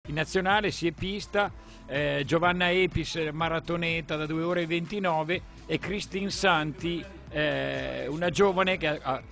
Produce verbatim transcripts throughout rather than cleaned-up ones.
in nazionale, si è pista, eh, Giovanna Epis maratoneta da due ore e ventinove e Christine Santi, eh, una giovane che ha, ha,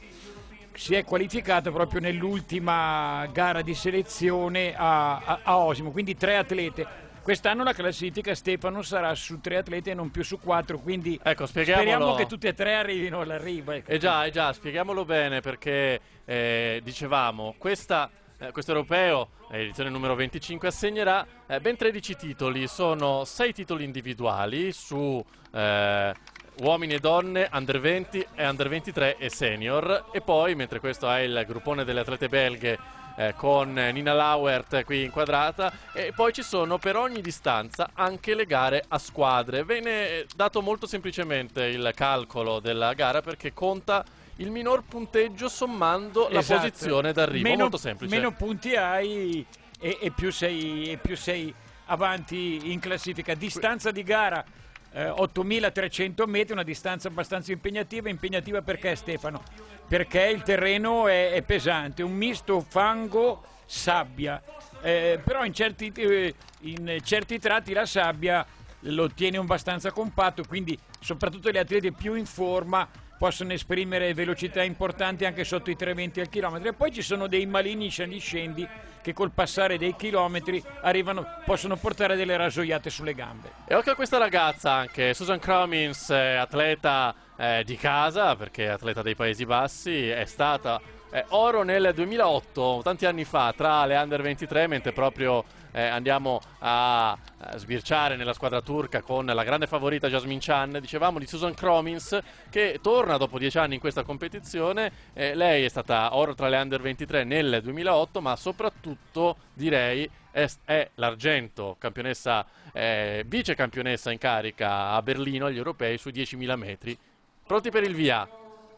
si è qualificata proprio nell'ultima gara di selezione a, a, a Osimo, quindi tre atlete. Quest'anno la classifica, Stefano, sarà su tre atleti e non più su quattro, quindi ecco, speriamo che tutti e tre arrivino all'arrivo. Ecco. Eh già, eh già, spieghiamolo bene perché eh, dicevamo, questa, eh, questo europeo, eh, edizione numero venticinque, assegnerà eh, ben tredici titoli, sono sei titoli individuali su eh, uomini e donne, under venti e under ventitré e senior, e poi, mentre questo è il gruppone delle atlete belghe, Eh, con Nina Lauert qui inquadrata, e poi ci sono per ogni distanza anche le gare a squadre. Viene dato molto semplicemente il calcolo della gara perché conta il minor punteggio sommando la esatto. posizione d'arrivo, meno, molto semplice. Meno punti hai e, e, più sei, e più sei avanti in classifica. Distanza di gara eh, ottomilatrecento metri, una distanza abbastanza impegnativa. Impegnativa perché, Stefano? Perché il terreno è, è pesante, un misto fango-sabbia, eh, però in certi, eh, in certi tratti la sabbia lo tiene abbastanza compatto, quindi soprattutto gli atleti più in forma possono esprimere velocità importanti anche sotto i tre venti al chilometro. E poi ci sono dei maligni scendi che col passare dei chilometri arrivano, possono portare delle rasoiate sulle gambe. E occhio a questa ragazza anche, Susan Cromins, eh, atleta eh, di casa, perché atleta dei Paesi Bassi, è stata eh, oro nel duemilaotto, tanti anni fa, tra le under ventitré, mentre proprio eh, andiamo a, a sbirciare nella squadra turca con la grande favorita Jasmine Chan. Dicevamo di Susan Cromins che torna dopo dieci anni in questa competizione. Eh, lei è stata oro tra le under ventitré nel duemilaotto, ma soprattutto direi è, è l'argento, campionessa, eh, vice campionessa in carica a Berlino agli europei sui diecimila metri. Pronti per il via?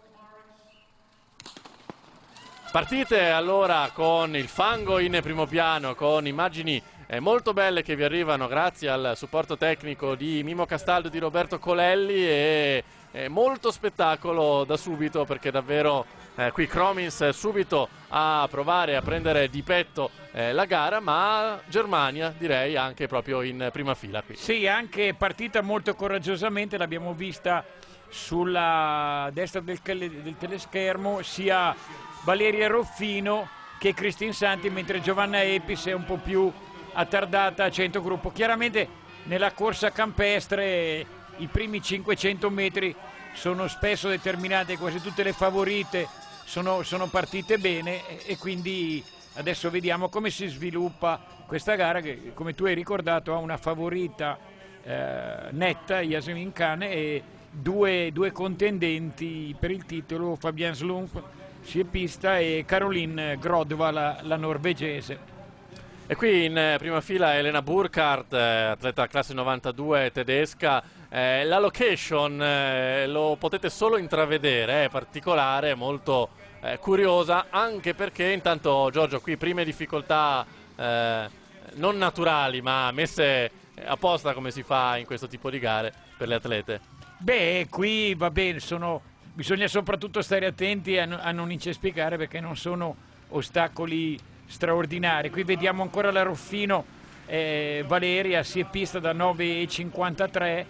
Partite allora con il fango in primo piano, con immagini eh, molto belle che vi arrivano grazie al supporto tecnico di Mimo Castaldo e di Roberto Colelli, e eh, molto spettacolo da subito, perché davvero eh, qui Cromins subito a provare a prendere di petto eh, la gara, ma Germania direi anche proprio in prima fila qui. Sì, anche partita molto coraggiosamente, l'abbiamo vista sulla destra del, del teleschermo, sia Valeria Roffino che Christine Santi, mentre Giovanna Epis è un po' più attardata a cento gruppo. Chiaramente nella corsa campestre i primi cinquecento metri sono spesso determinati, quasi tutte le favorite sono, sono partite bene, e, e quindi adesso vediamo come si sviluppa questa gara che, come tu hai ricordato, ha una favorita eh, netta, Jasmine Khan, e due, due contendenti per il titolo, Fabienne Slump, sciepista, e Caroline Grodva, la, la norvegese. E qui in prima fila Elena Burkhardt, eh, atleta classe novantadue tedesca. Eh, la location eh, lo potete solo intravedere, è particolare, molto eh, curiosa, anche perché intanto, Giorgio, qui prime difficoltà eh, non naturali ma messe apposta, come si fa in questo tipo di gare per le atlete. Beh, qui va bene, sono, bisogna soprattutto stare attenti a, a non incespicare, perché non sono ostacoli straordinari. Qui vediamo ancora la Roffino, eh, Valeria, si è pista da nove e cinquantatré,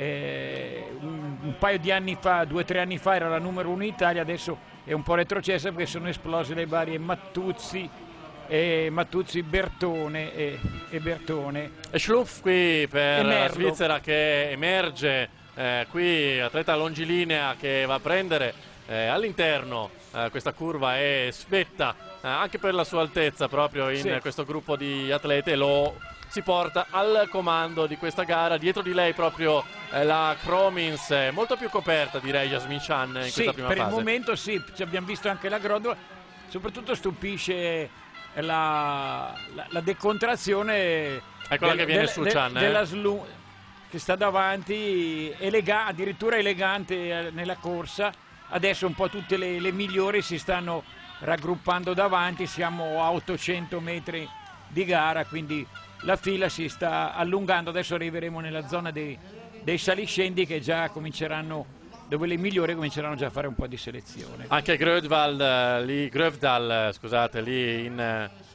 eh, un, un paio di anni fa, due o tre anni fa era la numero uno in Italia, adesso è un po' retrocessa perché sono esplose le varie Mattuzzi, e Mattuzzi, Bertone e, e Bertone. E Schlumpf qui per la Merlo. Svizzera, che emerge. Eh, qui atleta longilinea che va a prendere eh, all'interno eh, questa curva e svetta eh, anche per la sua altezza proprio in Sì. questo gruppo di atlete, lo si porta al comando di questa gara. Dietro di lei proprio eh, la Cromins, eh, molto più coperta direi Jasmine Chan in Sì, questa prima per fase. il momento sì, ci abbiamo visto anche la Grodva, soprattutto stupisce la, la, la decontrazione, eccola del, che viene del, su del, Chan, della eh. Slu, che sta davanti, elega, addirittura elegante nella corsa. Adesso un po' tutte le, le migliori si stanno raggruppando davanti, siamo a ottocento metri di gara, quindi la fila si sta allungando. Adesso arriveremo nella zona dei, dei saliscendi, che già cominceranno, dove le migliori cominceranno già a fare un po' di selezione. Anche Grödvald, lì, Grövdal, scusate, lì in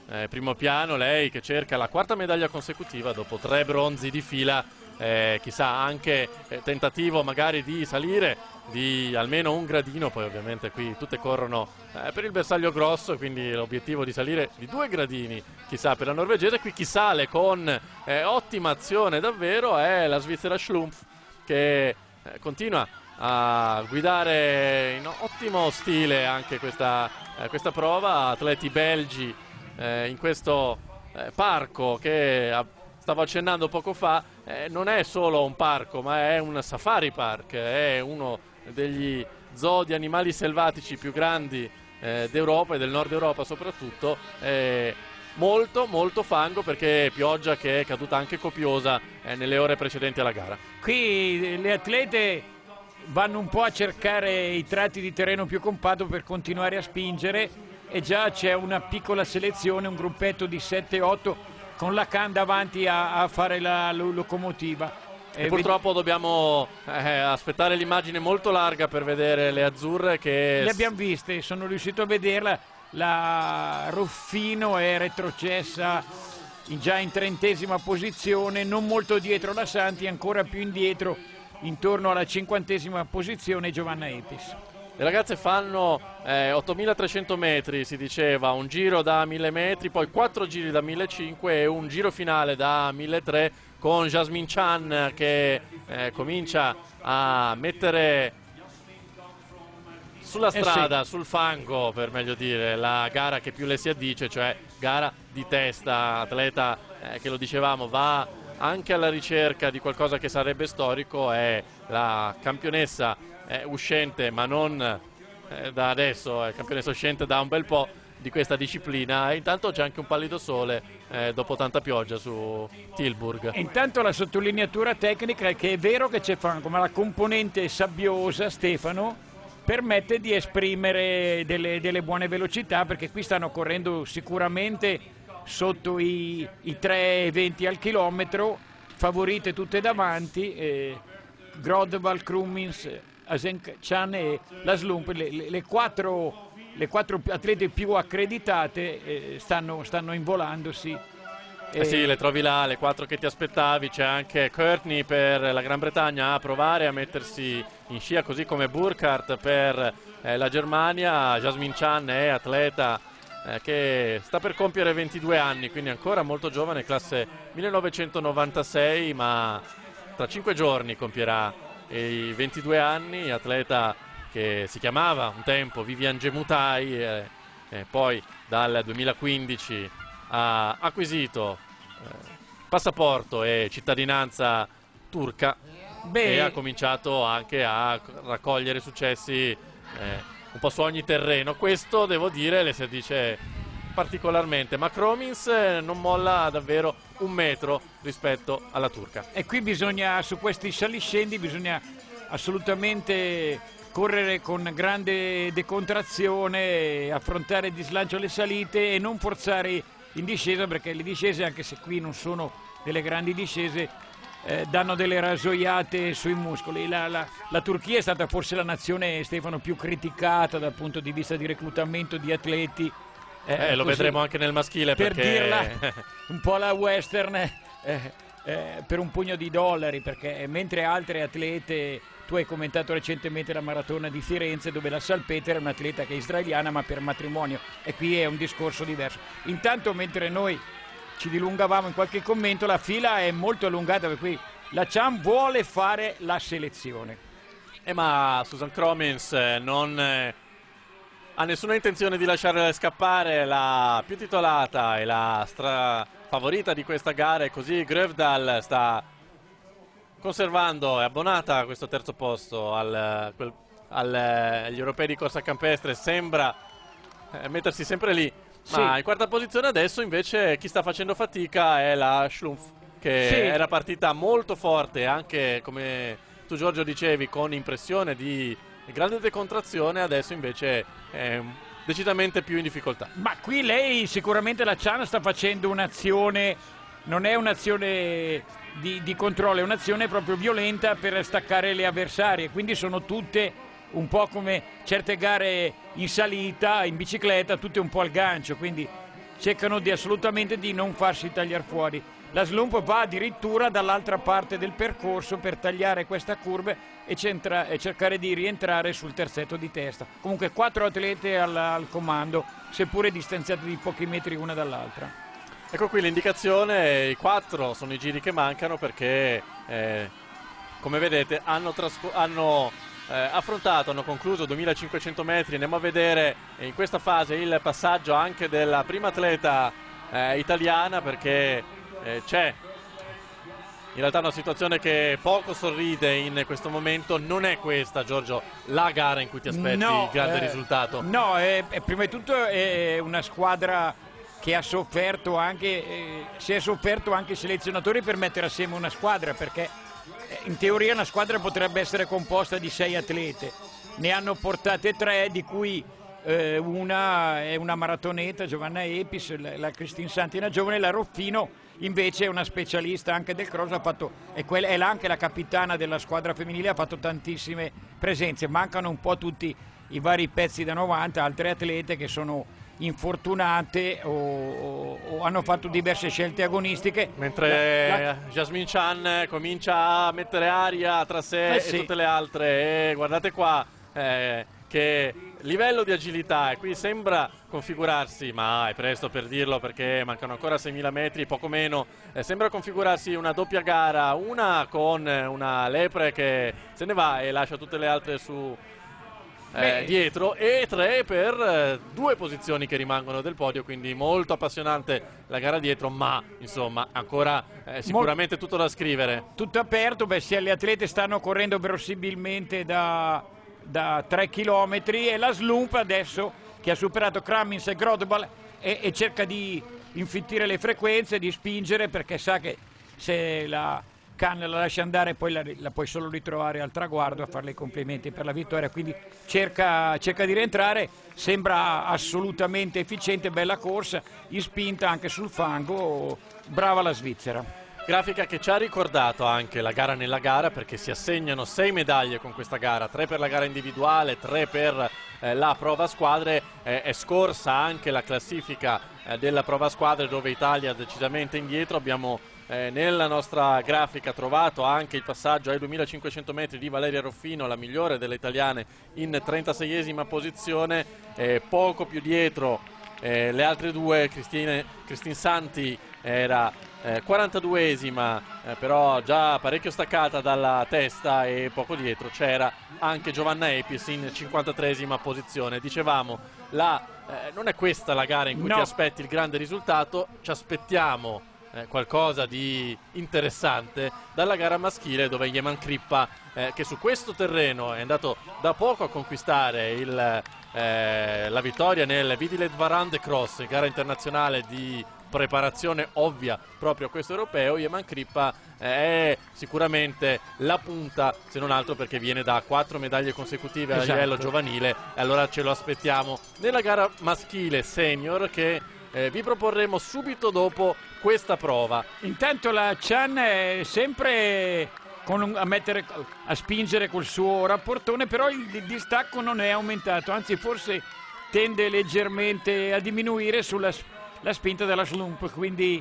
eh, primo piano, lei che cerca la quarta medaglia consecutiva dopo tre bronzi di fila, eh, chissà anche eh, tentativo magari di salire di almeno un gradino, poi ovviamente qui tutte corrono eh, per il bersaglio grosso, quindi l'obiettivo di salire di due gradini chissà per la norvegese. Qui chi sale con eh, ottima azione davvero è la svizzera Schlumpf, che eh, continua a guidare in ottimo stile anche questa, eh, questa prova. Atleti belgi eh, in questo eh, parco che a, stavo accennando poco fa, eh, non è solo un parco ma è un safari park, è uno degli zoo di animali selvatici più grandi eh, d'Europa e del nord Europa soprattutto. eh, molto molto fango perché pioggia che è caduta anche copiosa eh, nelle ore precedenti alla gara. Qui le atlete vanno un po' a cercare i tratti di terreno più compatto per continuare a spingere, e già c'è una piccola selezione, un gruppetto di sette otto con la can davanti a, a fare la, la locomotiva. E eh, purtroppo dobbiamo eh, aspettare l'immagine molto larga per vedere le azzurre che... Le abbiamo viste, sono riuscito a vederla. La Ruffino è retrocessa in, già in trentesima posizione, non molto dietro la Santi, ancora più indietro, intorno alla cinquantesima posizione Giovanna Epis. Le ragazze fanno eh, ottomilatrecento metri, si diceva, un giro da mille metri, poi quattro giri da millecinquecento e un giro finale da milletrecento, con Jasmine Chan che eh, comincia a mettere sulla strada, eh sì. sul fango per meglio dire, la gara che più le si addice, cioè gara di testa. Atleta eh, che lo dicevamo va anche alla ricerca di qualcosa che sarebbe storico, è la campionessa eh, uscente, ma non eh, da adesso, è campionessa uscente da un bel po' di questa disciplina. E intanto c'è anche un pallido sole eh, dopo tanta pioggia su Tilburg. E intanto la sottolineatura tecnica è che è vero che c'è fango, ma la componente sabbiosa, Stefano, permette di esprimere delle, delle buone velocità, perché qui stanno correndo sicuramente sotto i, i tre venti al chilometro, favorite tutte davanti, eh, Grodval, Krummins, Asen-Chan e la Slump, le, le, le, quattro, le quattro atlete più accreditate eh, stanno, stanno involandosi. Eh sì, le trovi là, le quattro che ti aspettavi. C'è anche Courtney per la Gran Bretagna a provare a mettersi in scia, così come Burkhardt per eh, la Germania. Jasmine Chan è atleta eh, che sta per compiere ventidue anni, quindi ancora molto giovane, classe millenovecentonovantasei, ma tra cinque giorni compierà i ventidue anni. Atleta che si chiamava un tempo Vivian Gemutai, e eh, eh, poi dal duemilaquindici ha acquisito eh, passaporto e cittadinanza turca. Beh, e ha cominciato anche a raccogliere successi eh, un po' su ogni terreno. Questo, devo dire, le si addice particolarmente, ma Kromins non molla davvero un metro rispetto alla turca. E qui bisogna, su questi saliscendi, bisogna assolutamente correre con grande decontrazione, affrontare di slancio le salite e non forzare in discesa, perché le discese, anche se qui non sono delle grandi discese, eh, danno delle rasoiate sui muscoli. La, la, la Turchia è stata forse la nazione, Stefano, più criticata dal punto di vista di reclutamento di atleti. Eh, eh, lo così, vedremo anche nel maschile, per perché... dirla un po' la western, eh, eh, per un pugno di dollari, perché mentre altre atlete... Tu hai commentato recentemente la maratona di Firenze, dove la Salpeter è un'atleta che è israeliana ma per matrimonio, e qui è un discorso diverso. Intanto, mentre noi ci dilungavamo in qualche commento, la fila è molto allungata, per cui la Chan vuole fare la selezione. Eh, ma Susan Kromins non eh, ha nessuna intenzione di lasciare scappare la più titolata e la stra favorita di questa gara, e così Grövdal sta conservando, è abbonata a questo terzo posto al, quel, al, agli europei di corsa campestre, sembra eh, mettersi sempre lì, ma sì. In quarta posizione adesso invece chi sta facendo fatica è la Schlumpf, che sì. Era partita molto forte, anche come tu Giorgio dicevi, con impressione di grande decontrazione, adesso invece è decisamente più in difficoltà. Ma qui lei sicuramente, la Chan, sta facendo un'azione, non è un'azione Di, di controllo, è un'azione proprio violenta per staccare le avversarie, quindi sono tutte un po' come certe gare in salita, in bicicletta, tutte un po' al gancio, quindi cercano di assolutamente di non farsi tagliare fuori. La Slump va addirittura dall'altra parte del percorso per tagliare questa curva e, e cercare di rientrare sul terzetto di testa. Comunque quattro atlete al, al comando, seppure distanziati di pochi metri una dall'altra. Ecco qui l'indicazione, i quattro sono i giri che mancano perché eh, come vedete hanno, hanno eh, affrontato, hanno concluso duemilacinquecento metri. Andiamo a vedere in questa fase il passaggio anche della prima atleta eh, italiana, perché Eh, c'è in realtà una situazione che poco sorride in questo momento. Non è questa, Giorgio, la gara in cui ti aspetti no, il grande eh, risultato. No, è, è, prima di tutto è una squadra che ha sofferto anche, eh, si è sofferto anche i selezionatori per mettere assieme una squadra, perché eh, in teoria una squadra potrebbe essere composta di sei atlete, ne hanno portate tre, di cui eh, una è una maratoneta, Giovanna Epis, la, la Cristin Santi, una giovane, la Roffino invece è una specialista anche del cross, ha fatto, è, quella, è anche la capitana della squadra femminile, ha fatto tantissime presenze. Mancano un po' tutti i vari pezzi da novanta, altre atlete che sono infortunate o, o, o hanno fatto diverse scelte agonistiche, mentre la, la... Jasmine Chan comincia a mettere aria tra sé eh e sì. tutte le altre, e guardate qua eh, che livello di agilità, e qui sembra configurarsi, ma è presto per dirlo perché mancano ancora seimila metri, poco meno, eh, sembra configurarsi una doppia gara, una con una lepre che se ne va e lascia tutte le altre su eh, dietro, e tre per eh, due posizioni che rimangono del podio, quindi molto appassionante la gara dietro, ma insomma ancora eh, sicuramente Mol tutto da scrivere. Tutto aperto, beh sì, le atlete stanno correndo verosimilmente da... da tre chilometri, e la Slump adesso che ha superato Kramins e Grodbal e, e cerca di infittire le frequenze, di spingere, perché sa che se la Khan la lascia andare poi la, la puoi solo ritrovare al traguardo a farle i complimenti per la vittoria, quindi cerca, cerca di rientrare. Sembra assolutamente efficiente, bella corsa in spinta anche sul fango, brava la Svizzera. Grafica che ci ha ricordato anche la gara nella gara, perché si assegnano sei medaglie con questa gara, tre per la gara individuale, tre per eh, la prova squadre. Eh, è scorsa anche la classifica eh, della prova squadre, dove Italia decisamente indietro. Abbiamo eh, nella nostra grafica trovato anche il passaggio ai duemilacinquecento metri di Valeria Roffino, la migliore delle italiane, in trentaseiesima posizione, eh, poco più dietro eh, le altre due. Cristine, Cristin Santi era eh, quarantaduesima, eh, però già parecchio staccata dalla testa, e poco dietro c'era anche Giovanna Epis in cinquantatreesima posizione. Dicevamo, la, eh, non è questa la gara in cui no. ti aspetti il grande risultato, ci aspettiamo eh, qualcosa di interessante dalla gara maschile, dove Yeman Crippa, eh, che su questo terreno è andato da poco a conquistare il, eh, la vittoria nel Vidilet Varande Cross, gara internazionale di preparazione ovvia proprio a questo europeo. Yeman Crippa è sicuramente la punta, se non altro perché viene da quattro medaglie consecutive a esatto. livello giovanile, e allora ce lo aspettiamo nella gara maschile senior, che eh, vi proporremo subito dopo questa prova. Intanto la Chan è sempre con un, a, mettere, a spingere col suo rapportone, però il, il distacco non è aumentato, anzi forse tende leggermente a diminuire sulla la spinta della Slump, quindi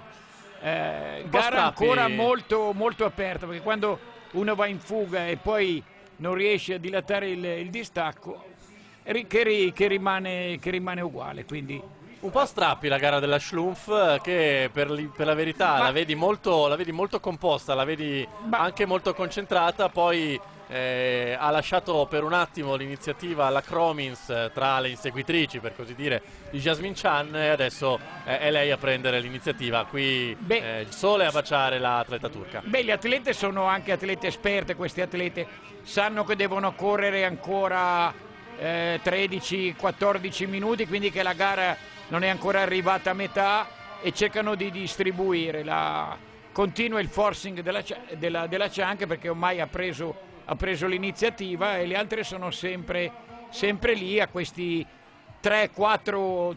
eh, gara ancora molto, molto aperta, perché quando uno va in fuga e poi non riesce a dilatare il, il distacco, che, ri, che, rimane, che rimane uguale. Quindi un po' strappi la gara della Schlumpf, che per, li, per la verità ma, la, vedi molto, la vedi molto composta, la vedi ma, anche molto concentrata. Poi eh, ha lasciato per un attimo l'iniziativa alla Kromins, eh, tra le inseguitrici, per così dire, di Jasmine Chan, e adesso eh, è lei a prendere l'iniziativa. Qui beh, eh, il sole a baciare l'atleta turca. Beh, le atlete sono anche atlete esperte, queste atlete sanno che devono correre ancora eh, tredici quattordici minuti, quindi che la gara non è ancora arrivata a metà, e cercano di distribuire. La... continua il forcing della, della, della Cianca, perché ormai ha preso, ha preso l'iniziativa, e le altre sono sempre, sempre lì a questi tre quattro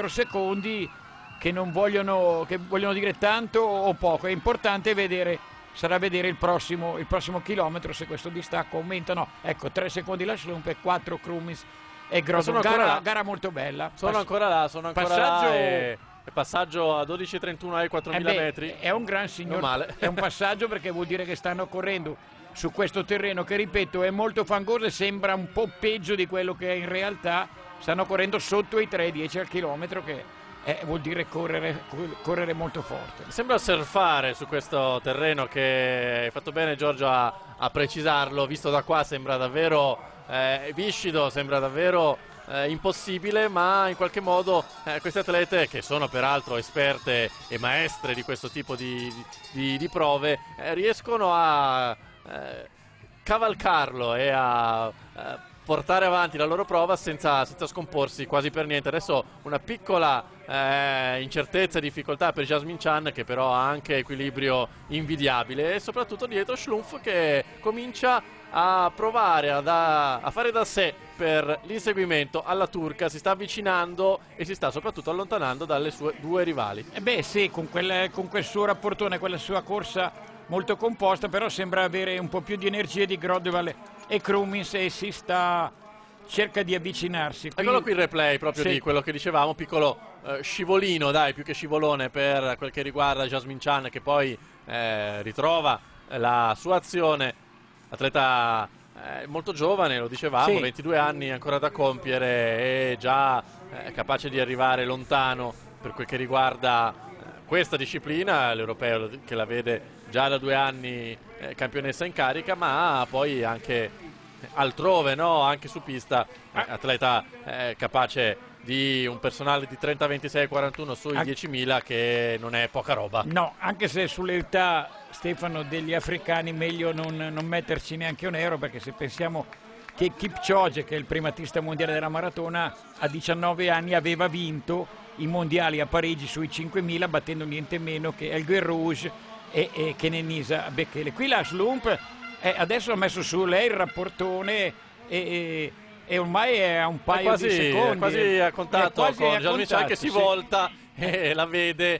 secondi che non vogliono, che vogliono dire tanto o poco. È importante vedere, sarà vedere il prossimo, il prossimo chilometro se questo distacco aumenta. No, ecco, tre secondi la Slump e quattro Krumins e Grodon. Gara, gara molto bella. Sono Pass ancora là, sono ancora passaggio, là e... passaggio a dodici e trentuno ai quattromila Eh beh, metri. è un gran signor, Non male. è un passaggio perché vuol dire che stanno correndo su questo terreno che, ripeto, è molto fangoso e sembra un po' peggio di quello che è in realtà. Stanno correndo sotto i tre dieci al chilometro, che è, vuol dire correre, correre molto forte. Sembra surfare su questo terreno, che hai fatto bene Giorgio a, a precisarlo, visto da qua sembra davvero eh, viscido, sembra davvero eh, impossibile, ma in qualche modo eh, queste atlete, che sono peraltro esperte e maestre di questo tipo di, di, di prove, eh, riescono a eh, cavalcarlo e a eh, portare avanti la loro prova senza, senza scomporsi quasi per niente. Adesso una piccola eh, incertezza e difficoltà per Jasmine Chan, che però ha anche equilibrio invidiabile, e soprattutto dietro Schlumpf, che comincia a provare a, da, a fare da sé per l'inseguimento alla turca. Si sta avvicinando e si sta soprattutto allontanando dalle sue due rivali. Eh beh sì, con quel, con quel suo rapportone, quella sua corsa molto composta, però sembra avere un po' più di energia di Grodewald e Krumins, e si sta cerca di avvicinarsi. Qui... Eccolo qui il replay proprio sì. di quello che dicevamo, piccolo eh, scivolino, dai, più che scivolone per quel che riguarda Jasmine Chan, che poi eh, ritrova la sua azione. Atleta eh, molto giovane, lo dicevamo, sì. ventidue anni ancora da compiere, e già eh, capace di arrivare lontano per quel che riguarda eh, questa disciplina. L'europeo che la vede già da due anni eh, campionessa in carica, ma poi anche altrove, no? Anche su pista, eh, atleta eh, capace di un personale di trenta ventisei quarantuno sui diecimila, che non è poca roba. No, anche se sull'età, Stefano, degli africani meglio non, non metterci neanche un euro, perché se pensiamo che Kipchoge, che è il primatista mondiale della maratona, a diciannove anni aveva vinto i mondiali a Parigi sui cinquemila, battendo niente meno che El Guerrouj e, e Kenenisa Bekele. Qui la Schlumpf eh, adesso ha messo su lei il rapportone e, e, e ormai è a un paio è quasi, di secondi. È quasi a contatto quasi con a Jasmine Chan, che si sì. volta e la vede,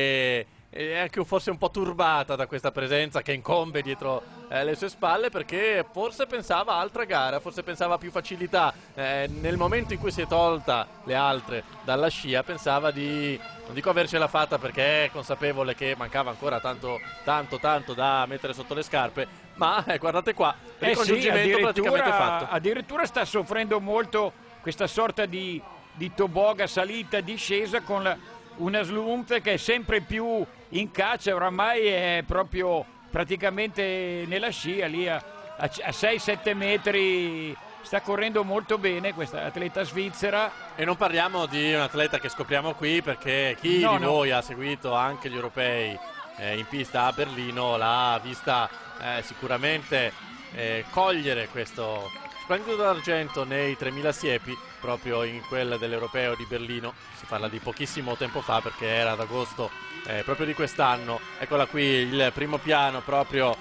e è anche forse un po' turbata da questa presenza che incombe dietro eh, le sue spalle, perché forse pensava a altra gara, forse pensava a più facilità. Eh, nel momento in cui si è tolta le altre dalla scia, pensava di, non dico avercela fatta, perché è consapevole che mancava ancora tanto tanto tanto da mettere sotto le scarpe, ma eh, guardate qua, il eh ricongiungimento sì, praticamente fatto. Addirittura sta soffrendo molto questa sorta di, di toboga, salita, discesa, con la, una Schlumpf che è sempre più in caccia, oramai è proprio praticamente nella scia, lì a, a sei sette metri. Sta correndo molto bene questa atleta svizzera. E non parliamo di un atleta che scopriamo qui, perché chi no, di no. voi ha seguito anche gli europei eh, in pista a Berlino l'ha vista eh, sicuramente eh, cogliere questo splendido d'argento nei tremila siepi, proprio in quella dell'europeo di Berlino. Si parla di pochissimo tempo fa, perché era ad agosto eh, proprio di quest'anno. Eccola qui il primo piano proprio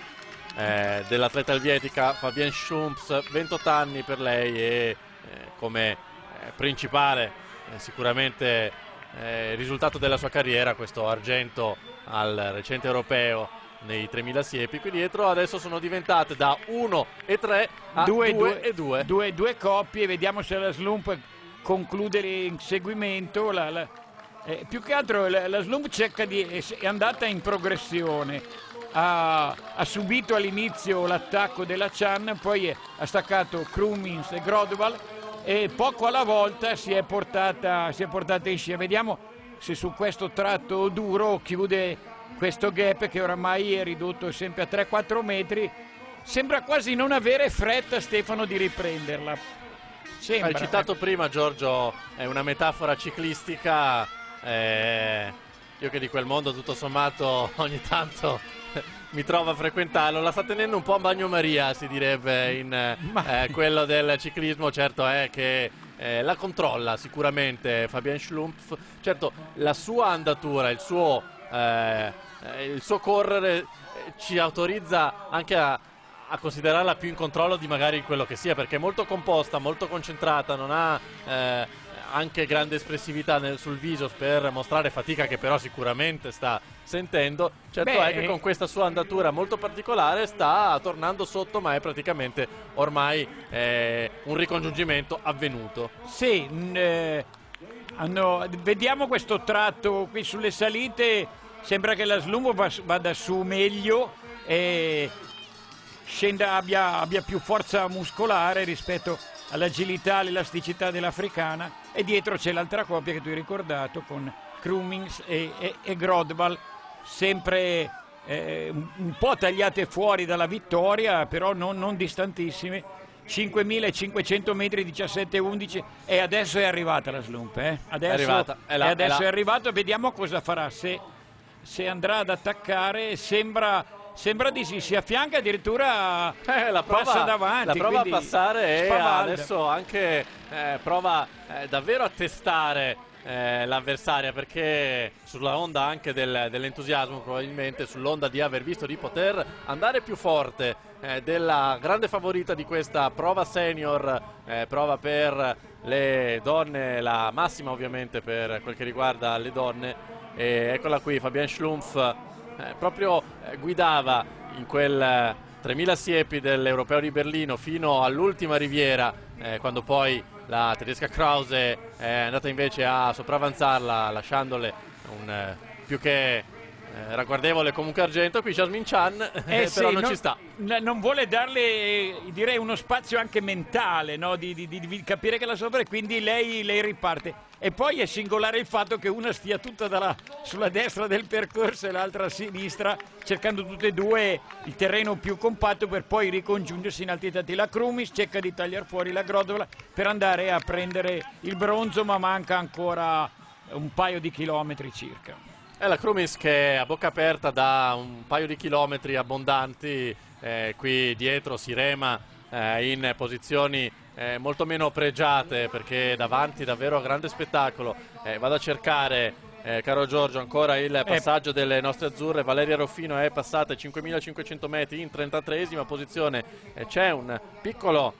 eh, dell'atleta elvietica Fabienne Schlumpf, ventotto anni per lei, e eh, come eh, principale eh, sicuramente eh, risultato della sua carriera questo argento al recente europeo nei tremila siepi. Qui dietro adesso sono diventate da uno e tre a due e due. Due, due coppie. Vediamo se la Schlumpf conclude l'inseguimento. La, la, eh, più che altro la, la Schlumpf cerca di, è andata in progressione. Ha, ha subito all'inizio l'attacco della Chan, poi ha staccato Krumins e Grodewald, e poco alla volta si è portata, si è portata in scia. Vediamo se su questo tratto duro chiude questo gap, che oramai è ridotto sempre a tre quattro metri. Sembra quasi non avere fretta, Stefano, di riprenderla. Sembra. Hai citato prima, Giorgio, è una metafora ciclistica. Eh, io che di quel mondo tutto sommato ogni tanto mi trovo a frequentarlo, la sta tenendo un po' a bagnomaria, si direbbe in eh, quello del ciclismo. Certo è che eh, la controlla sicuramente Fabienne Schlumpf. Certo, la sua andatura, il suo, eh, il suo correre eh, ci autorizza anche a, a considerarla più in controllo di magari quello che sia, perché è molto composta, molto concentrata, non ha eh, anche grande espressività nel, sul viso, per mostrare fatica che però sicuramente sta sentendo. Certo Beh, è che con questa sua andatura molto particolare sta tornando sotto, ma è praticamente ormai eh, un ricongiungimento avvenuto. Sì, eh, Hanno, vediamo questo tratto qui sulle salite, sembra che la Slumbo vada su meglio e scenda, abbia, abbia più forza muscolare rispetto all'agilità, all'elasticità dell'africana, e dietro c'è l'altra coppia che tu hai ricordato con Krumins e, e, e Grodval, sempre eh, un, un po' tagliate fuori dalla vittoria, però non, non distantissime. cinquemilacinquecento metri, diciassette undici, e adesso è arrivata la Slump, eh? adesso, è, arrivata, è, la, e adesso è, è arrivato, vediamo cosa farà, se, se andrà ad attaccare. Sembra, sembra di sì, si affianca addirittura, eh, la prova, passa davanti, la prova a passare, e spavalda. adesso anche eh, prova eh, davvero a testare eh, l'avversaria, perché sulla onda anche del, dell'entusiasmo, probabilmente sull'onda di aver visto di poter andare più forte eh, della grande favorita di questa prova senior, eh, prova per le donne, la massima ovviamente per quel che riguarda le donne. E eccola qui, Fabienne Schlumpf eh, proprio eh, guidava in quel eh, tremila siepi dell'Europeo di Berlino fino all'ultima riviera, eh, quando poi la tedesca Krause è andata invece a sopravanzarla, lasciandole un eh, più che eh, ragguardevole comunque argento. Qui Jasmine Chan eh, eh però sì, non, non ci sta. Non vuole darle, direi, uno spazio anche mentale, no? di, di, di capire che la sopra, e quindi lei, lei riparte. E poi è singolare il fatto che una stia tutta dalla, sulla destra del percorso e l'altra a sinistra, cercando tutte e due il terreno più compatto per poi ricongiungersi in altitudine. La Krumins cerca di tagliare fuori la Grodval per andare a prendere il bronzo, ma manca ancora un paio di chilometri circa. È la Krumins che è a bocca aperta da un paio di chilometri abbondanti, eh, qui dietro si rema eh, in posizioni eh, molto meno pregiate, perché davanti davvero grande spettacolo. Eh, vado a cercare, eh, caro Giorgio, ancora il passaggio eh. delle nostre azzurre. Valeria Ruffino è passata ai cinquemilacinquecento metri in trentatreesima posizione. Eh, c'è un piccolo...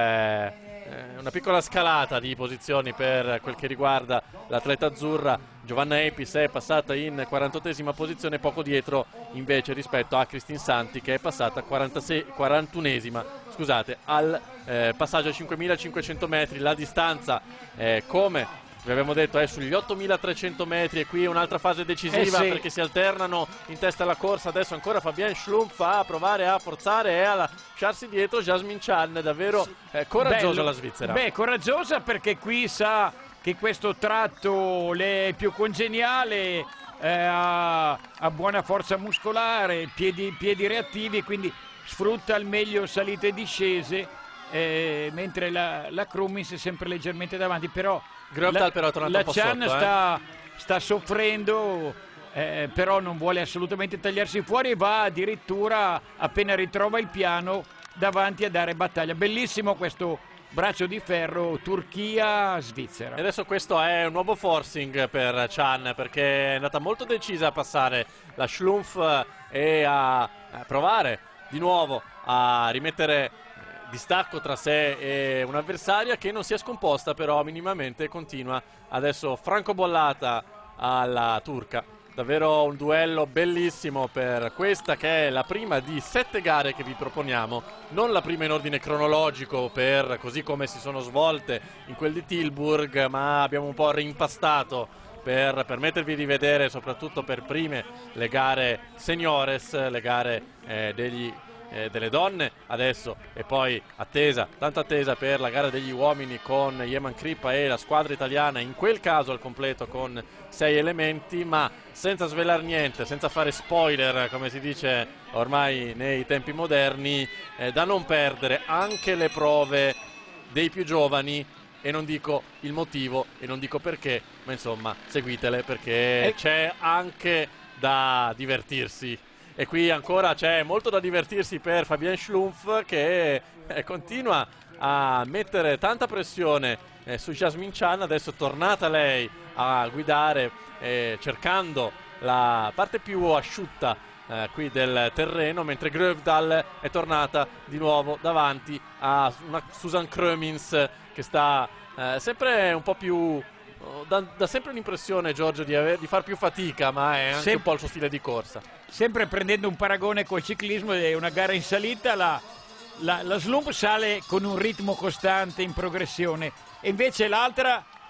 Eh, una piccola scalata di posizioni per quel che riguarda l'atleta azzurra. Giovanna Epis è passata in quarantottesima posizione, poco dietro invece rispetto a Kristin Santi, che è passata quarantasei, quarantunesima scusate, al eh, passaggio a cinquemilacinquecento metri. La distanza, eh, come vi abbiamo detto, è sugli ottomilatrecento metri, e qui un'altra fase decisiva, eh sì. perché si alternano in testa alla corsa. Adesso ancora Fabienne Schlumpf a provare a forzare e a lasciarsi dietro Jasmine Chan. Davvero eh, coraggiosa Bello. la Svizzera. Beh, coraggiosa, perché qui sa che questo tratto le è più congeniale, eh, ha, ha buona forza muscolare, piedi, piedi reattivi, quindi sfrutta al meglio salite e discese, eh, mentre la, la Krumins è sempre leggermente davanti. Però Grobdal la, però è tornato la un po' Chan sotto, sta, eh. sta soffrendo, eh, però non vuole assolutamente tagliarsi fuori, e va addirittura, appena ritrova il piano, davanti a dare battaglia. Bellissimo questo braccio di ferro Turchia-Svizzera. E adesso questo è un nuovo forcing per Chan, perché è andata molto decisa a passare la Schlumpf e a provare di nuovo a rimettere distacco tra sé e un'avversaria che non si è scomposta, però minimamente continua. Adesso francobollata alla turca. Davvero un duello bellissimo per questa, che è la prima di sette gare che vi proponiamo, non la prima in ordine cronologico per così come si sono svolte in quel di Tilburg, ma abbiamo un po' rimpastato per permettervi di vedere soprattutto per prime le gare seniores, le gare eh, degli Eh, delle donne adesso, e poi attesa, tanta attesa per la gara degli uomini con Yeman Crippa e la squadra italiana, in quel caso al completo con sei elementi. Ma senza svelar niente, senza fare spoiler come si dice ormai nei tempi moderni, eh, da non perdere anche le prove dei più giovani, e non dico il motivo e non dico perché, ma insomma seguitele, perché eh. c'è anche da divertirsi. E qui ancora c'è molto da divertirsi per Fabienne Schlumpf, che eh, continua a mettere tanta pressione eh, su Jasmine Chan. Adesso tornata lei a guidare, eh, cercando la parte più asciutta eh, qui del terreno, mentre Grövdal è tornata di nuovo davanti a una Susan Krumins che sta eh, sempre un po' più... Da, da sempre un'impressione, Giorgio, di, aver, di far più fatica, ma è anche Sem- un po' il suo stile di corsa. Sempre prendendo un paragone col ciclismo, è una gara in salita, la, la, la Slump sale con un ritmo costante in progressione, e invece l'altra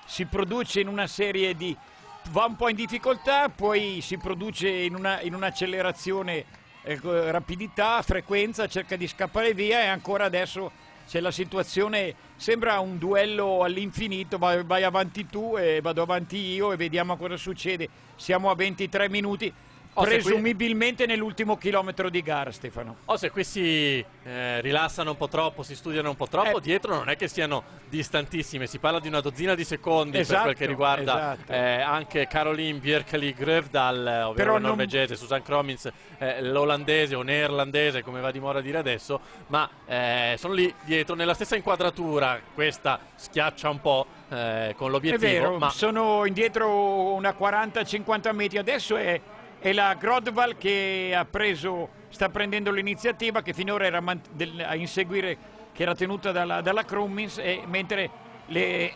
si produce in una serie di... va un po' in difficoltà, poi si produce in una in un'accelerazione, eh, rapidità, frequenza, cerca di scappare via, e ancora adesso c'è la situazione, sembra un duello all'infinito, vai, vai avanti tu e vado avanti io e vediamo cosa succede. Siamo a ventitré minuti. Oh, Presumibilmente qui... nell'ultimo chilometro di gara, Stefano. O se qui si eh, rilassano un po' troppo, si studiano un po' troppo, eh. dietro non è che siano distantissime, si parla di una dozzina di secondi, esatto, per quel che riguarda esatto. eh, anche Caroline Bjerkeli-Grøvdal, ovvero la norvegese, non... Susan Kromins, eh, l'olandese o neerlandese, come va di moda dire adesso, ma eh, sono lì dietro nella stessa inquadratura. Questa schiaccia un po' eh, con l'obiettivo. È vero, ma... sono indietro una quaranta cinquanta metri, adesso è... è la Grøvdal che ha preso, sta prendendo l'iniziativa, che finora era del, a inseguire, che era tenuta dalla, dalla Kromins, e mentre le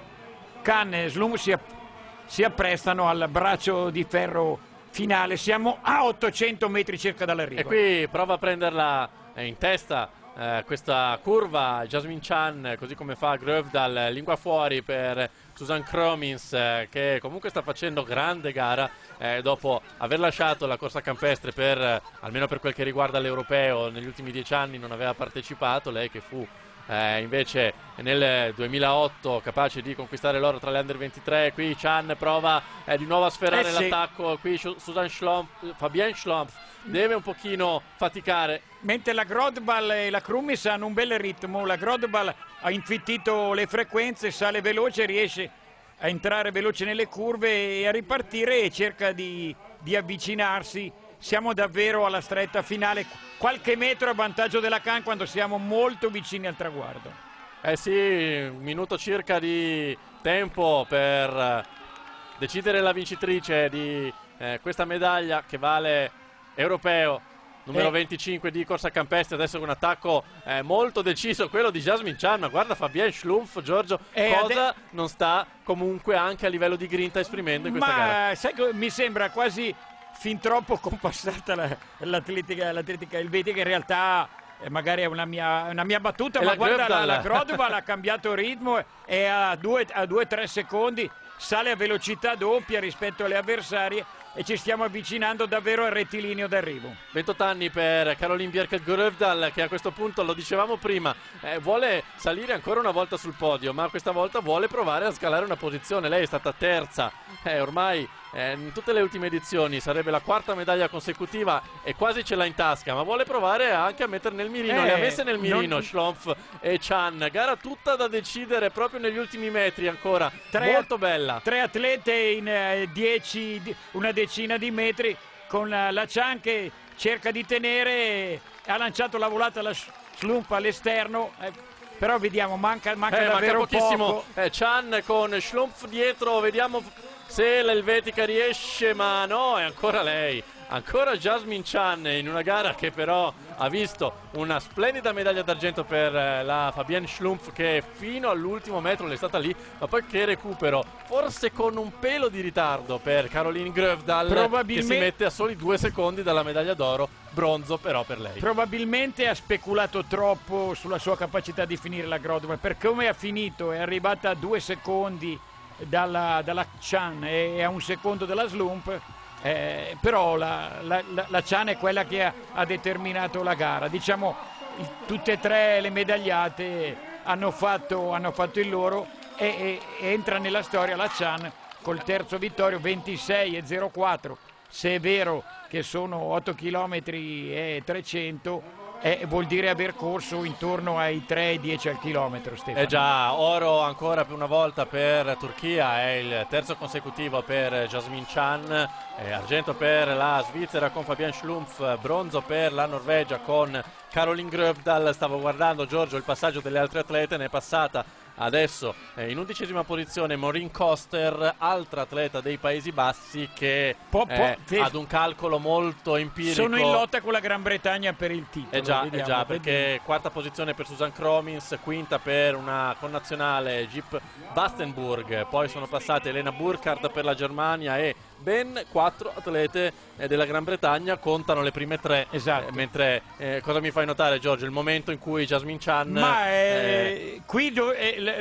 Khan e Slum si, si apprestano al braccio di ferro finale. Siamo a ottocento metri circa dall'arrivo. E qui prova a prenderla in testa eh, questa curva Jasmine Chan, così come fa Grøvdal, lingua fuori per Susan Kromins, eh, che comunque sta facendo grande gara eh, dopo aver lasciato la corsa campestre per, eh, almeno per quel che riguarda l'europeo, negli ultimi dieci anni non aveva partecipato. Lei che fu eh, invece nel duemilaotto capace di conquistare l'oro tra le under ventitré. Qui Chan prova eh, di nuovo a sferrare eh sì. l'attacco, qui Susan Schlompf, Fabienne Schlompf deve un pochino faticare. Mentre la Grøvdal e la Kromins hanno un bel ritmo, la Grøvdal ha infittito le frequenze, sale veloce, riesce a entrare veloce nelle curve e a ripartire, e cerca di, di avvicinarsi. Siamo davvero alla stretta finale, qualche metro a vantaggio della Khan quando siamo molto vicini al traguardo. Eh sì, un minuto circa di tempo per decidere la vincitrice di eh, questa medaglia che vale europeo numero eh. venticinque di corsa campestre. Adesso un attacco eh, molto deciso, quello di Jasmine Chan, ma guarda Fabienne Schlumpf, Giorgio, eh, cosa non sta comunque anche a livello di grinta esprimendo in questa ma, gara. Sai che mi sembra quasi fin troppo compassata la, l'atletica, l'atletica elvetica, in realtà eh, magari è una mia, una mia battuta, e ma guarda la, la Grøvdal ha cambiato ritmo e a due tre secondi sale a velocità doppia rispetto alle avversarie, e ci stiamo avvicinando davvero al rettilineo d'arrivo. ventotto anni per Caroline Bjerkeli-Grøvdal, che a questo punto, lo dicevamo prima, eh, vuole salire ancora una volta sul podio, ma questa volta vuole provare a scalare una posizione. Lei è stata terza eh, ormai eh, in tutte le ultime edizioni, sarebbe la quarta medaglia consecutiva e quasi ce l'ha in tasca, ma vuole provare anche a mettere nel mirino. Eh, le ha messe nel mirino non... Schlompf e Chan. Gara tutta da decidere proprio negli ultimi metri ancora, tre molto bella. Tre atlete in eh, dieci, una decina di metri, con la, la Chan che cerca di tenere, ha lanciato la volata alla Schlumpf all'esterno, eh, però vediamo, manca, manca eh, davvero manca pochissimo. poco. Eh, Chan con Schlumpf dietro, vediamo se l'elvetica riesce, ma no, è ancora lei, ancora Jasmine Chan, in una gara che però ha visto una splendida medaglia d'argento per eh, la Fabienne Schlumpf, che fino all'ultimo metro l'è stata lì, ma poi che recupero, forse con un pelo di ritardo per Caroline Grøvdal, Probabilmente... che si mette a soli due secondi dalla medaglia d'oro, bronzo però per lei. Probabilmente ha speculato troppo sulla sua capacità di finire la Grøvdal, per come ha finito, è arrivata a due secondi dalla, dalla Chan e a un secondo dalla Slump. Eh, però la, la, la, la Chan è quella che ha, ha determinato la gara. Diciamo, il, tutte e tre le medagliate hanno fatto, hanno fatto il loro, e, e entra nella storia la Chan col terzo vittorio, ventisei e zero quattro, se è vero che sono otto chilometri e trecento, eh, vuol dire aver corso intorno ai tre e dieci al chilometro, Stefano. Eh già, oro ancora per una volta per Turchia, è il terzo consecutivo per Jasmine Chan, eh, argento per la Svizzera con Fabienne Schlumpf, bronzo per la Norvegia con Caroline Grøvdal. Stavo guardando, Giorgio, il passaggio delle altre atlete, ne è passata adesso eh, in undicesima posizione Maureen Koster, altra atleta dei Paesi Bassi, che po, po, eh, sì. ad un calcolo molto empirico. Sono in lotta con la Gran Bretagna per il titolo. Eh già, vediamo, eh già vediamo. Perché quarta posizione per Susan Kromins, quinta per una connazionale Jip Bastenburg, poi sono passate Elena Burkhardt per la Germania e ben quattro atlete eh, della Gran Bretagna contano le prime tre. Esatto. eh, mentre eh, cosa mi fai notare, Giorgio? Il momento in cui Jasmine Chan ma eh, eh, qui do, eh, l, l,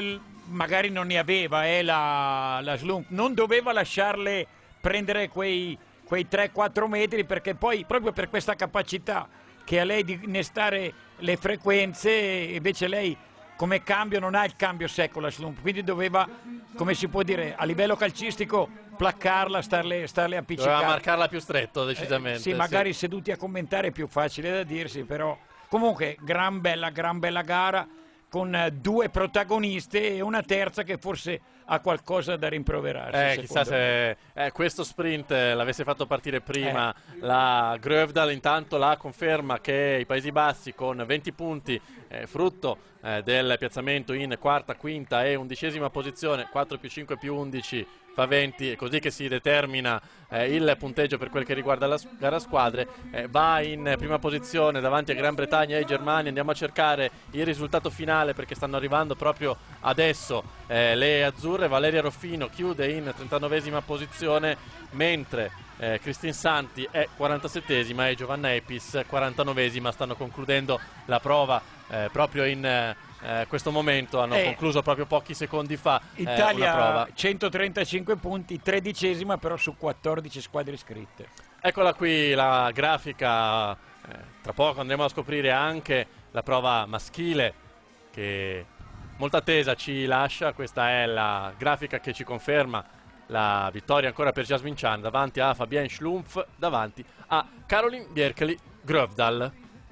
magari non ne aveva eh, la, la Sloom, non doveva lasciarle prendere quei, quei tre quattro metri, perché poi proprio per questa capacità che ha lei di innestare le frequenze, invece lei come cambio non ha il cambio secco la Sloom, quindi doveva, come si può dire, a livello calcistico placcarla, starle, starle appiccicate. Doveva marcarla più stretto, decisamente. Eh, sì, magari sì. Seduti a commentare è più facile da dirsi, però comunque gran bella, gran bella gara, con due protagoniste e una terza che forse ha qualcosa da rimproverarsi. Eh, chissà se eh, questo sprint eh, l'avesse fatto partire prima eh. la Grövdal. Intanto la conferma che i Paesi Bassi con venti punti, eh, frutto eh, del piazzamento in quarta, quinta e undicesima posizione, quattro più cinque più undici fa venti, è così che si determina eh, il punteggio per quel che riguarda la gara squadre. Eh, va in prima posizione davanti a Gran Bretagna e Germania. Andiamo a cercare il risultato finale perché stanno arrivando proprio adesso eh, le azzurre. Valeria Roffino chiude in trentanovesima posizione, mentre eh, Kristin Santi è quarantasettesima e Giovanna Epis quarantanovesima. Stanno concludendo la prova eh, proprio in eh, Eh, questo momento, hanno eh, concluso proprio pochi secondi fa Italia, eh, una prova. centotrentacinque punti, tredicesima però su quattordici squadre iscritte. Eccola qui la grafica, eh, tra poco andremo a scoprire anche la prova maschile che molta attesa ci lascia. Questa è la grafica che ci conferma la vittoria ancora per Jasmine Chan davanti a Fabienne Schlumpf, davanti a Caroline Bjerkeli Grövdal.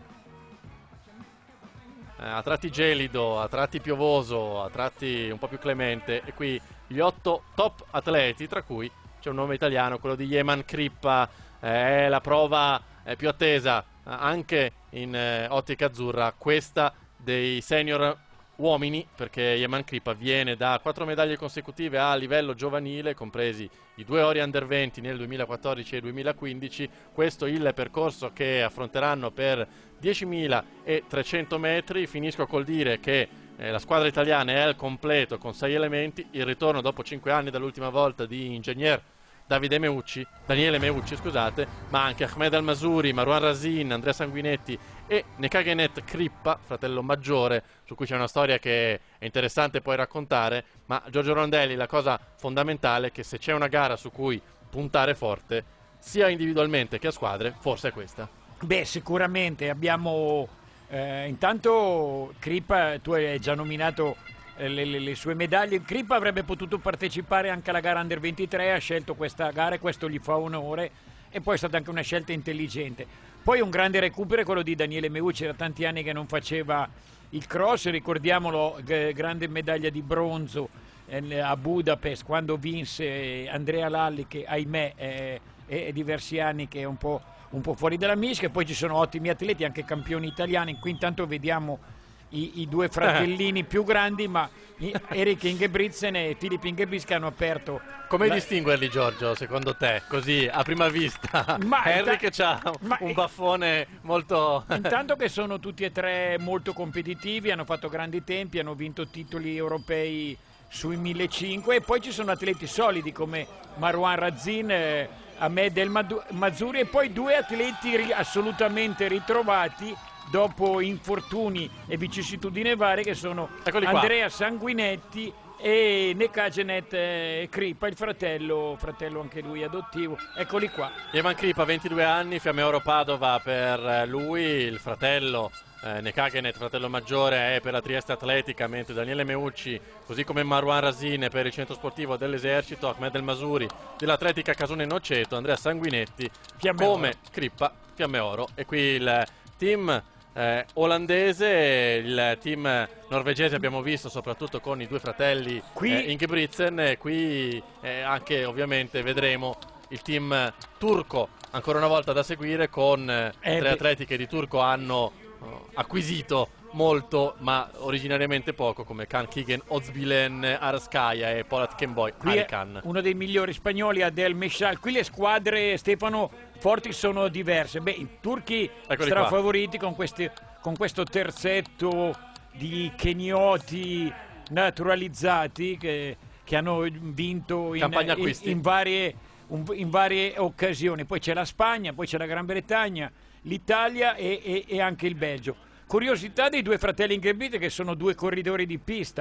A tratti gelido, a tratti piovoso, a tratti un po' più clemente, e qui gli otto top atleti, tra cui c'è un nome italiano, quello di Yeman Crippa. Eh, è la prova eh, più attesa eh, anche in eh, ottica azzurra, questa dei senior uomini, perché Yeman Crippa viene da quattro medaglie consecutive a livello giovanile, compresi i due ori under venti nel duemilaquattordici e duemilaquindici. Questo il percorso che affronteranno per diecimilatrecento metri. Finisco col dire che eh, la squadra italiana è al completo con sei elementi. Il ritorno dopo cinque anni dall'ultima volta di Ingegner Davide Meucci, Daniele Meucci, scusate, ma anche Ahmed Al-Masuri, Marouane Razin, Andrea Sanguinetti e Nekagenet Crippa, fratello maggiore, su cui c'è una storia che è interessante poi raccontare. Ma Giorgio Rondelli, la cosa fondamentale è che se c'è una gara su cui puntare forte, sia individualmente che a squadre, forse è questa. Beh, sicuramente abbiamo eh, intanto Crippa, tu hai già nominato eh, le, le, le sue medaglie. Crippa avrebbe potuto partecipare anche alla gara under ventitré, ha scelto questa gara e questo gli fa onore, e poi è stata anche una scelta intelligente. Poi un grande recupero è quello di Daniele Meucci, era tanti anni che non faceva il cross, ricordiamolo, g- grande medaglia di bronzo eh, a Budapest quando vinse Andrea Lalli, che ahimè è, è diversi anni che è un po', un po' fuori dalla mischia. Poi ci sono ottimi atleti, anche campioni italiani. Qui intanto vediamo i, i due fratellini più grandi, ma Erik Ingebrigtsen e Filip Ingebrigtsen, che hanno aperto. Come la... distinguerli, Giorgio, secondo te, così a prima vista? Ma Henrik inta... c'ha ma... un baffone molto... Intanto che sono tutti e tre molto competitivi, hanno fatto grandi tempi, hanno vinto titoli europei sui millecinquecento, e poi ci sono atleti solidi come Marouane Razin, eh, Ahmed El-Masuri, e poi due atleti ri- assolutamente ritrovati dopo infortuni e vicissitudini varie, che sono Andrea Sanguinetti e Nekagenet eh, Crippa, il fratello, fratello anche lui adottivo. Eccoli qua. Yeman Crippa, ventidue anni, Fiamme Oro Padova per lui, il fratello eh, Nekagenet, fratello maggiore, è per la Trieste Atletica, mentre Daniele Meucci, così come Marouane Razin, per il centro sportivo dell'Esercito, Ahmed El-Masuri dell'Atletica Casone Noceto, Andrea Sanguinetti Fiamme come Oro. Crippa, Fiamme Oro. E qui il team Eh, olandese, il team norvegese abbiamo visto soprattutto con i due fratelli qui... eh, Ingebrigtsen, e qui eh, anche ovviamente vedremo il team turco ancora una volta da seguire, con eh, eh, tre atleti che di turco hanno uh, acquisito molto ma originariamente poco, come Kan Kigen, Ozbilen Arskaya e Polat Kemboy Arikan. Uno dei migliori spagnoli, Adel Meshal. Qui le squadre, Stefano, forti sono diverse. Beh, i turchi Eccoli strafavoriti con, questi, con questo terzetto di kenioti naturalizzati che, che hanno vinto in, in, in, varie, in varie occasioni. Poi c'è la Spagna, poi c'è la Gran Bretagna, l'Italia e, e, e anche il Belgio. Curiosità dei due fratelli Ingebrigtsen, che sono due corridori di pista.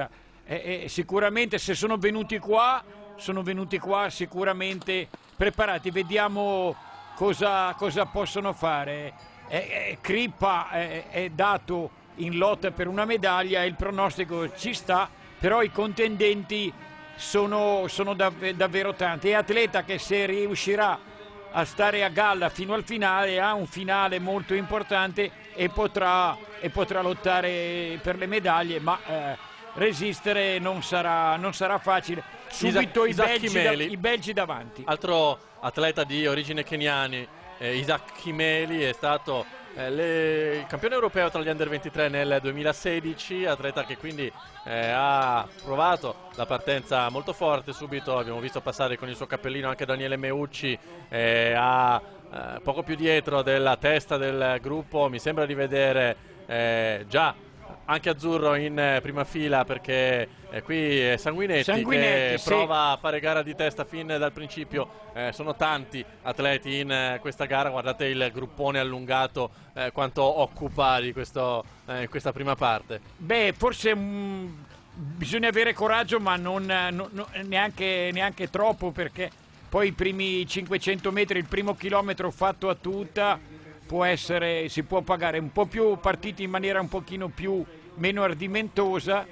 e, e sicuramente se sono venuti qua, sono venuti qua sicuramente preparati. Vediamo cosa, cosa possono fare. Eh, eh, Crippa è, è dato in lotta per una medaglia e il pronostico ci sta, però i contendenti sono, sono dav- davvero tanti. È atleta che se riuscirà a stare a galla fino al finale ha un finale molto importante e potrà, e potrà lottare per le medaglie, ma eh, resistere non sarà, non sarà facile. Subito Isaac, i, Isaac belgi da, Kimeli, i belgi davanti. Altro atleta di origine keniani, eh, Isaac Kimeli, è stato eh, le, il campione europeo tra gli under ventitré nel duemilasedici, atleta che quindi eh, ha provato la partenza molto forte subito. Abbiamo visto passare con il suo cappellino anche Daniele Meucci, eh, a eh, poco più dietro della testa del gruppo. Mi sembra di vedere eh, già anche azzurro in eh, prima fila, perché eh, qui è Sanguinetti, Sanguinetti che sì. prova a fare gara di testa fin dal principio. Eh, sono tanti atleti in eh, questa gara, guardate il gruppone allungato, eh, quanto occupa di questo, eh, in questa prima parte. Beh, forse mh, bisogna avere coraggio, ma non, non- non- neanche, neanche troppo, perché poi i primi cinquecento metri, il primo chilometro fatto a tutta, può essere, si può pagare. Un po' più partiti in maniera un pochino più meno ardimentosa.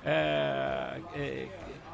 eh, eh,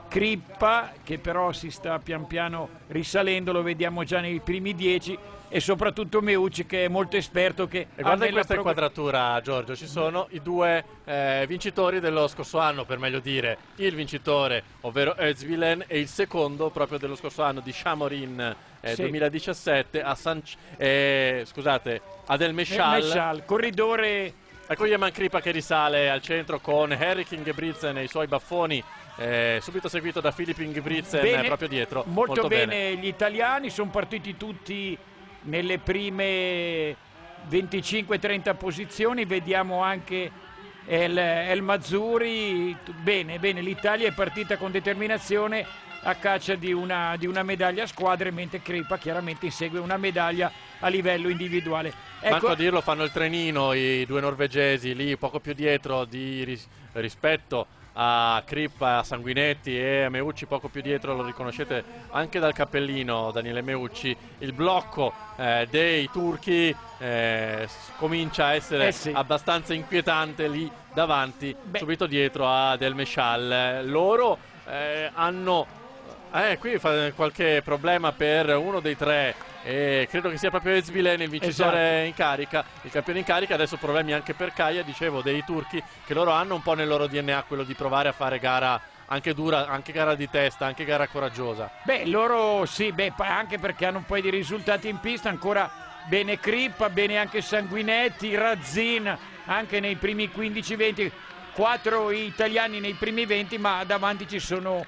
Crippa, che però si sta pian piano risalendo, lo vediamo già nei primi dieci, e soprattutto Meucci, che è molto esperto, che E guarda in nella questa prog- inquadratura, Giorgio, ci sono i due eh, vincitori dello scorso anno, per meglio dire il vincitore, ovvero Özbilen, e il secondo proprio dello scorso anno di Chamorin eh, Sì. duemiladiciassette a San, eh, scusate, ad El Meshal. Meshal, corridore. Ecco Yeman Crippa che risale al centro con Henrik Ingebrigtsen e i suoi baffoni, eh, subito seguito da Filip Ingebrigtsen Bene, proprio dietro. molto, bene, gli italiani, sono partiti tutti nelle prime venticinque trenta posizioni. Vediamo anche El, El Mazzuri. Bene, bene, l'Italia è partita con determinazione a caccia di una, di una medaglia a squadre, mentre Crippa chiaramente insegue una medaglia a livello individuale. Manco Ecco, a dirlo, fanno il trenino i due norvegesi lì poco più dietro di ris- rispetto a Crippa, a Sanguinetti e a Meucci poco più dietro. Lo riconoscete anche dal cappellino Daniele Meucci. Il blocco eh, dei turchi eh, s- comincia a essere Eh sì. abbastanza inquietante lì davanti. Beh. Subito dietro a Del Meshal. Eh, loro eh, hanno eh, qui fa qualche problema per uno dei tre, e credo che sia proprio Özbilen il vincitore Esatto. in carica, il campione in carica. Adesso problemi anche per Kaya, dicevo, dei turchi, che loro hanno un po' nel loro D N A quello di provare a fare gara anche dura, anche gara di testa, anche gara coraggiosa. beh, loro sì, beh, pa- anche perché hanno un po' di risultati in pista. Ancora bene Crippa, bene anche Sanguinetti, Razzin anche nei primi quindici venti, quattro italiani nei primi venti, ma davanti ci sono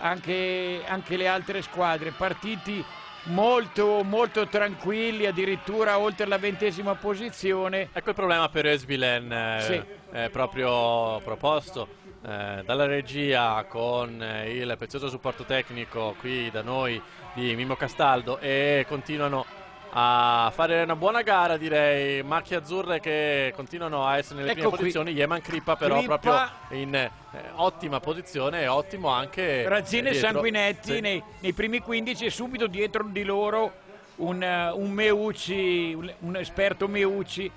anche, anche le altre squadre, partiti molto molto tranquilli, addirittura oltre la ventesima posizione. Ecco il problema per Özbilen, eh, Sì. eh, proprio proposto eh, dalla regia con eh, il prezioso supporto tecnico qui da noi di Mimmo Castaldo, e continuano a fare una buona gara, direi. Macchie azzurre che continuano a essere nelle Ecco prime qui. posizioni. Yeman Crippa però Crippa. proprio in eh, ottima posizione, e ottimo anche Razzin eh, e dietro. Sanguinetti Sì. nei, nei primi quindici, e subito dietro di loro un, eh, un Meucci, un, un esperto Meucci,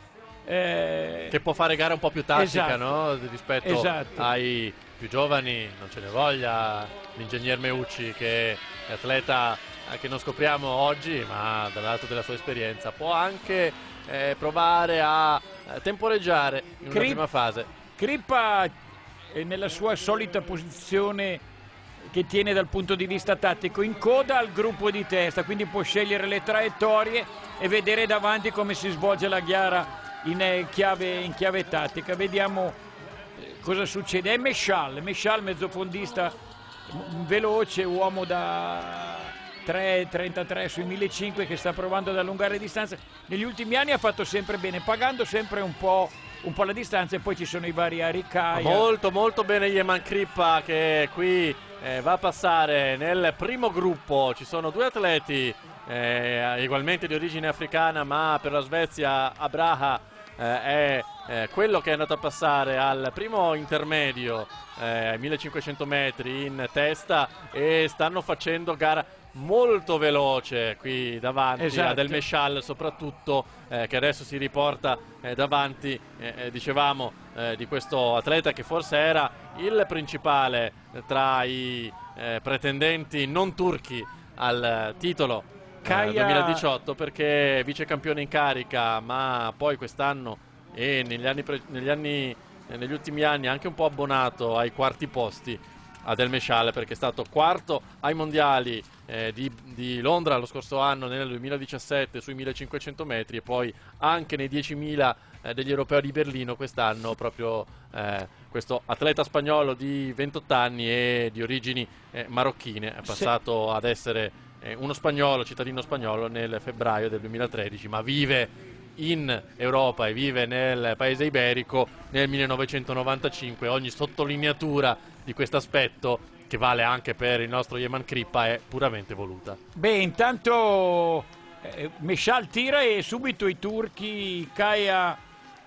eh, Che può fare gara un po' più tattica, Esatto. no? Rispetto Esatto. ai più giovani, non ce ne voglia l'ingegner Meucci, che è atleta eh, che non scopriamo oggi, ma dall'alto della sua esperienza può anche eh, provare a eh, temporeggiare in una Crip- prima fase. Crippa è nella sua solita posizione che tiene dal punto di vista tattico, in coda al gruppo di testa, quindi può scegliere le traiettorie e vedere davanti come si svolge la gara in eh, chiave, in chiave tattica. Vediamo eh, cosa succede. È Meshal, Meshal mezzofondista m- veloce, uomo da tre trentatré sui millecinquecento, che sta provando ad allungare le distanze. Negli ultimi anni ha fatto sempre bene, pagando sempre un po', un po' la distanza, e poi ci sono i vari Arikaya. Molto molto bene Yeman Crippa, che qui eh, va a passare nel primo gruppo. Ci sono due atleti eh, ugualmente di origine africana, ma per la Svezia Abraha eh, è eh, quello che è andato a passare al primo intermedio eh, ai millecinquecento metri in testa, e stanno facendo gara molto veloce qui davanti, esatto, a Del Meshal soprattutto, eh, che adesso si riporta eh, davanti, eh, eh, dicevamo eh, di questo atleta che forse era il principale tra i eh, pretendenti non turchi al titolo eh, duemiladiciotto, perché vice campione in carica, ma poi quest'anno e negli anni, pre- negli, anni eh, negli ultimi anni anche un po' abbonato ai quarti posti a Del Meshal, perché è stato quarto ai mondiali eh, di, di Londra lo scorso anno nel duemiladiciassette sui millecinquecento metri, e poi anche nei diecimila eh, degli europei di Berlino quest'anno, proprio eh, questo atleta spagnolo di ventotto anni e di origini eh, marocchine è passato sì. ad essere eh, uno spagnolo, cittadino spagnolo nel febbraio del duemilatredici, ma vive in Europa e vive nel paese iberico nel millenovecentonovantacinque. Ogni sottolineatura di questo aspetto, che vale anche per il nostro Yeman Crippa, è puramente voluta. Beh, intanto eh, Meshal tira e subito i turchi Kaya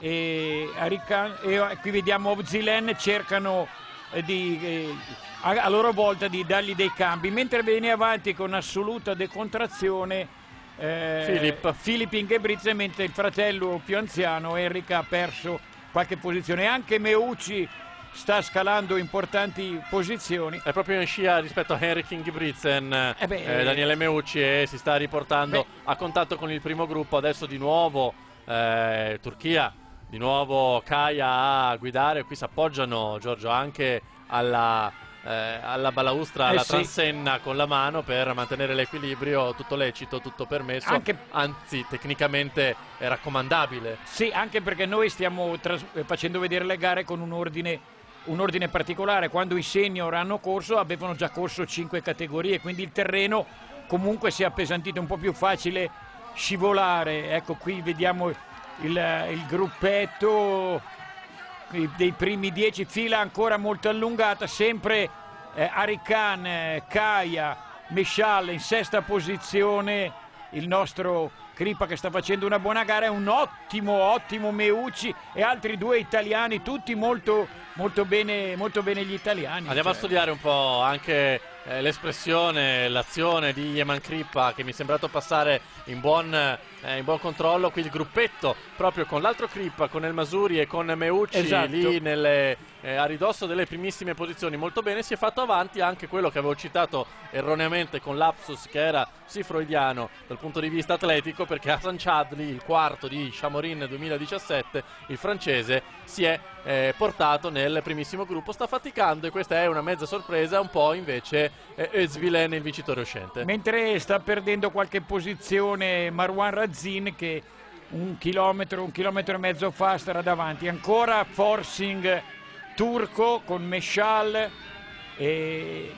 e Arikan, e qui vediamo Ovzilen, cercano eh, di, eh, a, a loro volta di dargli dei cambi, mentre viene avanti con assoluta decontrazione eh, Filip. Filip Ingebrigtsen, mentre il fratello più anziano Enric ha perso qualche posizione. Anche Meucci sta scalando importanti posizioni. È proprio in scia rispetto a Henrik Ingebrigtsen, eh beh, eh, Daniele Meucci, e si sta riportando beh. a contatto con il primo gruppo. Adesso di nuovo eh, Turchia, di nuovo Kaya a guidare. Qui si appoggiano, Giorgio, anche alla, eh, alla balaustra, alla eh sì. transenna con la mano per mantenere l'equilibrio. Tutto lecito, tutto permesso, anche... anzi tecnicamente è raccomandabile. Sì, anche perché noi stiamo tras- facendo vedere le gare con un ordine un ordine particolare. Quando i senior hanno corso avevano già corso cinque categorie, quindi il terreno comunque si è appesantito, un po' più facile scivolare. Ecco, qui vediamo il, il gruppetto dei primi dieci, fila ancora molto allungata, sempre eh, Arikan, eh, Kaya, Meshal in sesta posizione, il nostro Crippa che sta facendo una buona gara, è un ottimo ottimo Meucci e altri due italiani, tutti molto molto bene, molto bene gli italiani. Andiamo cioè. a studiare un po' anche eh, l'espressione, l'azione di Yeman Crippa, che mi è sembrato passare in buon, eh, in buon controllo. Qui il gruppetto proprio con l'altro Crippa, con El Masuri e con Meucci, esatto. lì nelle, eh, a ridosso delle primissime posizioni, molto bene. Si è fatto avanti anche quello che avevo citato erroneamente con lapsus, che era sì freudiano dal punto di vista atletico, perché Hassan Chadli, il quarto di Chamorin duemiladiciassette, il francese, si è eh, portato nel primissimo gruppo. Sta faticando, e questa è una mezza sorpresa un po' invece eh, Özbilen, il vincitore uscente. Mentre sta perdendo qualche posizione Marwan Razin, che un chilometro, un chilometro e mezzo fa starà davanti. Ancora forcing turco con Meshal e,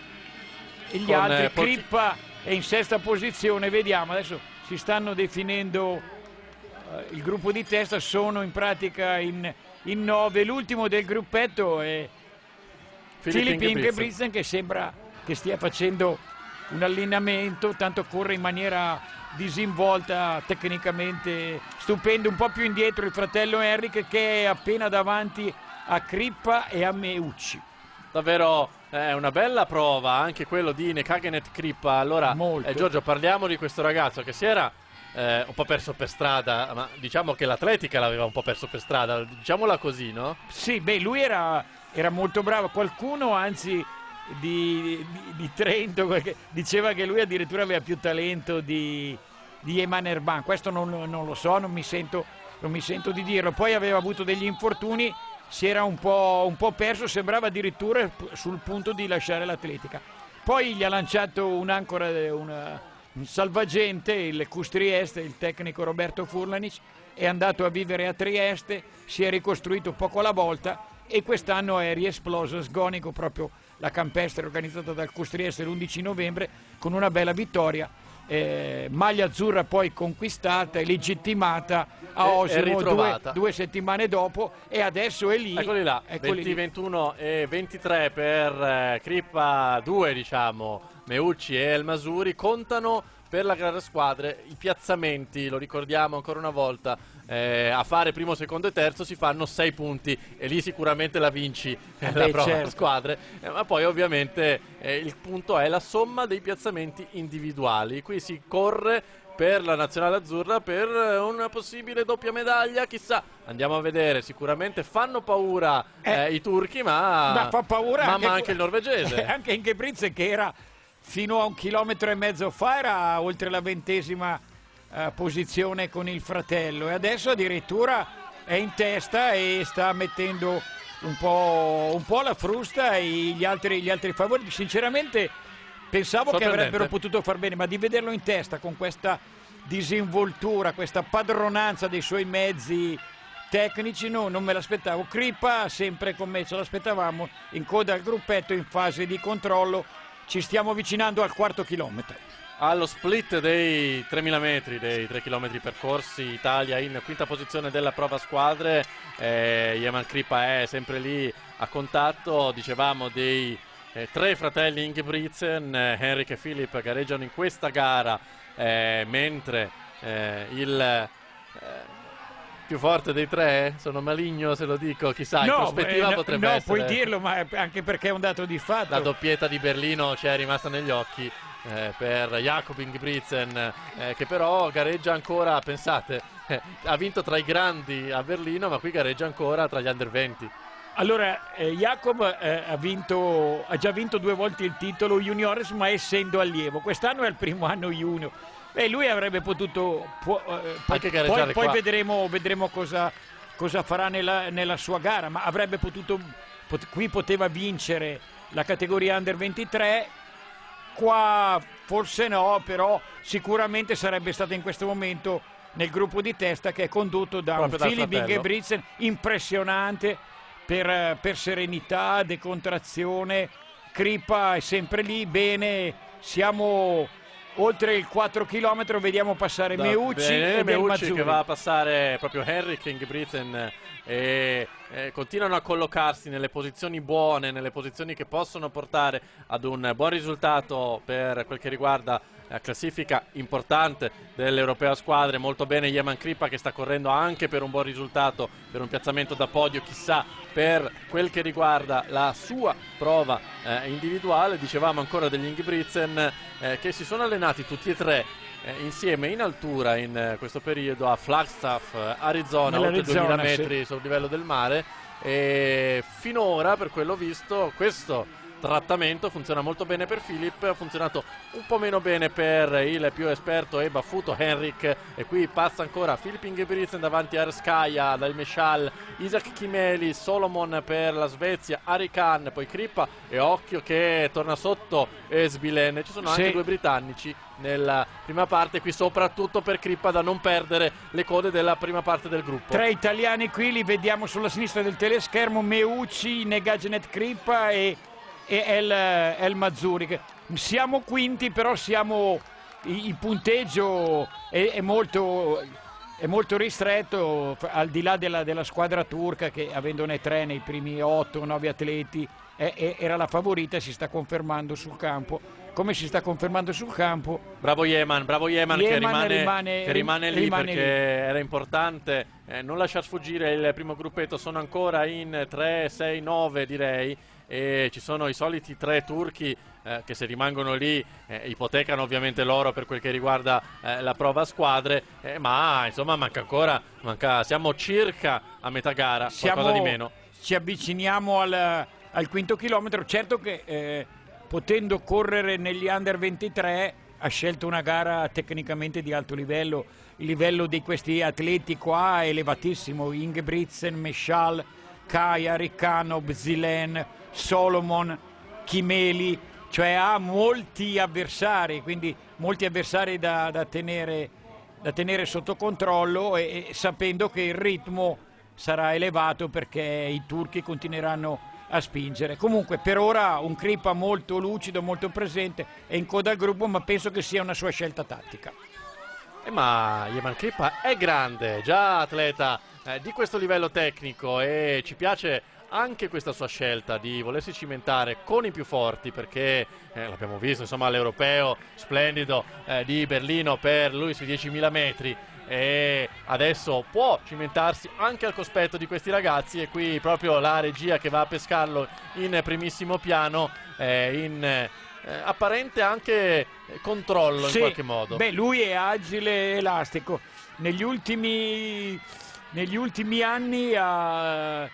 e gli con, altri. Eh, Porti- Crippa è in sesta posizione, vediamo, adesso si stanno definendo eh, il gruppo di testa, sono in pratica in, in nove. L'ultimo del gruppetto è Filip Ingebrigtsen, che sembra che stia facendo un allenamento, tanto corre in maniera disinvolta, tecnicamente stupendo. Un po' più indietro il fratello Enric, che è appena davanti a Crippa e a Meucci. Davvero è eh, una bella prova anche quello di Nekagenet Crippa. Allora eh, Giorgio, parliamo di questo ragazzo che si era eh, un po' perso per strada, ma diciamo che l'atletica l'aveva un po' perso per strada, diciamola così, no? Sì, beh, lui era, era molto bravo. Qualcuno anzi di, di, di Trento qualche, diceva che lui addirittura aveva più talento di, di Eman Erban. Questo non, non lo so, non mi, sento, non mi sento di dirlo. Poi aveva avuto degli infortuni, si era un po', un po' perso, sembrava addirittura sul punto di lasciare l'atletica. Poi gli ha lanciato un'ancora, una, un salvagente, il Cus Trieste, il tecnico Roberto Furlanic, è andato a vivere a Trieste, si è ricostruito poco alla volta e quest'anno è riesploso a Sgonico, proprio la campestre organizzata dal Cus Trieste l'undici novembre, con una bella vittoria. Eh, maglia azzurra poi conquistata e legittimata a Osimo due, due settimane dopo, e adesso è lì. Eccoli là, eccoli venti, lì. ventuno e ventitré per eh, Crippa due, diciamo, Meucci e El Masuri. Contano per la gara squadre i piazzamenti, lo ricordiamo ancora una volta, eh, a fare primo, secondo e terzo si fanno sei punti e lì sicuramente la vinci eh, la Beh, prova certo. squadre, eh, ma poi ovviamente eh, il punto è la somma dei piazzamenti individuali. Qui si corre per la nazionale azzurra per una possibile doppia medaglia, chissà, andiamo a vedere. Sicuramente fanno paura eh, Eh, i turchi, ma, ma fa paura ma anche, ma anche il norvegese. anche Ingebrigtsen, che era fino a un chilometro e mezzo fa era oltre la ventesima eh, posizione con il fratello, e adesso addirittura è in testa e sta mettendo un po', un po' la frusta e gli altri, gli altri favoriti. Sinceramente pensavo che Sorprendente. avrebbero potuto far bene, ma di vederlo in testa con questa disinvoltura, questa padronanza dei suoi mezzi tecnici, no, non me l'aspettavo. Crippa sempre come ce l'aspettavamo, in coda al gruppetto, in fase di controllo. Ci stiamo avvicinando al quarto chilometro. Allo split dei tremila metri, dei tre chilometri percorsi, Italia in quinta posizione della prova squadre, eh, Yeman Crippa è sempre lì a contatto. Dicevamo dei eh, tre fratelli Ingebrigtsen, eh, Henrik e Philip gareggiano in questa gara, eh, mentre eh, il eh, più forte dei tre, sono maligno se lo dico, chissà, in prospettiva eh, potrebbe no, essere. puoi dirlo, ma anche perché è un dato di fatto. La doppietta di Berlino ci è rimasta negli occhi eh, per Jakob Ingebrigtsen, eh, che però gareggia ancora, pensate, eh, ha vinto tra i grandi a Berlino, ma qui gareggia ancora tra gli under venti. Allora, eh, Jakob eh, ha, vinto, ha già vinto due volte il titolo juniores, ma essendo allievo. Quest'anno è il primo anno junior. Beh, lui avrebbe potuto può, eh, poi, Anche gareggiare poi, poi qua. vedremo, vedremo cosa, cosa farà nella, nella sua gara, ma avrebbe potuto pot, qui poteva vincere la categoria under ventitré, qua forse no, però sicuramente sarebbe stato in questo momento nel gruppo di testa, che è condotto da Proprio un dal Philip fratello. Ingebrigtsen impressionante per, per serenità, decontrazione. Crippa è sempre lì, bene, siamo oltre il quattro chilometri, vediamo passare Da- Meucci bene, e Del Meucci Mazzuri. che va a passare proprio Henrik Ingebrigtsen e eh, continuano a collocarsi nelle posizioni buone, nelle posizioni che possono portare ad un buon risultato per quel che riguarda la classifica importante dell'Europea Squadre. Molto bene Yeman Crippa, che sta correndo anche per un buon risultato, per un piazzamento da podio, chissà per quel che riguarda la sua prova eh, individuale. Dicevamo ancora degli Ingebrigtsen eh, che si sono allenati tutti e tre eh, insieme in altura in eh, questo periodo a Flagstaff, eh, Arizona, oltre Nell'Arizona, duemila metri sì. sul livello del mare, e finora, per quello visto, questo trattamento funziona molto bene per Philip, ha funzionato un po' meno bene per il più esperto e baffuto Henrik, e qui passa ancora Philip Ingebrigtsen davanti a Erskaya, dal Meshal, Isaac Kimeli, Solomon per la Svezia, Ari Khan, poi Crippa, e occhio che torna sotto Esbilen. Ci sono anche Sì. due britannici nella prima parte, qui soprattutto per Crippa, da non perdere le code della prima parte del gruppo. Tre italiani qui, li vediamo sulla sinistra del teleschermo: Meucci, Negagenet Crippa e, e El, El Mazzuri. Che siamo quinti, però siamo il, il punteggio è, è molto è molto ristretto, al di là della, della squadra turca, che avendone tre nei primi otto o nove atleti è, è, era la favorita e si sta confermando sul campo. Come si sta confermando sul campo, Bravo Yeman, bravo Yeman, che Yeman rimane, rimane- che rimane lì rimane perché lì. era importante eh, non lasciar sfuggire il primo gruppetto. Sono ancora in tre, sei, nove direi, e ci sono i soliti tre turchi eh, che, se rimangono lì, eh, ipotecano ovviamente loro per quel che riguarda eh, la prova squadre, eh, ma insomma manca ancora, manca, siamo circa a metà gara, siamo, qualcosa di meno. ci avviciniamo al, al quinto chilometro. Certo che eh, potendo correre negli under ventitré ha scelto una gara tecnicamente di alto livello. Il livello di questi atleti qua è elevatissimo: Ingebrigtsen, Meshal, Kaya, Ricano, Zilen, Solomon, Kimeli, cioè ha molti avversari, quindi molti avversari da, da, tenere, da tenere sotto controllo, e, e sapendo che il ritmo sarà elevato perché i turchi continueranno a spingere. Comunque per ora un Crippa molto lucido, molto presente, è in coda al gruppo, ma penso che sia una sua scelta tattica. Eh, ma Yeman Crippa è grande, già atleta eh, di questo livello tecnico, e ci piace anche questa sua scelta di volersi cimentare con i più forti, perché eh, l'abbiamo visto insomma all'europeo splendido eh, di Berlino per lui sui diecimila metri, e adesso può cimentarsi anche al cospetto di questi ragazzi, e qui proprio la regia che va a pescarlo in primissimo piano, eh, in eh, apparente anche controllo, sì, in qualche modo. Beh, lui è agile, elastico. Negli ultimi, negli ultimi anni ha,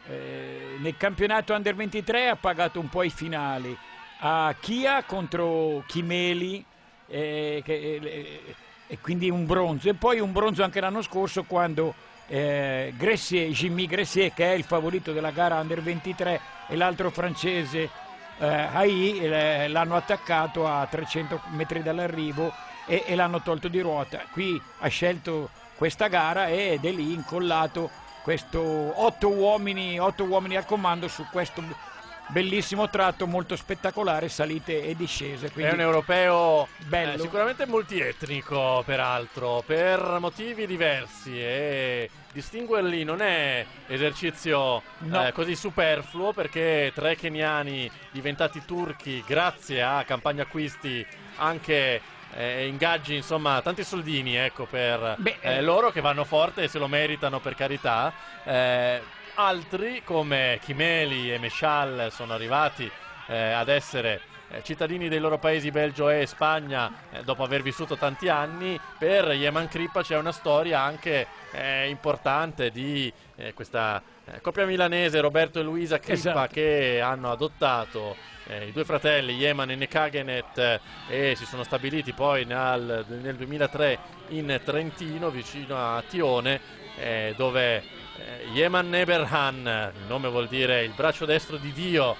eh, nel campionato Under ventitré ha pagato un po' i finali a Chia contro Chimeli, eh, che, eh, e quindi un bronzo, e poi un bronzo anche l'anno scorso quando eh, Gressier, Jimmy Gressier, che è il favorito della gara Under ventitré, e l'altro francese eh, Hai eh, l'hanno attaccato a trecento metri dall'arrivo e, e l'hanno tolto di ruota. Qui ha scelto questa gara ed è lì incollato questo otto uomini, otto uomini al comando su questo bellissimo tratto molto spettacolare, salite e discese. È un europeo bello. Eh, sicuramente multietnico, peraltro, per motivi diversi, e distinguerli non è esercizio no. eh, così superfluo, perché tre keniani diventati turchi grazie a campagne acquisti, anche eh, ingaggi, insomma tanti soldini, ecco, per Beh, eh, loro, che vanno forte e se lo meritano, per carità. eh, Altri come Chimeli e Meshal sono arrivati eh, ad essere eh, cittadini dei loro paesi, Belgio e Spagna, eh, dopo aver vissuto tanti anni. Per Yeman Crippa c'è una storia anche eh, importante di eh, questa eh, coppia milanese, Roberto e Luisa Crippa, esatto, che hanno adottato eh, i due fratelli Yeman e Nekagenet eh, e si sono stabiliti poi nel, nel duemilatré in Trentino, vicino a Tione, eh, dove Eh, Yeman Neberhan, il nome vuol dire il braccio destro di Dio,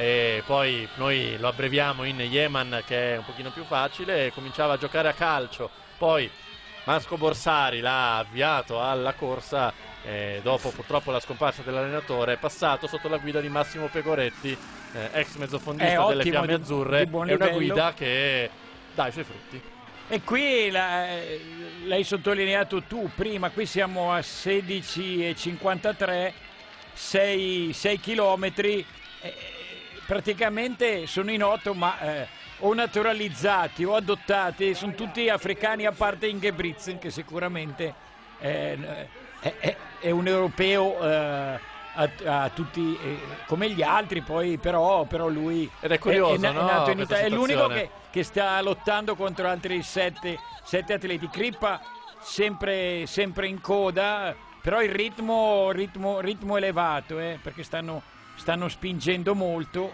e poi noi lo abbreviamo in Yeman, che è un pochino più facile, e cominciava a giocare a calcio. Poi Marco Borsari l'ha avviato alla corsa, e dopo purtroppo la scomparsa dell'allenatore è passato sotto la guida di Massimo Pegoretti, eh, ex mezzofondista delle Fiamme Azzurre. È una guida che dà i suoi frutti. E qui la, l'hai sottolineato tu prima, qui siamo a sedici e cinquantatré, sei chilometri, eh, praticamente sono in otto, ma eh, o naturalizzati o adottati, sono tutti africani, a parte Ingebrigtsen, che sicuramente eh, è, è, è un europeo eh, a, a tutti eh, come gli altri, poi però, però lui ed è curioso, è, è, no, è nato in Italia, è l'unico che, che sta lottando contro altri sette, sette atleti. Crippa sempre, sempre in coda, però il ritmo, ritmo, ritmo elevato, eh, perché stanno, stanno spingendo molto.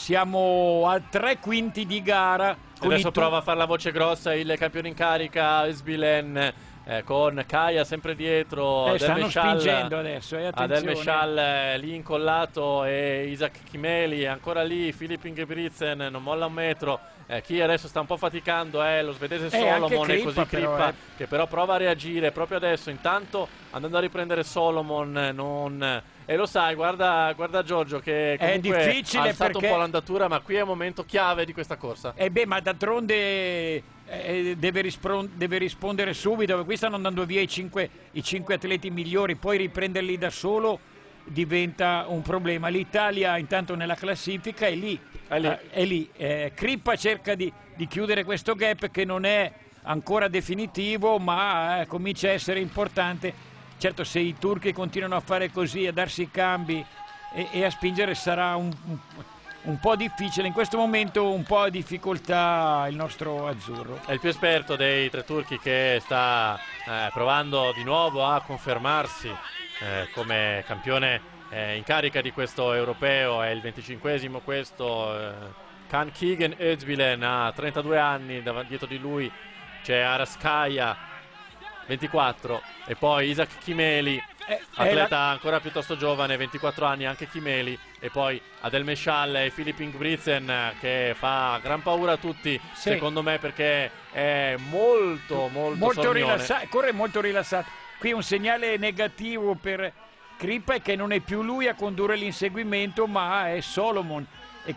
Siamo a tre quinti di gara. Adesso prova a fare la voce grossa il campione in carica Esbilen, eh, con Kaya sempre dietro, eh, stanno Meshal, spingendo adesso, eh, Adel Meshal eh, lì incollato, e Isaac Chimeli ancora lì, Filip Ingebrigtsen non molla un metro. Eh, chi adesso sta un po' faticando è lo svedese Solomon, e così Crippa, però, eh. che però prova a reagire proprio adesso, intanto andando a riprendere Solomon, non... E lo sai, guarda, guarda Giorgio, che comunque è difficile, ha alzato perché... un po' l'andatura, ma qui è un momento chiave di questa corsa. Eh beh, ma d'altronde eh, deve, rispon- deve rispondere subito, perché qui stanno andando via i cinque, i cinque atleti migliori, poi riprenderli da solo diventa un problema. L'Italia intanto nella classifica è lì, è lì. Eh, è lì. Eh, Crippa cerca di, di chiudere questo gap, che non è ancora definitivo, ma eh, comincia a essere importante. Certo, se i turchi continuano a fare così, a darsi i cambi e, e a spingere, sarà un, un, un po' difficile. In questo momento un po' di difficoltà il nostro azzurro. È il più esperto dei tre turchi, che sta eh, provando di nuovo a confermarsi eh, come campione eh, in carica di questo europeo. È il venticinquesimo questo. eh, Kan Kigen Özbilen ha trentadue anni, dietro di lui c'è Araskaya ventiquattro, e poi Isaac Chimeli, eh, atleta la... ancora piuttosto giovane, ventiquattro anni anche Chimeli, e poi Adel Meshal e Filip Ingebrigtsen, che fa gran paura a tutti, sì, secondo me, perché è molto molto, molto rilassato, corre molto rilassato. Qui un segnale negativo per Crippa è che non è più lui a condurre l'inseguimento, ma è Solomon, e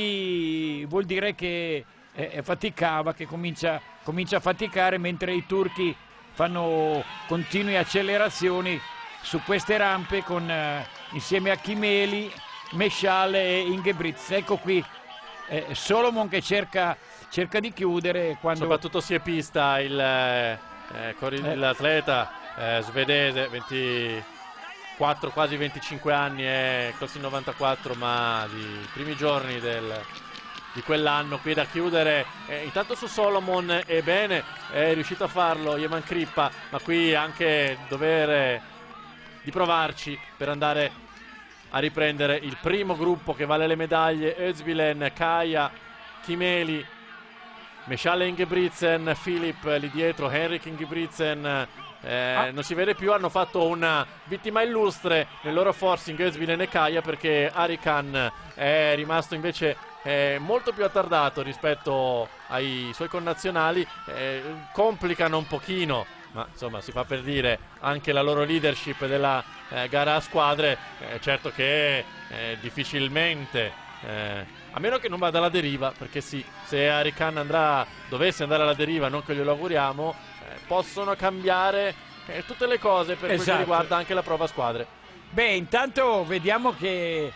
quindi vuol dire che eh, faticava, che comincia, comincia a faticare, mentre i turchi fanno continue accelerazioni. su queste rampe con, eh, insieme a Chimeli, Meshal e Ingebrigtsen. Ecco qui eh, Solomon che cerca, cerca di chiudere quando... Soprattutto si è pista il, eh, eh. l'atleta eh, svedese, ventiquattro, quasi venticinque anni, è classe novantaquattro, ma di primi giorni del... di quell'anno qui da chiudere. Eh, intanto su Solomon è bene, è riuscito a farlo Yeman Crippa, ma qui anche dovere di provarci per andare a riprendere il primo gruppo che vale le medaglie: Özbilen, Kaya, Chimeli, Meshal Ingebrigtsen, Philip lì dietro, Henrik Ingebrigtsen. Eh, ah. Non si vede più, hanno fatto una vittima illustre nel loro forcing Özbilen e Kaya, perché Arikan è rimasto invece eh, molto più attardato rispetto ai suoi connazionali. Eh, complicano un pochino, ma insomma si fa per dire, anche la loro leadership della eh, gara a squadre. Eh, certo che eh, difficilmente, eh, a meno che non vada alla deriva, perché sì, se Arikan andrà, dovesse andare alla deriva, non che glielo auguriamo, eh, possono cambiare eh, tutte le cose per esatto. quel che riguarda anche la prova a squadre. Beh, intanto vediamo che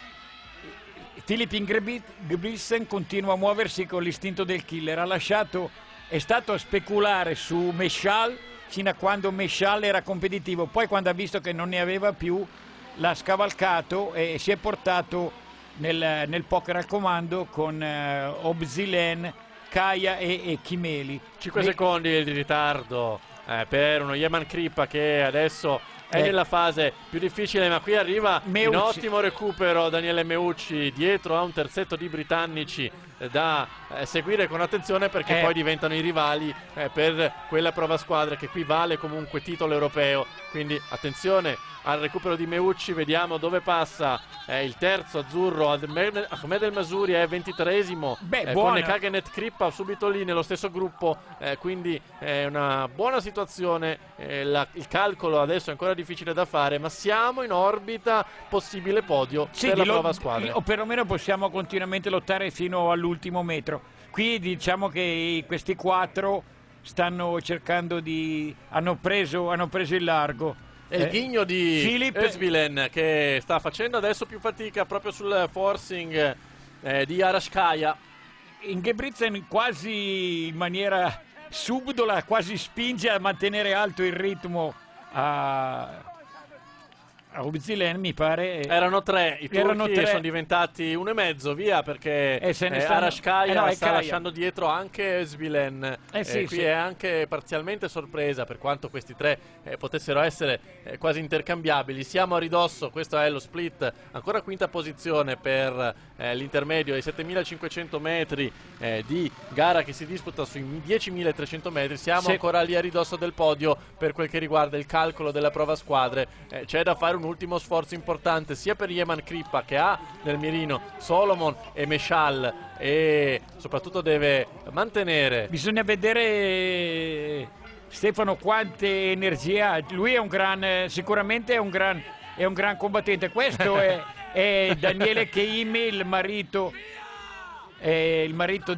Philip Ingebrigtsen continua a muoversi con l'istinto del killer. Ha lasciato, è stato a speculare su Meshal fino a quando Meshal era competitivo, poi quando ha visto che non ne aveva più l'ha scavalcato e si è portato nel, nel poker al comando con uh, Özbilen, Kaya e, e Chimeli. cinque Me... secondi di ritardo eh, per uno Yeman Crippa che adesso è eh. nella fase più difficile, ma qui arriva Meucci. In ottimo recupero Daniele Meucci dietro a un terzetto di britannici eh, da eh, seguire con attenzione, perché eh. poi diventano i rivali eh, per quella prova squadra che qui vale comunque titolo europeo, quindi attenzione al recupero di Meucci. Vediamo dove passa eh, il terzo azzurro, Ahmed El Masuri è ventitreesimo. Beh, eh, con Kagenet Crippa subito lì nello stesso gruppo, eh, quindi è una buona situazione. eh, la, il calcolo adesso è ancora difficile da fare, ma siamo in orbita possibile podio sì, per la lo, prova a squadre, o perlomeno possiamo continuamente lottare fino all'ultimo metro. Qui diciamo che questi quattro stanno cercando di hanno preso, hanno preso il largo. È il ghigno di Philip Özbilen che sta facendo adesso più fatica proprio sul forcing eh, di Arashkaya. Ingebrigtsen quasi in maniera subdola, quasi spinge a mantenere alto il ritmo a, a Özbilen, mi pare. Erano tre, i turchi Erano tre. Sono diventati uno e mezzo, via, perché eh, se ne eh, stanno... Arashkaya eh no, sta Kaya. lasciando dietro anche Özbilen. Eh sì, eh, qui sì. è anche parzialmente sorpresa, per quanto questi tre eh, potessero essere eh, quasi intercambiabili. Siamo a ridosso, questo è lo split, ancora quinta posizione per eh, l'intermedio ai settemilacinquecento metri eh, di gara che si disputa sui diecimilatrecento metri. Siamo sì. ancora lì a ridosso del podio per quel che riguarda il calcolo della prova a squadre. Eh, c'è da fare un ultimo sforzo importante sia per Yeman Crippa, che ha nel mirino Solomon e Meshal, e soprattutto deve mantenere. Bisogna vedere, Stefano, quante energie ha. Lui è un gran, sicuramente è un gran, è un gran combattente. Questo è, è Daniele Cheimi, il marito, è il marito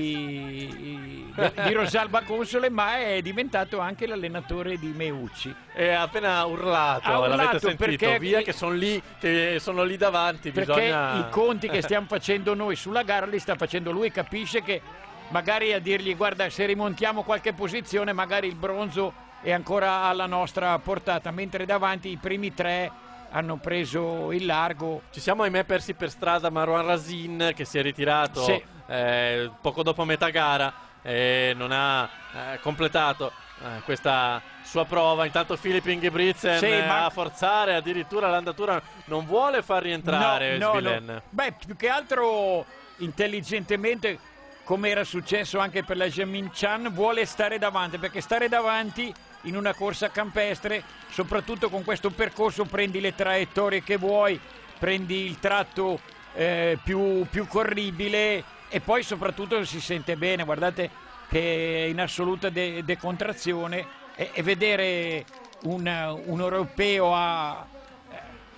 di, di Rosalba Console, ma è diventato anche l'allenatore di Meucci. È appena urlato, ha urlato l'avete sentito, perché via che sono lì, che sono lì davanti. Perché bisogna... i conti che stiamo facendo noi sulla gara li sta facendo lui, capisce che magari a dirgli guarda, se rimontiamo qualche posizione magari il bronzo è ancora alla nostra portata, mentre davanti i primi tre hanno preso il largo. Ci siamo ahimè persi per strada Marwan Razin, che si è ritirato sì. eh, poco dopo metà gara e non ha eh, completato eh, questa sua prova. Intanto Philip Ingebrigtsen sì, eh, ma... a forzare addirittura l'andatura, non vuole far rientrare no, Özbilen. no, no. Beh, più che altro intelligentemente, come era successo anche per la Jamin Chan, vuole stare davanti, perché stare davanti in una corsa campestre, soprattutto con questo percorso, prendi le traiettorie che vuoi, prendi il tratto eh, più, più corribile e poi soprattutto si sente bene. Guardate che è in assoluta de- decontrazione e-, e vedere un, un europeo a eh,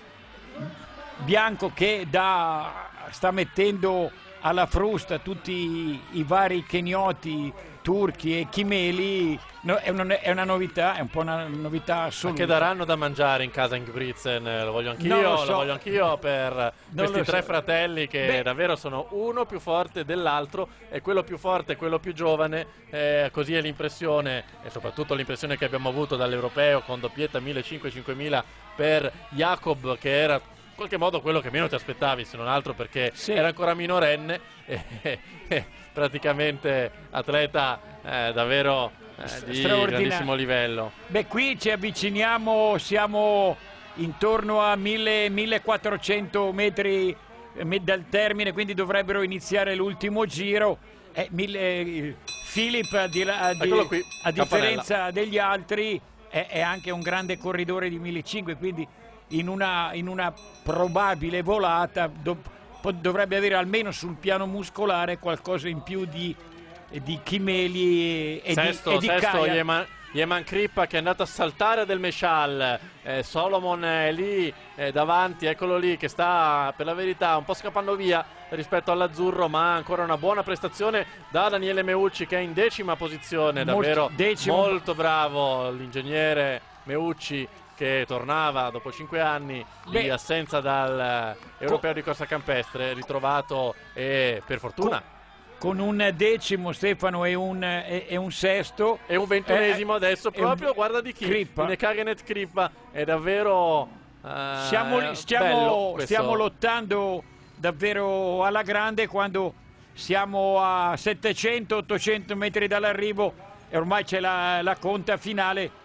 bianco che da, sta mettendo alla frusta tutti i, i vari kenioti turchi e Chimeli, no, è, una, è una novità, è un po' una novità assoluta. Ma che daranno da mangiare in casa Ingebrigtsen, lo voglio anch'io, lo, lo, so. lo voglio anch'io per non questi tre so. fratelli che Beh. davvero sono uno più forte dell'altro, e quello più forte, quello più giovane, eh, così è l'impressione, e soprattutto l'impressione che abbiamo avuto dall'europeo con doppietta millecinquecento-cinquemila per Jacob, che era in qualche modo quello che meno ti aspettavi, se non altro perché sì. era ancora minorenne e, e praticamente atleta eh, davvero eh, di grandissimo livello. Beh, qui ci avviciniamo, siamo intorno a mille millequattrocento metri dal termine, quindi dovrebbero iniziare l'ultimo giro. Eh, mille, Philip, a, di, a, di, qui, a differenza degli altri, è, è anche un grande corridore di millecinquecento, quindi in una, in una probabile volata do, dovrebbe avere almeno sul piano muscolare qualcosa in più di, di Chimeli e sesto, di, e di sesto Kaya. Yeman, Yeman Crippa, che è andato a saltare del Meshal, eh, Solomon è lì eh, davanti, eccolo lì che sta per la verità un po' scappando via rispetto all'azzurro, ma ancora una buona prestazione da Daniele Meucci, che è in decima posizione, davvero molto, molto bravo l'ingegnere Meucci, che tornava dopo cinque anni Beh, di assenza dal europeo di corsa campestre, ritrovato e per fortuna con, con un decimo Stefano e un, e, e un sesto e un ventunesimo eh, adesso proprio un, guarda di chi Crippa. Nekagenet Crippa, è davvero eh, stiamo, stiamo, stiamo lottando davvero alla grande quando siamo a settecento ottocento metri dall'arrivo e ormai c'è la, la conta finale.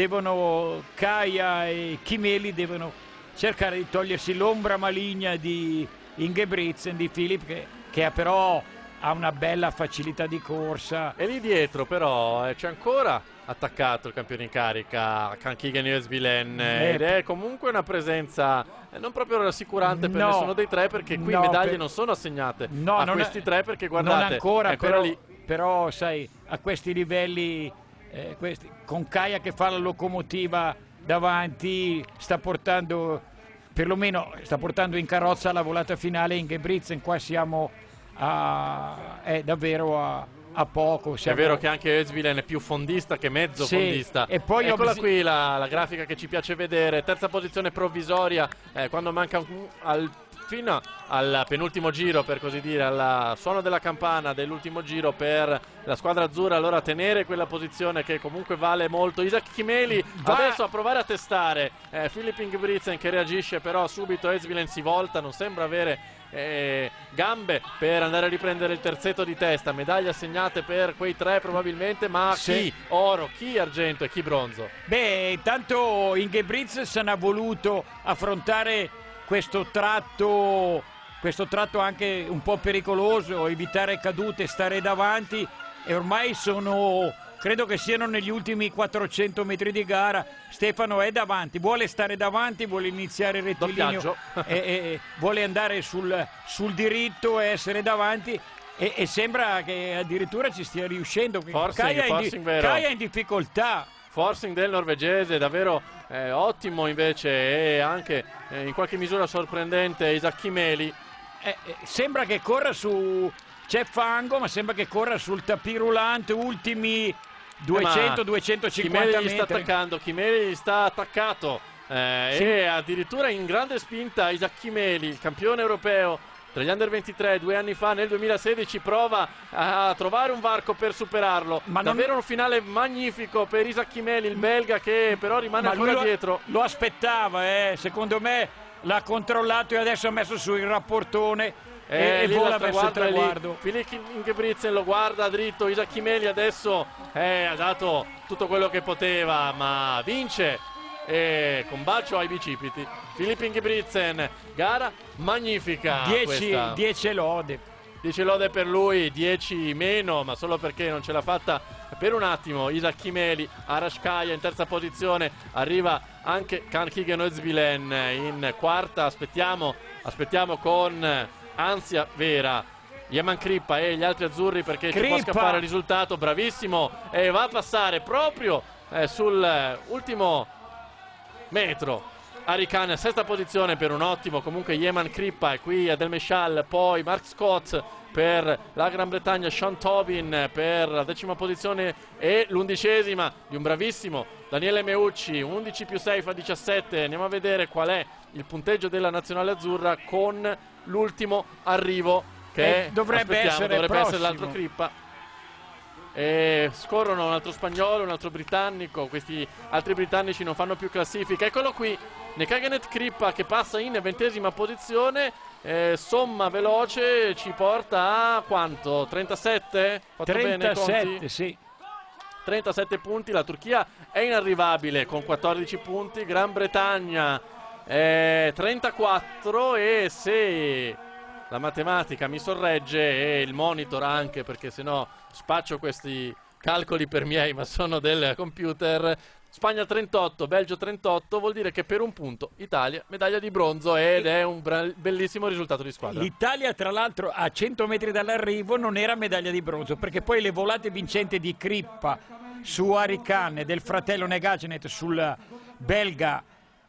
Devono Kaya e Chimeli devono cercare di togliersi l'ombra maligna di Ingebrigtsen, di Philip, che, che però ha una bella facilità di corsa. E lì dietro però eh, c'è ancora attaccato il campione in carica, Kankigen Özbilen, eh, ed è comunque una presenza eh, non proprio rassicurante per no, nessuno dei tre, perché qui no, medaglie per... non sono assegnate no, a non questi è... tre, perché guardate, non ancora, è ancora però, lì. Però sai, a questi livelli Eh, questi, con Kaya che fa la locomotiva davanti, sta portando perlomeno sta portando in carrozza la volata finale Ingebrigtsen. Qua siamo a, è davvero a, a poco. Siamo... È vero che anche Özbilen è più fondista che mezzo sì, fondista. E poi eccola bis... qui la, la grafica che ci piace vedere, terza posizione provvisoria eh, quando manca un, al fino al penultimo giro, per così dire, al suono della campana dell'ultimo giro per la squadra azzurra, allora tenere quella posizione che comunque vale molto. Isaac Chimeli Va. adesso a provare a testare eh, Philip Ingebrigtsen, che reagisce però subito. Özbilen si volta, non sembra avere eh, gambe per andare a riprendere il terzetto di testa. Medaglie assegnate per quei tre probabilmente, ma sì. Chi oro, chi argento e chi bronzo? Beh, intanto Ingebrigtsen ha voluto affrontare questo tratto, questo tratto anche un po' pericoloso, evitare cadute, stare davanti, e ormai sono, credo che siano negli ultimi quattrocento metri di gara. Stefano è davanti, vuole stare davanti, vuole iniziare il rettilineo e, e vuole andare sul, sul diritto e essere davanti, e, e sembra che addirittura ci stia riuscendo. Forcing, Kaya, forcing in, vero. Kaya in difficoltà. Forcing del norvegese, davvero eh, ottimo invece, e anche eh, in qualche misura sorprendente Isaac Chimeli. Eh, eh, sembra che corra su, c'è fango, ma sembra che corra sul tapis roulant, ultimi duecento duecentocinquanta Chimeli metri. Gli sta attaccando, Chimeli gli sta attaccato eh, sì. E addirittura in grande spinta Isaac Chimeli, il campione europeo tra gli under ventitré due anni fa, nel duemilasedici, prova a trovare un varco per superarlo. Ma davvero non... un finale magnifico per Isaac Chimeli, il belga, che però rimane Ma ancora lo, dietro. Lo aspettava, eh. Secondo me l'ha controllato e adesso ha messo su il rapportone e, e, e vola verso il traguardo. Philip Ingebrigtsen lo guarda dritto, Isaac Chimeli adesso eh, ha dato tutto quello che poteva, ma vince. E con bacio ai bicipiti Philip Ingebrigtsen, gara magnifica. dieci lode dieci lode per lui, dieci meno, ma solo perché non ce l'ha fatta per un attimo Isaac Chimeli. Arash Kaya in terza posizione, arriva anche Kankigen Özbilen in quarta. Aspettiamo, aspettiamo con ansia vera Yeman Crippa e gli altri azzurri, perché Crippa. Ci può scappare il risultato. Bravissimo, e va a passare proprio eh, sul ultimo metro Harry Kane, sesta posizione per un ottimo comunque Yeman Crippa, e qui Adel Meshal, poi Mark Scott per la Gran Bretagna, Sean Tobin per la decima posizione e l'undicesima di un bravissimo Daniele Meucci, undici più sei fa diciassette. Andiamo a vedere qual è il punteggio della nazionale azzurra con l'ultimo arrivo che eh, dovrebbe essere, dovrebbe essere l'altro Crippa. E scorrono un altro spagnolo, un altro britannico, questi altri britannici non fanno più classifica. Eccolo qui, Nekagenet Crippa che passa in ventesima posizione, eh, somma veloce ci porta a quanto? trentasette? Fatto trentasette, bene, conti? sì. trentasette punti, la Turchia è inarrivabile con quattordici punti, Gran Bretagna eh, trentaquattro, e se la matematica mi sorregge e il monitor anche, perché sennò spaccio questi calcoli per miei ma sono del computer, Spagna trentotto, Belgio trentotto, vuol dire che per un punto Italia medaglia di bronzo, ed è un bellissimo risultato di squadra. L'Italia tra l'altro a cento metri dall'arrivo non era medaglia di bronzo, perché poi le volate vincenti di Crippa su Harry Kane e del fratello Nekagenet sul belga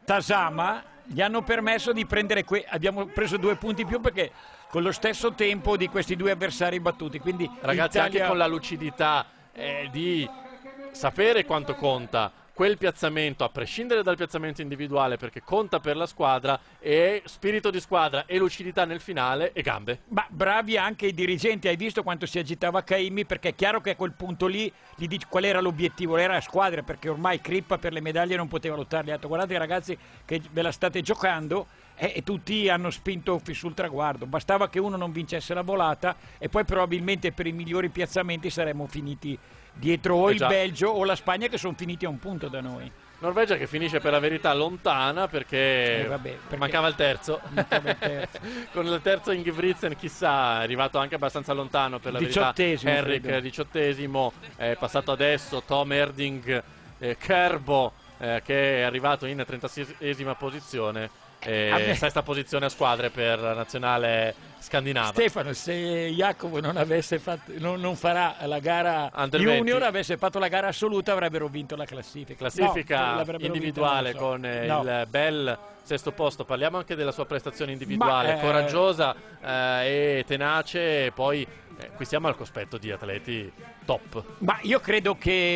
Tasama gli hanno permesso di prendere que- abbiamo preso due punti più perché con lo stesso tempo di questi due avversari battuti. Quindi ragazzi, Italia... anche con la lucidità eh, di sapere quanto conta quel piazzamento, a prescindere dal piazzamento individuale, perché conta per la squadra, e spirito di squadra e lucidità nel finale e gambe. Ma bravi anche i dirigenti, hai visto quanto si agitava Caimi, perché è chiaro che a quel punto lì gli dice qual era l'obiettivo, era la squadra, perché ormai Crippa per le medaglie non poteva lottare. Gli ha detto guardate ragazzi che ve la state giocando, e, e tutti hanno spinto sul traguardo, bastava che uno non vincesse la volata e poi probabilmente per i migliori piazzamenti saremmo finiti dietro o eh il già. Belgio o la Spagna, che sono finiti a un punto da noi. Norvegia che finisce per la verità lontana perché, Eh, vabbè, perché mancava il terzo, mancava il terzo. con il terzo Ingebrigtsen chissà, è arrivato anche abbastanza lontano per la verità. Henrik credo. diciottesimo, è passato adesso Tom Erding, eh, Kerbo eh, che è arrivato in trentaseiesima posizione. E sesta posizione a squadre per la nazionale scandinava. Stefano, se Jacopo non avesse fatto, non, non farà la gara Under junior, venti. avesse fatto la gara assoluta, avrebbero vinto la classifica. Classifica no, individuale vinta, so. con eh, no. il bel sesto posto. Parliamo anche della sua prestazione individuale, Ma, eh... coraggiosa eh, e tenace. E poi eh, qui siamo al cospetto di atleti top. Ma io credo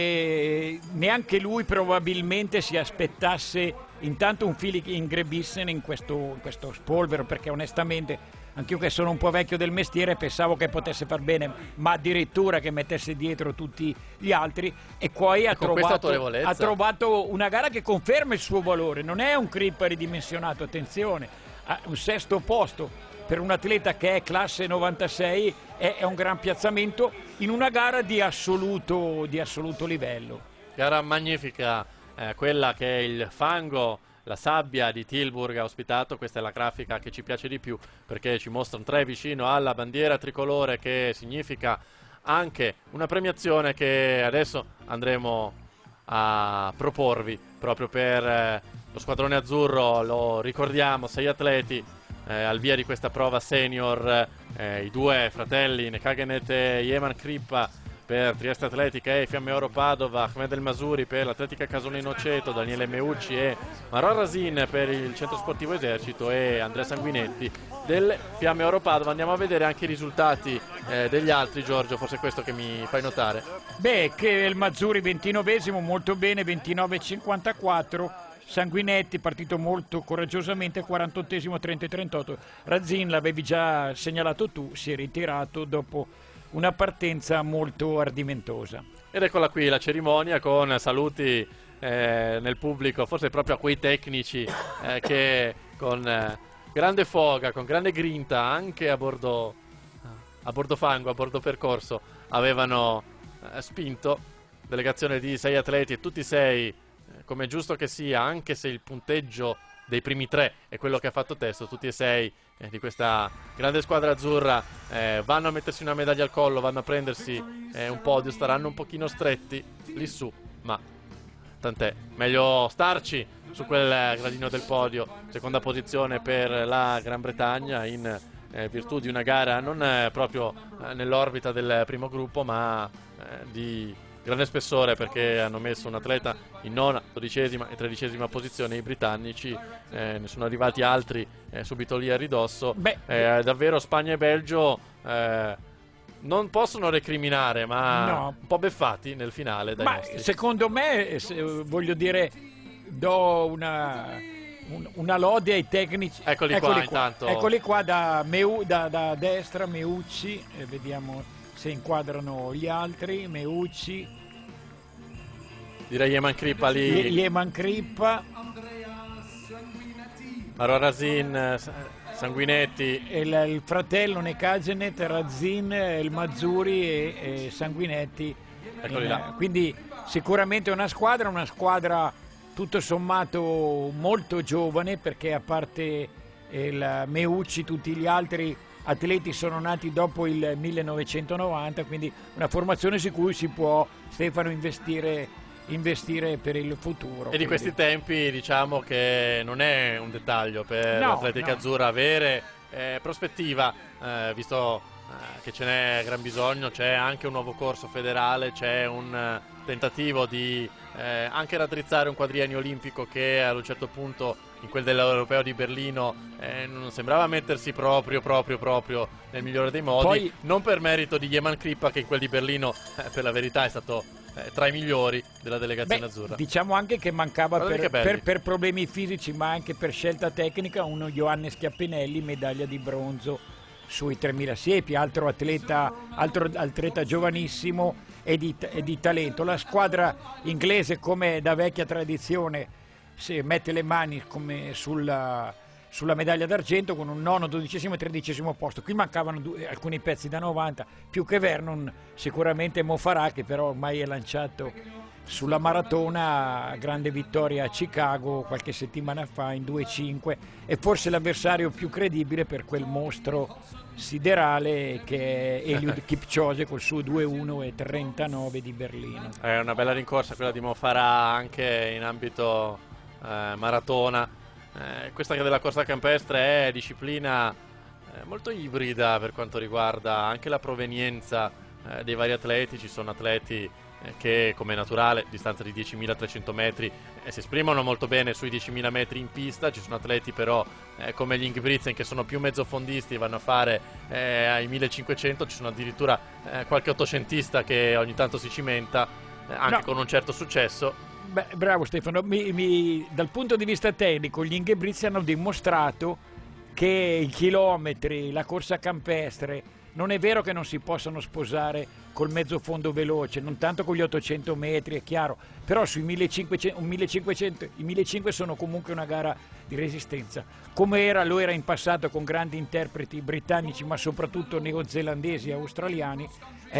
che neanche lui probabilmente si aspettasse intanto un Filip Ingebrigtsen in questo, in questo spolvero, perché onestamente anch'io che sono un po' vecchio del mestiere pensavo che potesse far bene, ma addirittura che mettesse dietro tutti gli altri, e poi ha trovato, ha trovato una gara che conferma il suo valore. Non è un Crippa ridimensionato, attenzione, ha un sesto posto per un atleta che è classe novantasei è, è un gran piazzamento in una gara di assoluto, di assoluto livello. Gara magnifica, eh, quella che il fango, la sabbia di Tilburg ha ospitato. Questa è la grafica che ci piace di più, perché ci mostra un tre vicino alla bandiera tricolore, che significa anche una premiazione che adesso andremo a proporvi proprio per eh, lo squadrone azzurro. Lo ricordiamo, sei atleti eh, al via di questa prova senior, eh, i due fratelli Nekagenet e Yeman Crippa per Trieste Atletica e Fiamme Oro Padova, Ahmed El Masuri per l'Atletica Casolino Ceto, Daniele Meucci e Maron Rasin per il Centro Sportivo Esercito e Andrea Sanguinetti del Fiamme Oro Padova. Andiamo a vedere anche i risultati eh, degli altri, Giorgio, forse è questo che mi fai notare. Beh, che il Masuri ventinovesimo, molto bene, ventinove cinquantaquattro. Sanguinetti partito molto coraggiosamente, quarantottesimo, trenta trentotto. Razzin, l'avevi già segnalato tu, si è ritirato dopo una partenza molto ardimentosa. Ed eccola qui la cerimonia con saluti eh, nel pubblico, forse proprio a quei tecnici eh, che con eh, grande foga, con grande grinta, anche a bordo, a bordo fango, a bordo percorso, avevano eh, spinto. Delegazione di sei atleti e tutti sei, eh, come è giusto che sia, anche se il punteggio dei primi tre è quello che ha fatto testo, tutti e sei eh, di questa grande squadra azzurra eh, vanno a mettersi una medaglia al collo, vanno a prendersi eh, un podio, staranno un pochino stretti lì su, ma tant'è, meglio starci su quel gradino del podio. Seconda posizione per la Gran Bretagna in eh, virtù di una gara non eh, proprio eh, nell'orbita del primo gruppo, ma eh, di grande spessore, perché hanno messo un atleta in nona, dodicesima e tredicesima posizione i britannici, eh, ne sono arrivati altri eh, subito lì a ridosso. Beh, eh, davvero Spagna e Belgio eh, non possono recriminare, ma no. un po' beffati nel finale dai Ma nostri. secondo me, se, voglio dire, do una, un, una lode ai tecnici. Eccoli, Eccoli qua, qua, intanto. Eccoli qua da, Meu, da, da destra, Meucci, e vediamo se inquadrano gli altri. Meucci, Direi Yeman Crippa lì, Yeman Crippa, Maro Razin, Sanguinetti e il, il fratello Nekagenet, Razin, il Mazzuri e, e Sanguinetti. Eccoli In, là. Quindi sicuramente una squadra, una squadra tutto sommato molto giovane, perché a parte il Meucci tutti gli altri atleti sono nati dopo il millenovecentonovanta, quindi una formazione su cui si può, Stefano, investire investire per il futuro. E quindi. di questi tempi diciamo che non è un dettaglio per No, l'atletica no. azzurra avere eh, prospettiva, eh, visto eh, che ce n'è gran bisogno. C'è anche un nuovo corso federale, c'è un eh, tentativo di eh, anche raddrizzare un quadriennio olimpico che ad un certo punto in quel dell'Europeo di Berlino eh, non sembrava mettersi proprio proprio proprio nel migliore dei modi. Poi, non per merito di Yeman Crippa, che in quel di Berlino eh, per la verità è stato eh, tra i migliori della delegazione beh, azzurra. diciamo anche che mancava Guardate che per, belli. per, per problemi fisici, ma anche per scelta tecnica, uno Ioannis Schiappinelli, medaglia di bronzo sui tremila siepi, altro atleta, altro atleta giovanissimo e di, e di talento. La squadra inglese, come da vecchia tradizione, si mette le mani come sulla, sulla medaglia d'argento con un nono, dodicesimo e tredicesimo posto. Qui mancavano due, alcuni pezzi da novanta, più che Vernon sicuramente Mo Farah, che però ormai è lanciato sulla maratona, grande vittoria a Chicago qualche settimana fa in due cinque, e forse l'avversario più credibile per quel mostro siderale che è Eliud Kipchoge col suo due uno e trentanove di Berlino. È una bella rincorsa quella di Mo Farah anche in ambito eh, maratona. Eh, questa della corsa campestre è disciplina eh, molto ibrida per quanto riguarda anche la provenienza eh, dei vari atleti. Ci sono atleti eh, che, come è naturale, distanza di diecimilatrecento metri eh, si esprimono molto bene sui diecimila metri in pista. Ci sono atleti però eh, come gli Ingebrigtsen, che sono più mezzofondisti, vanno a fare eh, ai millecinquecento. Ci sono addirittura eh, qualche ottocentista che ogni tanto si cimenta eh, anche No. con un certo successo. Beh, bravo Stefano, mi, mi, dal punto di vista tecnico gli Ingebrigtsen hanno dimostrato che i chilometri, la corsa campestre, non è vero che non si possano sposare col mezzo fondo veloce, non tanto con gli ottocento metri, è chiaro, però sui millecinquecento, un millecinquecento, i millecinquecento sono comunque una gara di resistenza, come era, lo era in passato con grandi interpreti britannici, ma soprattutto neozelandesi e australiani. Eh,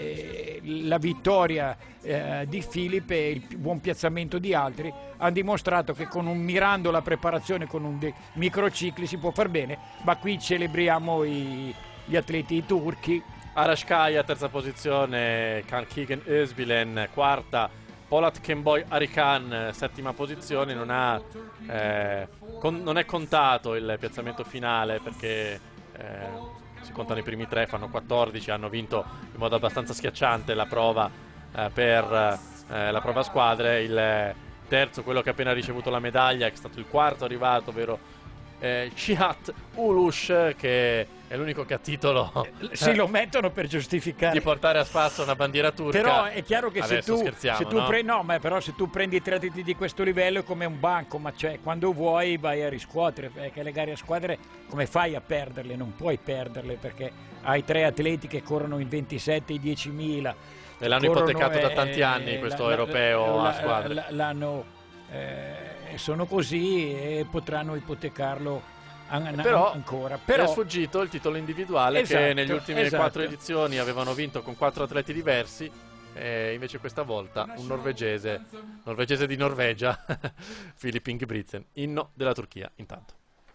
eh, la vittoria eh, di Philip e il buon piazzamento di altri hanno dimostrato che con un, mirando la preparazione con un dei microcicli si può far bene, ma qui celebriamo i, gli atleti turchi. Arashkaya terza posizione, Kan Keegan Özbilen quarta, Polat Kemboy Arikan settima posizione. Non, ha, eh, con, non è contato il piazzamento finale perché eh, si contano i primi tre, fanno quattordici, hanno vinto in modo abbastanza schiacciante la prova eh, per eh, la prova squadre. Il terzo, quello che ha appena ricevuto la medaglia, che è stato il quarto arrivato, ovvero eh, Cihat Ulush, che è l'unico che ha titolo Si lo mettono per giustificare di portare a spasso una bandiera turca. Però è chiaro che se Adesso tu, scherziamo, se tu no? pre- no, ma però se tu prendi tre atleti di questo livello è come un banco, ma cioè quando vuoi vai a riscuotere, perché le gare a squadre come fai a perderle? Non puoi perderle perché hai tre atleti che corrono in ventisette i diecimila. E l'hanno corrono, ipotecato da eh, tanti anni questo la- la- europeo la- a squadre. la- L'hanno, eh, sono così e potranno ipotecarlo an- Però, ancora. Però Però è sfuggito il titolo individuale, Esatto, che negli ultimi esatto. quattro edizioni avevano vinto con quattro atleti diversi, e invece questa volta un norvegese, norvegese di Norvegia, Filip Ingebrigtsen, inno della Turchia intanto.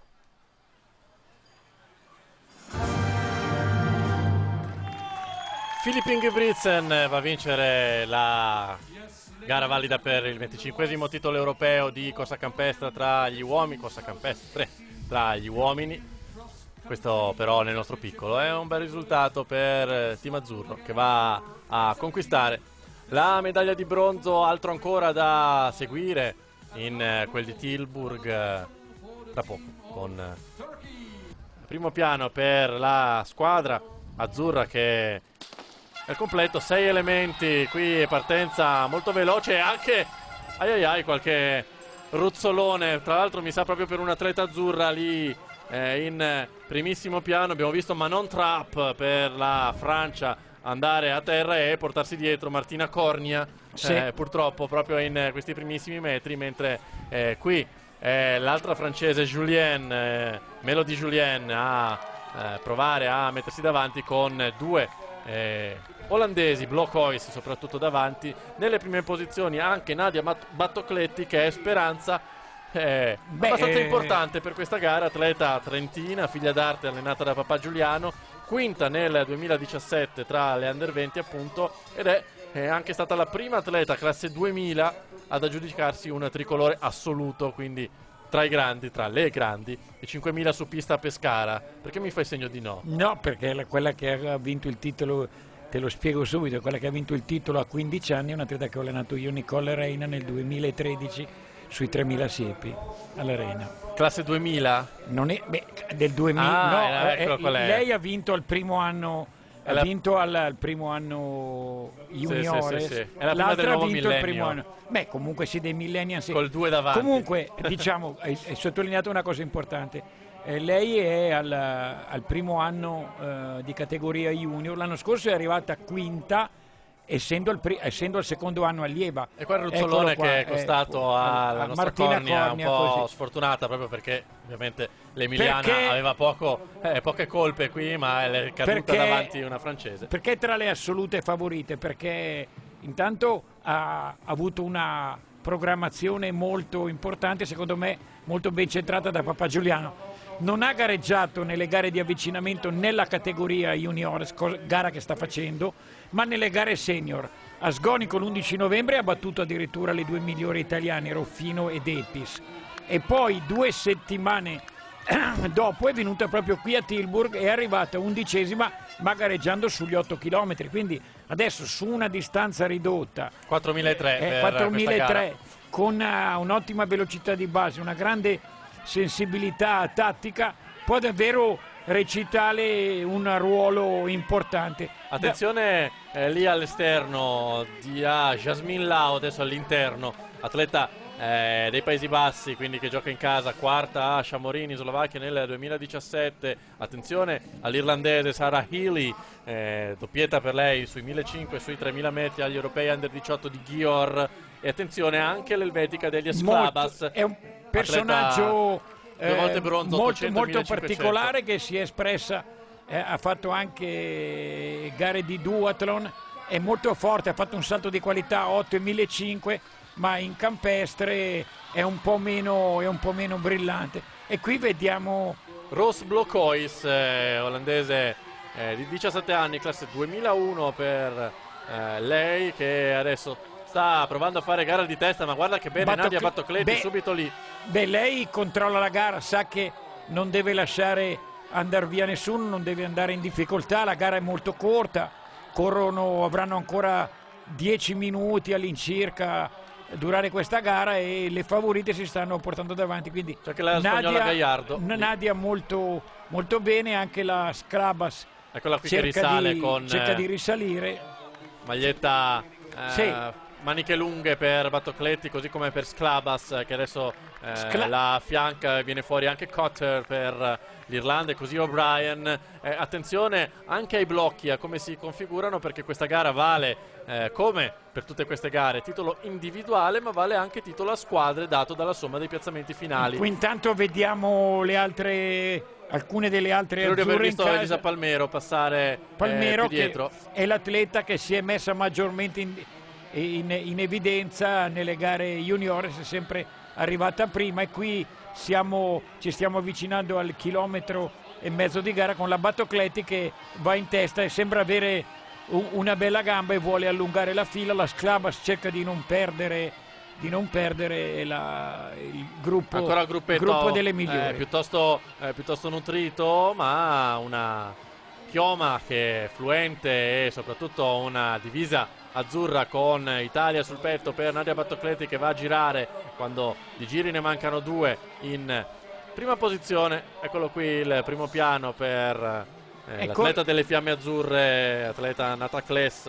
Filip Ingebrigtsen va a vincere la gara valida per il venticinquesimo titolo europeo di corsa campestre tra gli uomini, corsa campestre tra gli uomini. Questo però nel nostro piccolo è un bel risultato per Team Azzurro, che va a conquistare la medaglia di bronzo, altro ancora da seguire in eh, quel di Tilburg eh, tra poco, con eh, primo piano per la squadra azzurra che è al completo, sei elementi, qui partenza molto veloce, anche ai ai ai qualche ruzzolone, tra l'altro mi sa proprio per un atleta azzurra lì eh, in primissimo piano. Abbiamo visto Manon Trapp per la Francia andare a terra e portarsi dietro Martina Cornia, sì. eh, purtroppo proprio in questi primissimi metri, mentre eh, qui eh, l'altra francese Julien, eh, Melody Julien, a eh, provare a mettersi davanti con due eh, olandesi, Blokhuis soprattutto davanti. Nelle prime posizioni anche Nadia Battocletti, che è speranza eh, Beh, abbastanza eh... importante per questa gara, atleta trentina, figlia d'arte, allenata da papà Giuliano, quinta nel duemiladiciassette tra le under venti appunto, ed è, è anche stata la prima atleta classe duemila ad aggiudicarsi un tricolore assoluto, quindi tra i grandi, tra le grandi, e cinquemila su pista a Pescara. Perché mi fai segno di no? No, perché è quella che ha vinto il titolo, te lo spiego subito, quella che ha vinto il titolo a quindici anni, è un'atleta che ho allenato io, Nicole Reina, nel duemilatredici sui tremila siepi all'Arena. Classe duemila? Non è, beh, del duemila, ah, no, ecco, eh, lei ha vinto al primo anno, ha la... vinto al, al primo anno juniores, sì, sì, sì, sì. È la prima del nuovo ha vinto millennio. il primo anno. Beh, comunque sì, dei millennial sì. Col due davanti. Comunque, diciamo, hai, hai sottolineato una cosa importante. Eh, lei è al, al primo anno eh, di categoria junior, l'anno scorso è arrivata quinta, essendo al, pri- essendo al secondo anno allieva. E qua il ruzzolone qua, che è costato eh, alla a nostra Martina Cornia, Cornia, un po' così. Sfortunata, proprio perché ovviamente l'emiliana Perché... aveva poco, eh, poche colpe qui, ma è caduta perché... davanti una francese. Perché tra le assolute favorite? Perché intanto ha, ha avuto una programmazione molto importante, secondo me molto ben centrata da papà Giuliano. Non ha gareggiato nelle gare di avvicinamento nella categoria juniores, gara che sta facendo, ma nelle gare senior. A Sgonico l'undici novembre ha battuto addirittura le due migliori italiane, Roffino ed Epis. E poi due settimane dopo è venuta proprio qui a Tilburg, è arrivata undicesima, ma gareggiando sugli otto chilometri. Quindi adesso su una distanza ridotta, quattromilatrecento eh, quattromilatrecento, con uh, un'ottima velocità di base, una grande sensibilità tattica, può davvero recitare un ruolo importante. Attenzione eh, lì all'esterno di ah, Jasmine Lau, adesso all'interno, atleta eh, dei Paesi Bassi, quindi che gioca in casa, quarta a Chamorin in Slovacchia nel duemiladiciassette. Attenzione all'irlandese Sarah Healy, eh, doppietta per lei sui millecinquecento e sui tremila metri agli europei under diciotto di Győr. E attenzione anche l'elvetica degli Esclabas, è un personaggio due volte bronzo, eh, molto, ottocento, molto particolare, che si è espressa, eh, ha fatto anche gare di duathlon, è molto forte, ha fatto un salto di qualità otto e millecinquecento, ma in campestre è un po' meno, è un po' meno brillante. E qui vediamo Roos Blokhuis, eh, olandese eh, di diciassette anni, classe duemilauno per eh, lei, che adesso sta provando a fare gara di testa, ma guarda che bene Battocle- Nadia Battocletti, beh, subito lì. Beh, lei controlla la gara, sa che non deve lasciare andare via nessuno, non deve andare in difficoltà, la gara è molto corta, corrono, avranno ancora dieci minuti all'incirca durare questa gara e le favorite si stanno portando davanti, quindi c'è che la spagnola Gallardo. Nadia molto, molto bene, anche la Scrabas eccola qui cerca, che risale di, con, cerca di risalire, maglietta eh, sì. maniche lunghe per Battocletti, così come per Sclabas, che adesso eh, Scla- la fianca, viene fuori anche Cotter per l'Irlanda e così O'Brien. Eh, attenzione anche ai blocchi, a come si configurano, perché questa gara vale, eh, come per tutte queste gare, titolo individuale, ma vale anche titolo a squadre dato dalla somma dei piazzamenti finali. Qui intanto vediamo le altre, alcune delle altre Credo di aver azzurre in visto casa. Elisa Palmero passare Palmero, eh, più dietro. Che è l'atleta che si è messa maggiormente in, in, in evidenza nelle gare juniores, è sempre arrivata prima, e qui siamo, ci stiamo avvicinando al chilometro e mezzo di gara con la Battocletti che va in testa e sembra avere un, una bella gamba e vuole allungare la fila. La Sclabas cerca di non perdere di non perdere la, il gruppo, ancora il gruppo delle migliori, eh, piuttosto, eh, piuttosto nutrito, ma una chioma che è fluente e soprattutto una divisa azzurra con Italia sul petto per Nadia Battocletti, che va a girare quando di giri ne mancano due in prima posizione. Eccolo qui il primo piano per eh, l'atleta delle fiamme azzurre, atleta nata a Cles,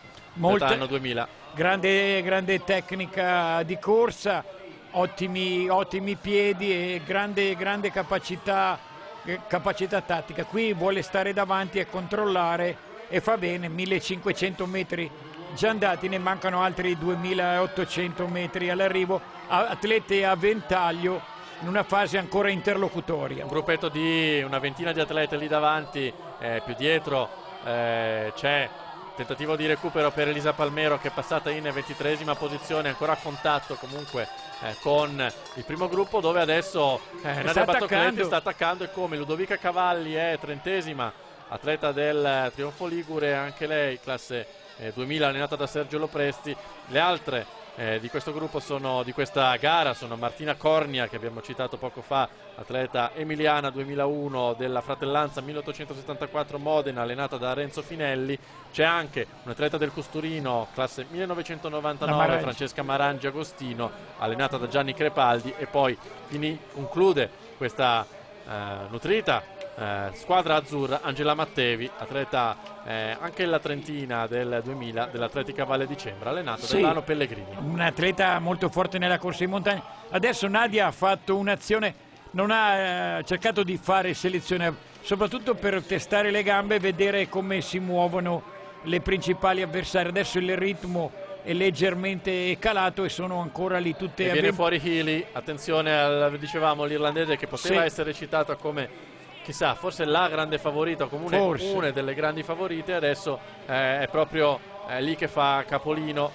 anno duemila. Grande, grande tecnica di corsa, ottimi, ottimi piedi e grande, grande capacità, capacità tattica. Qui vuole stare davanti e controllare e fa bene. Millecinquecento metri già andati, ne mancano altri duemilaottocento metri all'arrivo. Atlete a ventaglio in una fase ancora interlocutoria. Un gruppetto di una ventina di atlete lì davanti, eh, più dietro eh, c'è tentativo di recupero per Elisa Palmero, che è passata in ventitreesima posizione, ancora a contatto comunque eh, con il primo gruppo, dove adesso eh, Nadia Battocletti sta attaccando, e come Ludovica Cavalli è trentesima, atleta del Trionfo Ligure, anche lei classe eh, duemila, allenata da Sergio Lopresti. Le altre Eh, di questo gruppo sono, di questa gara, sono Martina Cornia, che abbiamo citato poco fa, atleta emiliana duemilauno della Fratellanza milleottocentosettantaquattro Modena, allenata da Renzo Finelli. C'è anche un atleta del Custurino classe millenovecentonovantanove, Francesca Marangi Agostino, allenata da Gianni Crepaldi. E poi fini, conclude questa eh, nutrita Eh, squadra azzurra Angela Mattevi, atleta eh, anche la trentina del duemila dell'Atletica Valle di Cembra, allenata sì, da Lano Pellegrini. Un atleta molto forte nella corsa in montagna. Adesso Nadia ha fatto un'azione, non ha eh, cercato di fare selezione, soprattutto per testare le gambe e vedere come si muovono le principali avversarie. Adesso il ritmo è leggermente calato e sono ancora lì tutte. E viene fuori Healy, attenzione al, dicevamo, l'irlandese, che poteva sì. essere citata come, chissà, forse la grande favorita, comunque una delle grandi favorite. Adesso eh, è proprio eh, lì che fa capolino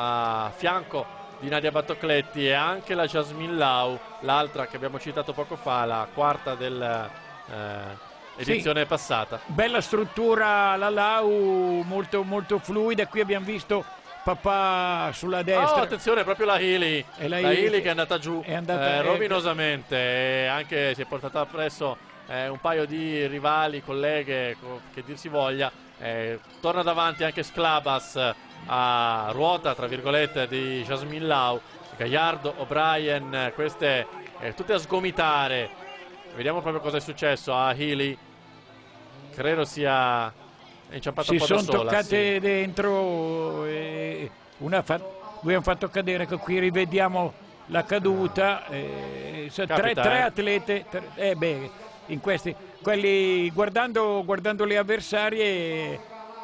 a fianco di Nadia Battocletti, e anche la Jasmine Lau, l'altra che abbiamo citato poco fa, la quarta dell'edizione eh, sì. passata. Bella struttura la Lau, molto, molto fluida. Qui abbiamo visto papà sulla destra. Oh, attenzione, proprio la Healy, la, la Healy che è andata giù è andata, eh, rovinosamente, e anche si è portata appresso Eh, un paio di rivali, colleghe, che dir si voglia. Eh, torna davanti anche Sclabas a ruota, tra virgolette, di Jasmine Lau. Gagliardo, O'Brien, queste eh, tutte a sgomitare. Vediamo proprio cosa è successo a Healy. Credo sia inciampata si un po' da sola. Si sono toccate sì. dentro, e una fa... abbiamo fatto cadere, che qui rivediamo la caduta. Eh, Capita, tre, tre eh. atlete, tre, eh beh, in questi, quelli, guardando, guardando le avversarie,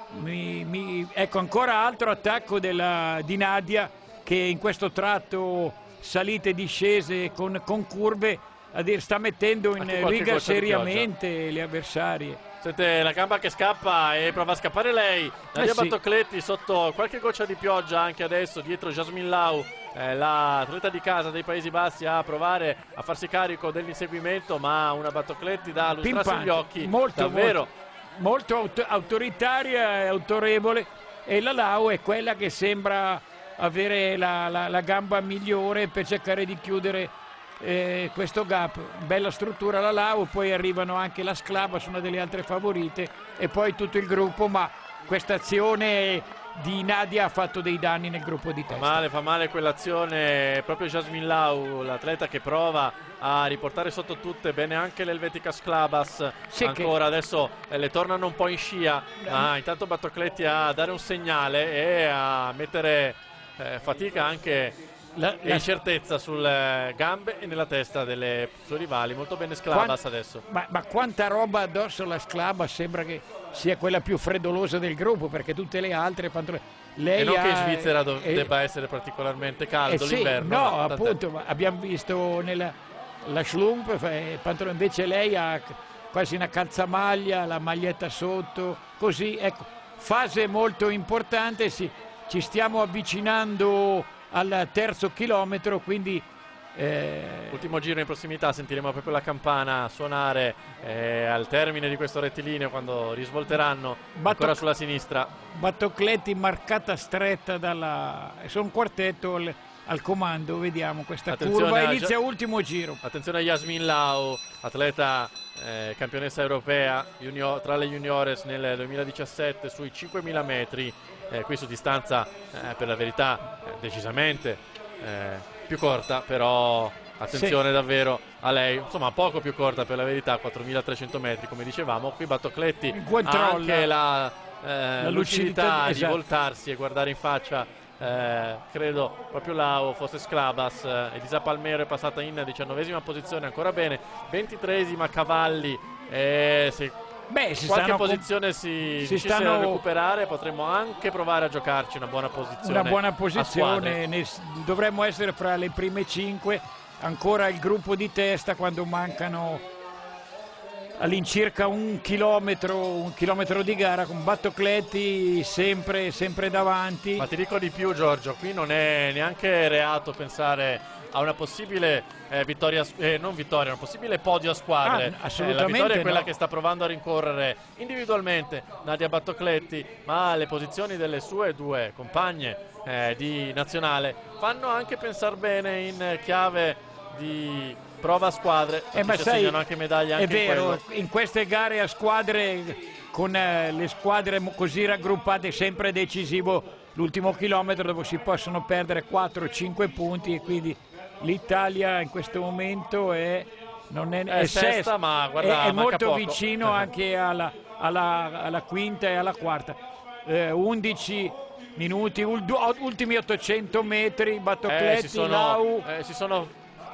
mi, mi, ecco ancora altro attacco della, di Nadia, che in questo tratto salite e discese con, con curve sta mettendo in riga seriamente le avversarie. Sente la gamba che scappa e prova a scappare lei, Nadia eh sì. Battocletti sotto qualche goccia di pioggia anche adesso, dietro Jasmine Lau, eh, l'atleta di casa dei Paesi Bassi, a provare a farsi carico dell'inseguimento, ma una Battocletti da lustrarsi gli occhi, molto, davvero molto, molto autoritaria e autorevole, e la Lau è quella che sembra avere la, la, la gamba migliore per cercare di chiudere Eh, questo gap. Bella struttura la Lau, poi arrivano anche la Sclabas, una delle altre favorite, e poi tutto il gruppo, ma questa azione di Nadia ha fatto dei danni nel gruppo di testa. Fa male, fa male quell'azione, proprio Jasmine Lau, l'atleta che prova a riportare sotto tutte, bene anche l'Helvetica Sclabas, sì, ancora che... adesso eh, le tornano un po' in scia, ma intanto Battocletti a dare un segnale e a mettere eh, fatica anche La, la... incertezza sulle gambe e nella testa delle sue rivali. Molto bene Sclabas. Quant... adesso ma, ma quanta roba addosso la Sclabas, sembra che sia quella più freddolosa del gruppo, perché tutte le altre pantone... lei e non ha... che in Svizzera do... e... debba essere particolarmente caldo eh sì, l'inverno, no, no appunto, ma abbiamo visto nella la Schlump, pantalone, invece lei ha quasi una calzamaglia, la maglietta sotto, così, ecco, fase molto importante. Sì, ci stiamo avvicinando al terzo chilometro, quindi eh... ultimo giro in prossimità, sentiremo proprio la campana suonare eh, al termine di questo rettilineo, quando risvolteranno Battoc... ancora sulla sinistra. Battocletti marcata stretta dalla, sono un quartetto al comando. Vediamo questa Attenzione curva, a inizia Gia- ultimo giro. Attenzione a Yasmin Lau, atleta eh, campionessa europea junior, tra le juniores nel duemiladiciassette sui cinquemila metri, eh, qui su distanza eh, per la verità eh, decisamente eh, più corta, però attenzione sì. davvero a lei, insomma poco più corta per la verità, quattromilatrecento metri come dicevamo. Qui Battocletti ha anche la, eh, la lucidità, lucidità di esatto. voltarsi e guardare in faccia eh, credo proprio Lau, fosse Sclabas. eh, Elisa Palmero è passata in diciannovesima posizione, ancora bene, ventitreesima Cavalli, eh, se Beh, si qualche stanno posizione si, si stanno... stanno a recuperare, potremmo anche provare a giocarci una buona posizione. Una buona posizione, ne, dovremmo essere fra le prime cinque, ancora il gruppo di testa quando mancano all'incirca un chilometro, un chilometro di gara, con Battocletti sempre, sempre davanti. Ma ti dico di più, Giorgio, qui non è neanche reato pensare a una possibile eh, vittoria, eh, non vittoria, una possibile podio a squadre. Ah, assolutamente eh, la vittoria è quella no. che sta provando a rincorrere individualmente Nadia Battocletti, ma le posizioni delle sue due compagne eh, di nazionale fanno anche pensare bene in chiave di prova a squadre, eh, ma ci sai, assegnano anche medaglie anche è vero, in, in queste gare a squadre, con eh, le squadre così raggruppate, è sempre decisivo l'ultimo chilometro dove si possono perdere quattro cinque punti, e quindi l'Italia in questo momento è, non è, è, è sesta, sesta, ma guarda, è, è molto poco. vicino anche alla, alla, alla quinta e alla quarta. eh, undici minuti, ultimi ottocento metri, Battocletti, eh, si sono, Lau. Eh, si sono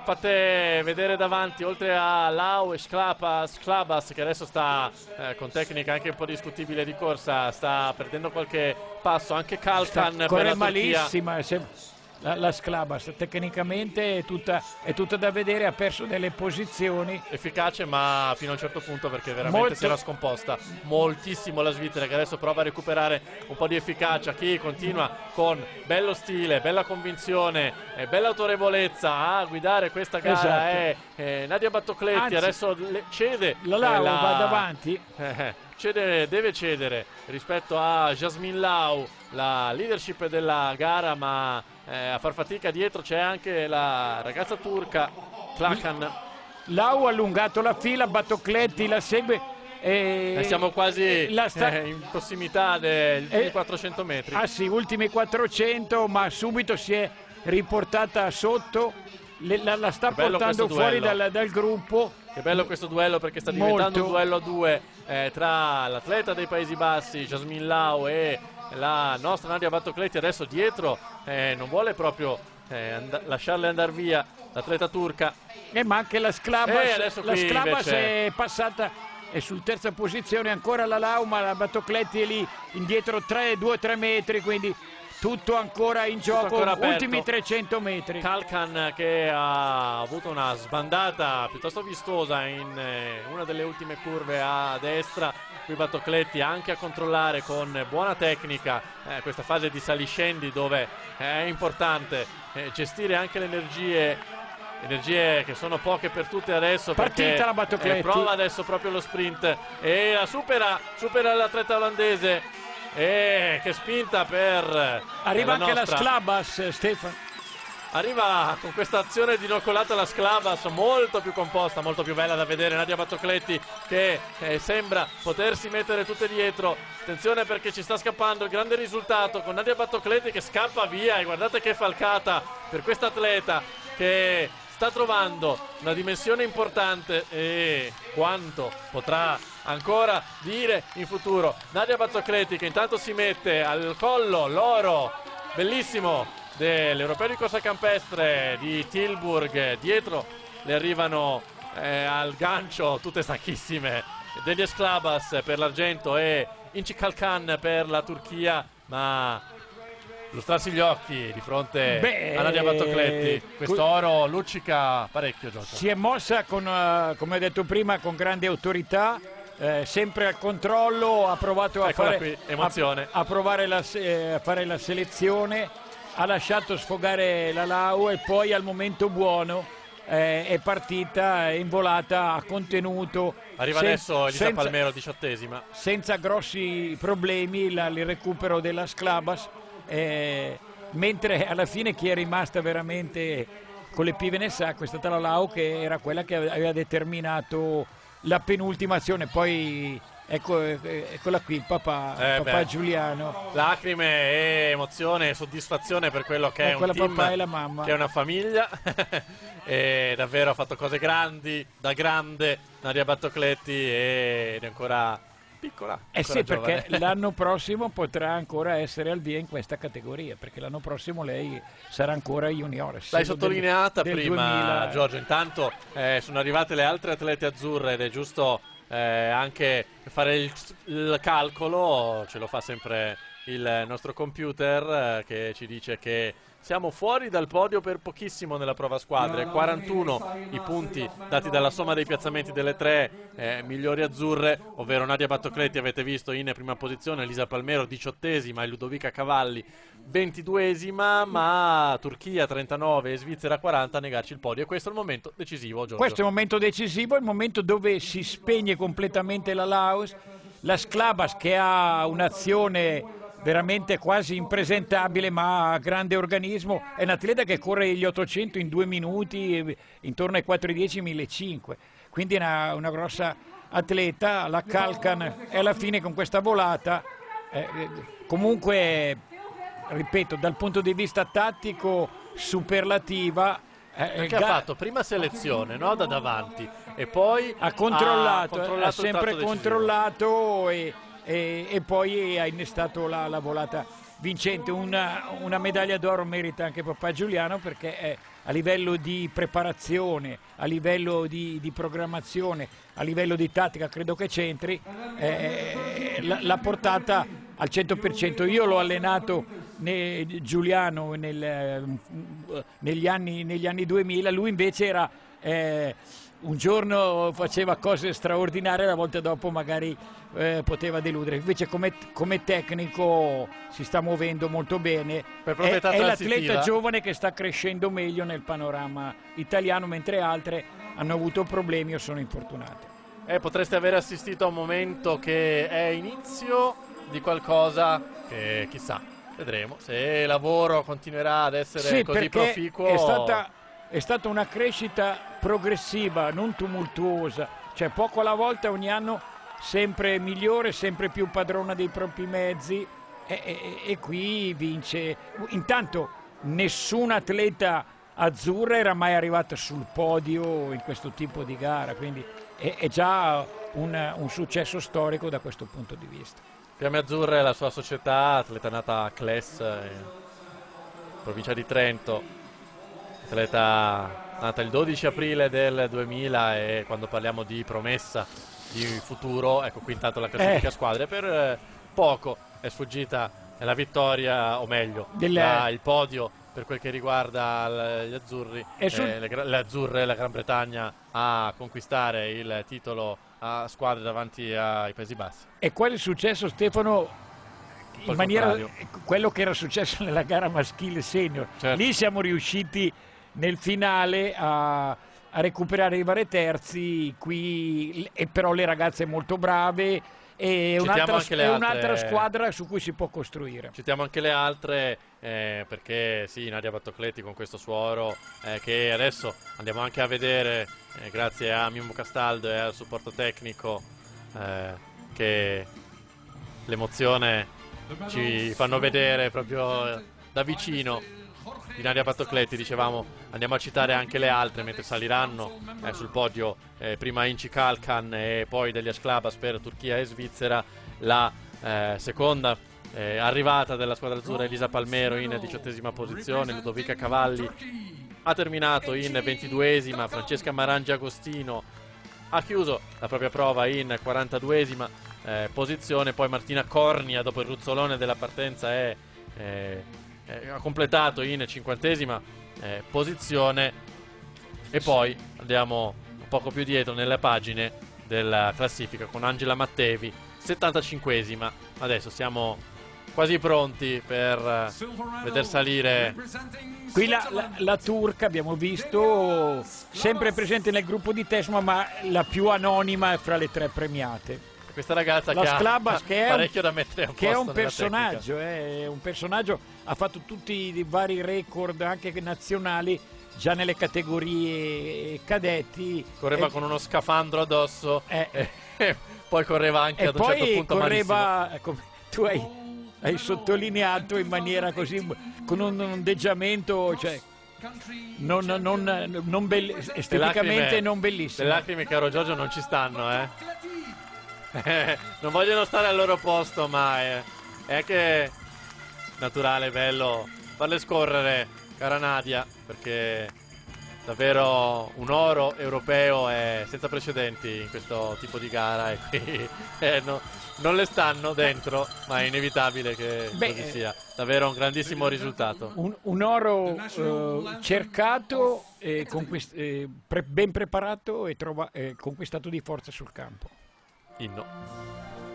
fatte vedere davanti, oltre a Lau e Sclabas, Sclabas che adesso sta eh, con tecnica anche un po' discutibile di corsa, sta perdendo qualche passo, anche Kalkan per corre la malissima, se, la, la Sclabas tecnicamente è tutta, è tutta da vedere, ha perso delle posizioni. Efficace ma fino a un certo punto, perché veramente Molto. si era scomposta moltissimo la Svizzera, che adesso prova a recuperare un po' di efficacia. Chi continua con bello stile, bella convinzione e bella autorevolezza a guidare questa gara esatto. è eh, Nadia Battocletti. Anzi, adesso le, cede la Lau eh, la, va davanti eh, cede, deve cedere rispetto a Yasmin Lau la leadership della gara, ma eh, a far fatica dietro c'è anche la ragazza turca Klakan. Lau ha allungato la fila, Battocletti la segue e eh, siamo quasi la sta... eh, in prossimità degli ultimi eh, quattrocento metri. Ah sì, ultimi quattrocento, ma subito si è riportata sotto, le, la, la sta portando fuori dal, dal gruppo. Che bello questo duello, perché sta Molto. diventando un duello a due eh, tra l'atleta dei Paesi Bassi Yasmin Lau e la nostra Nadia Battocletti. Adesso dietro eh, non vuole proprio eh, and- lasciarle andare via l'atleta turca. Eh, ma anche la Sclabas, eh, la Sclabas invece... è passata, è sul terza posizione, ancora la Lau, ma la Battocletti è lì indietro due tre metri, quindi tutto ancora in gioco, ancora ultimi trecento metri. Kalkan che ha avuto una sbandata piuttosto vistosa in eh, una delle ultime curve a destra. Qui Battocletti anche a controllare con buona tecnica eh, questa fase di saliscendi, dove è importante eh, gestire anche le energie energie che sono poche per tutte adesso. Partita la Battocletti, eh, prova adesso proprio lo sprint e la supera supera l'atleta olandese. E che spinta per arriva eh, la anche nostra. la Sclabas, Stefano. Arriva con questa azione di noccolata la Sclabas, molto più composta, molto più bella da vedere. Nadia Battocletti che eh, sembra potersi mettere tutte dietro. Attenzione, perché ci sta scappando il grande risultato con Nadia Battocletti che scappa via, e guardate che falcata per questa atleta che sta trovando una dimensione importante e quanto potrà ancora dire in futuro. Nadia Battocletti che intanto si mette al collo l'oro bellissimo dell'Europeo di corsa campestre di Tilburg. Dietro le arrivano eh, al gancio tutte stanchissime Delia Sclabas per l'argento e Inci Kalkan per la Turchia, ma lustrarsi gli occhi di fronte Beh, a Nadia Battocletti, questo oro luccica parecchio, Giorgio. Si è mossa con, uh, come ho detto prima, con grande autorità, eh, sempre al controllo, ha provato a Eccola fare qui, emozione. a, a provare la, eh, a fare la selezione, ha lasciato sfogare la Lau e poi al momento buono eh, è partita, è involata, ha contenuto. Arriva sen- adesso Elisa senza, Palmero, diciottesima. senza grossi problemi la, il recupero della Sclabas. Eh, mentre alla fine chi è rimasta veramente con le pive nel sacco è stata la Lau, che era quella che aveva determinato la penultima azione. Poi ecco, eccola qui, il papà, eh papà Giuliano. Lacrime e emozione e soddisfazione per quello che ecco è un team, papà e la mamma. che è una famiglia. E davvero ha fatto cose grandi, da grande Nadia Battocletti, ed è ancora piccola. Eh ancora sì, giovane. perché l'anno prossimo potrà ancora essere al via in questa categoria, perché l'anno prossimo lei sarà ancora junior. L'hai sottolineata del, del prima, duemila. Giorgio. Intanto eh, sono arrivate le altre atlete azzurre ed è giusto eh, anche fare il, il calcolo, ce lo fa sempre il nostro computer, eh, che ci dice che siamo fuori dal podio per pochissimo nella prova squadre. quarantuno i punti dati dalla somma dei piazzamenti delle tre eh, migliori azzurre, ovvero Nadia Battocletti, avete visto, in prima posizione, Elisa Palmero diciottesima e Ludovica Cavalli ventiduesima, ma Turchia trentanove e Svizzera quaranta a negarci il podio. E questo è il momento decisivo, Giorgio. Questo è il momento decisivo, il momento dove si spegne completamente la Laus, la Sclabas, che ha un'azione veramente quasi impresentabile, ma a grande organismo. È un atleta che corre gli ottocento in due minuti, intorno ai quattro e dieci, millecinquecento, quindi è una, una grossa atleta. La Calcan e alla fine con questa volata eh, comunque, ripeto, dal punto di vista tattico superlativa. Eh, Perché ha fatto prima selezione, no? Da davanti, e poi ha controllato, ha, controllato ha sempre controllato e E, e poi ha innestato la, la volata vincente. Una, una medaglia d'oro merita anche papà Giuliano, perché è, a livello di preparazione, a livello di, di programmazione, a livello di tattica, credo che c'entri, eh, l'ha portata al cento per cento. Io l'ho allenato ne, Giuliano nel, negli, anni, negli anni duemila, lui invece era eh, un giorno faceva cose straordinarie, la volta dopo magari eh, poteva deludere. Invece come, come tecnico si sta muovendo molto bene, per è, è l'atleta transitiva. giovane che sta crescendo meglio nel panorama italiano, mentre altre hanno avuto problemi o sono infortunate. Eh, potreste aver assistito a un momento che è inizio di qualcosa che chissà, vedremo se il lavoro continuerà ad essere sì, così perché proficuo. È stata, è stata una crescita progressiva, non tumultuosa, cioè poco alla volta, ogni anno sempre migliore, sempre più padrona dei propri mezzi, e, e, e qui vince. Intanto nessun atleta azzurra era mai arrivata sul podio in questo tipo di gara, quindi è, è già un, un successo storico da questo punto di vista. Fiamme Azzurre è la sua società, atleta nata a Cles, in provincia di Trento, atleta nata il dodici aprile del duemila, e quando parliamo di promessa di futuro, ecco qui intanto la classifica eh. squadre, per eh, poco è sfuggita la vittoria, o meglio Del... la, il podio per quel che riguarda gli azzurri, sul... eh, le, le azzurre, la Gran Bretagna a conquistare il titolo a squadre davanti ai Paesi Bassi. E qual è successo, Stefano? In maniera contrario. quello che era successo nella gara maschile senior, certo. Lì siamo riusciti nel finale a, a recuperare i vari terzi, qui, e però le ragazze molto brave, e un'altra, è un'altra squadra su cui si può costruire. Citiamo anche le altre, eh, perché sì, Nadia Battocletti con questo suo oro, eh, che adesso andiamo anche a vedere, eh, grazie a Mimmo Castaldo e al supporto tecnico, eh, che l'emozione ci fanno vedere proprio da vicino di Nadia Battocletti. Dicevamo, andiamo a citare anche le altre mentre saliranno eh, sul podio, eh, prima Inci Kalkan e poi Delia Sclabas per Turchia e Svizzera. La eh, seconda eh, arrivata della squadra azzurra, Elisa Palmero, in diciottesima posizione. Ludovica Cavalli ha terminato in ventiduesima. Francesca Marangi Agostino ha chiuso la propria prova in quarantaduesima eh, posizione. Poi Martina Cornia, dopo il ruzzolone della partenza, è eh, Eh, ha completato in cinquantesima eh, posizione. E poi andiamo un poco più dietro nelle pagine della classifica con Angela Mattevi, settantacinquesima. Adesso siamo quasi pronti per eh, veder salire qui la, la, la turca, abbiamo visto, sempre presente nel gruppo di Tesma, ma la più anonima fra le tre premiate. questa ragazza la che Sclabas, ha che è parecchio un, da mettere a posto che è un nella personaggio, eh, è un personaggio, ha fatto tutti i vari record anche nazionali già nelle categorie cadetti. Correva e, con uno scafandro addosso eh, e, e poi correva anche e ad un certo poi punto correva, come tu hai, hai sottolineato, in maniera così, con un ondeggiamento, cioè non, non, non belli, esteticamente lacrime, non bellissimo. Le lacrime, caro Giorgio, non ci stanno, eh. Eh, non vogliono stare al loro posto, ma è, è anche naturale, bello farle scorrere, cara Nadia, perché davvero un oro europeo è senza precedenti in questo tipo di gara e qui eh, no, non le stanno dentro, ma è inevitabile che Beh, così sia. Davvero un grandissimo risultato. Un, un oro eh, cercato, e conquist- eh, pre- ben preparato e trova- eh, conquistato di forza sul campo. Inno.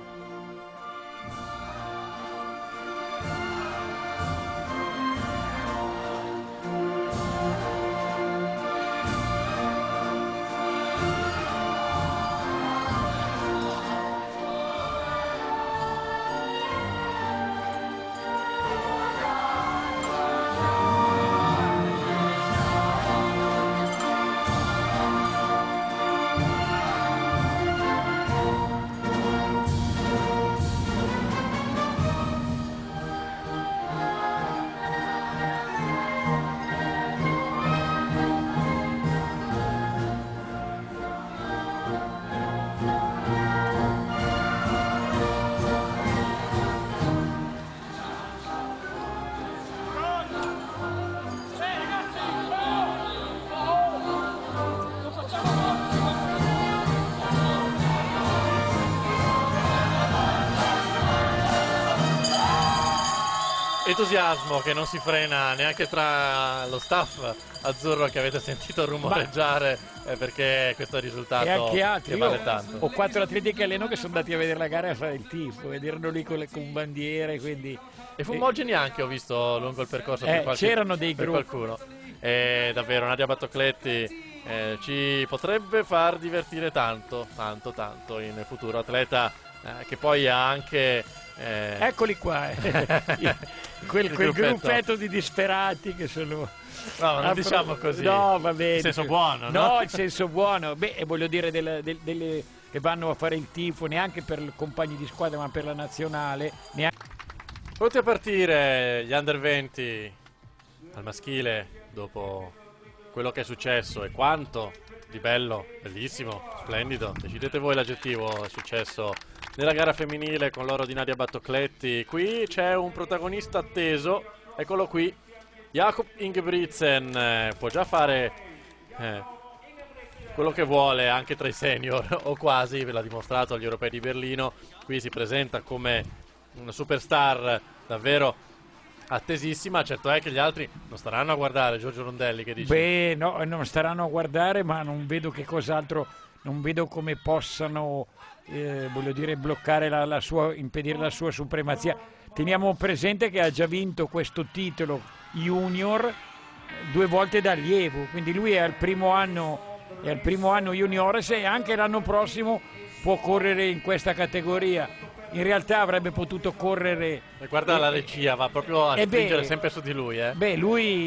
Entusiasmo che non si frena neanche tra lo staff azzurro che avete sentito rumoreggiare, eh, perché questo risultato e anche altri. che vale Io tanto. ho quattro atleti che alleno che sono andati a vedere la gara e a fare il tifo ed erano lì con, le, con bandiere, quindi e fumogeni anche ho visto lungo il percorso eh, per qualche, c'erano dei per gruppi. qualcuno. E davvero Nadia Battocletti eh, ci potrebbe far divertire tanto tanto tanto in futuro, atleta eh, che poi ha anche eh... eccoli qua, eh. quel, quel gruppetto. gruppetto di disperati che sono. No, non diciamo così. No, va bene. In senso buono, no? No, in senso buono. Beh, voglio dire delle, delle, delle che vanno a fare il tifo neanche per i compagni di squadra, ma per la nazionale. Neanche... Pronti a partire gli under venti al maschile dopo quello che è successo e quanto di bello, bellissimo, splendido. Decidete voi l'aggettivo è successo nella gara femminile con l'oro di Nadia Battocletti. Qui c'è un protagonista atteso, eccolo qui. Jakob Ingebrigtsen eh, può già fare eh, quello che vuole anche tra i senior o quasi, ve l'ha dimostrato agli europei di Berlino. Qui si presenta come una superstar davvero attesissima. Certo è che gli altri non staranno a guardare. Giorgio Rondelli, che dice? Beh, no, non staranno a guardare, ma non vedo che cos'altro, non vedo come possano eh, voglio dire bloccare la, la sua, impedire la sua supremazia. Teniamo presente che ha già vinto questo titolo junior due volte da allievo, quindi lui è al primo anno è al primo anno juniores e anche l'anno prossimo può correre in questa categoria. In realtà avrebbe potuto correre e guarda eh, la regia, va proprio a eh spingere beh, sempre su di lui eh. Beh,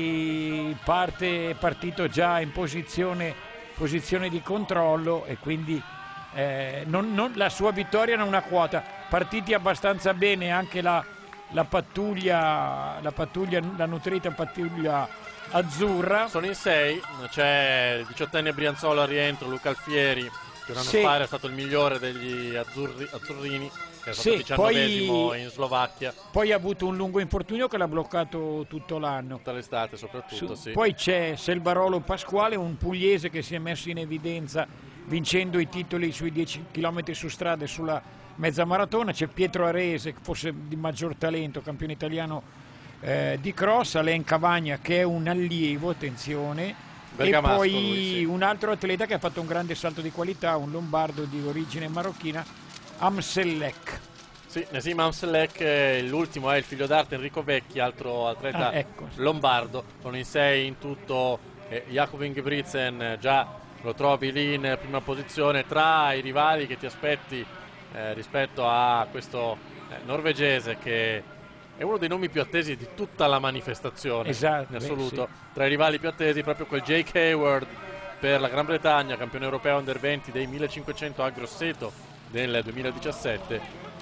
lui parte, è partito già in posizione, posizione di controllo e quindi eh, non, non, la sua vittoria non ha quota. Partiti abbastanza bene anche la La pattuglia, la pattuglia, la nutrita pattuglia azzurra. Sono in sei, c'è il diciottenne Brianzola al rientro, Luca Alfieri, che un anno sì. fa era stato il migliore degli azzurri, azzurrini, che è stato sì, diciannovesimo poi, in Slovacchia. Poi ha avuto un lungo infortunio che l'ha bloccato tutto l'anno. Tutta l'estate soprattutto, Su, sì. Poi c'è Selvarolo Pasquale, un pugliese che si è messo in evidenza vincendo i titoli sui dieci chilometri su strada e sulla mezza maratona. C'è Pietro Arese, forse di maggior talento, campione italiano eh, di cross, Alain Cavagna che è un allievo, attenzione, Bergamasco, e poi lui, sì. un altro atleta che ha fatto un grande salto di qualità, un lombardo di origine marocchina, Amsellek. Sì, Nasim Amsellek, l'ultimo è il figlio d'arte Enrico Vecchi, altro atleta ah, ecco. lombardo. Sono in sei in tutto. eh, Jakob Ingebrigtsen già lo trovi lì in prima posizione tra i rivali che ti aspetti eh, rispetto a questo eh, norvegese che è uno dei nomi più attesi di tutta la manifestazione, esatto, in assoluto. Beh, sì. Tra i rivali più attesi proprio quel Jake Hayward per la Gran Bretagna, campione europeo under venti dei millecinquecento a Grosseto nel duemiladiciassette.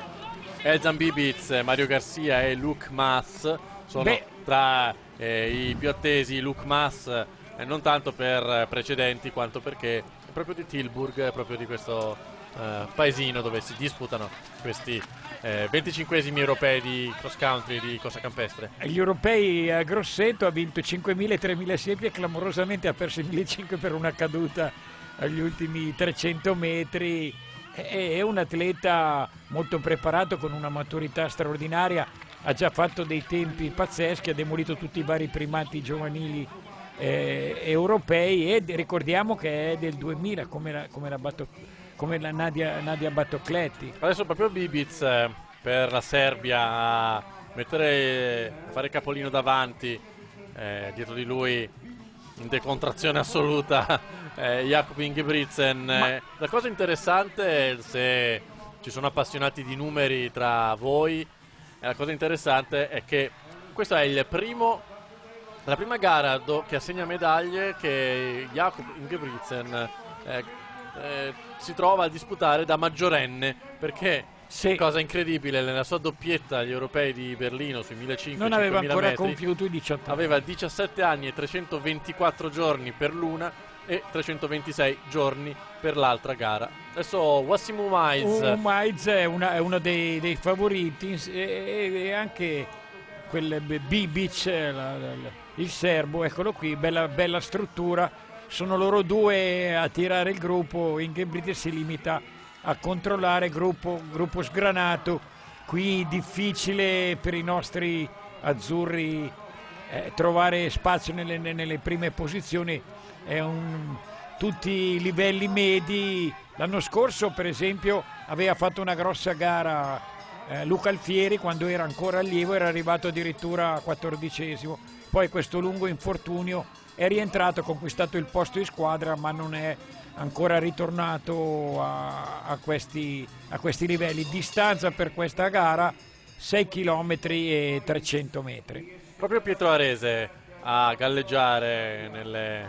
Elzan Bibic, Mario Garcia e Luke Maas sono Beh. tra eh, i più attesi. Luke Maas eh, non tanto per precedenti quanto perché è proprio di Tilburg, proprio di questo eh, paesino dove si disputano questi eh, venticinquesimi europei di cross country, di corsa campestre. Gli europei a Grosseto ha vinto cinquemila e tremila siepi e clamorosamente ha perso i millecinquecento per una caduta agli ultimi trecento metri. È un atleta molto preparato, con una maturità straordinaria, ha già fatto dei tempi pazzeschi, ha demolito tutti i vari primati giovanili eh, europei, e ricordiamo che è del duemila come la, come la, Batto, come la Nadia, Nadia Battocletti. Adesso proprio Bibic eh, per la Serbia a mettere, a fare capolino davanti, eh, dietro di lui in decontrazione assoluta eh, Jakob Ingebrigtsen. Ma... Eh, la cosa interessante, se ci sono appassionati di numeri tra voi, eh, la cosa interessante è che questo è il primo la prima gara do, che assegna medaglie che Jakob Ingebrigtsen eh, eh, si trova a disputare da maggiorenne, perché sì. Cosa incredibile, nella sua doppietta agli europei di Berlino sui millecinquecento non aveva ancora metri, compiuto i diciotto anni. Aveva diciassette anni e trecentoventiquattro giorni per l'una e trecentoventisei giorni per l'altra gara. Adesso Wassim Umaiz Umaiz è, una, è uno dei, dei favoriti, e, e anche quel Bibic, la, la, il serbo, eccolo qui, bella, bella struttura. Sono loro due a tirare il gruppo. Ingebrigtsen si limita a controllare gruppo, gruppo sgranato. Qui difficile per i nostri azzurri eh, trovare spazio nelle, nelle prime posizioni. È un, tutti i livelli medi. L'anno scorso per esempio aveva fatto una grossa gara eh, Luca Alfieri, quando era ancora allievo, era arrivato addirittura quattordicesimo. Poi questo lungo infortunio è rientrato, ha conquistato il posto in squadra, ma non è ancora ritornato a, a, questi, a questi livelli. Distanza per questa gara sei chilometri e trecento metri. Proprio Pietro Arese a galleggiare nelle,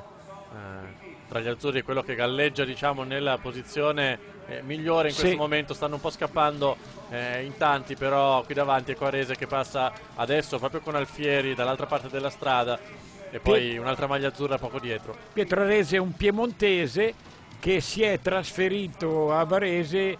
eh, tra gli azzurri, è quello che galleggia, diciamo, nella posizione eh, migliore in questo sì. momento. Stanno un po' scappando eh, in tanti, però qui davanti è Arese che passa adesso proprio con Alfieri dall'altra parte della strada, e poi Piet- un'altra maglia azzurra poco dietro. Pietro Arese è un piemontese che si è trasferito a Varese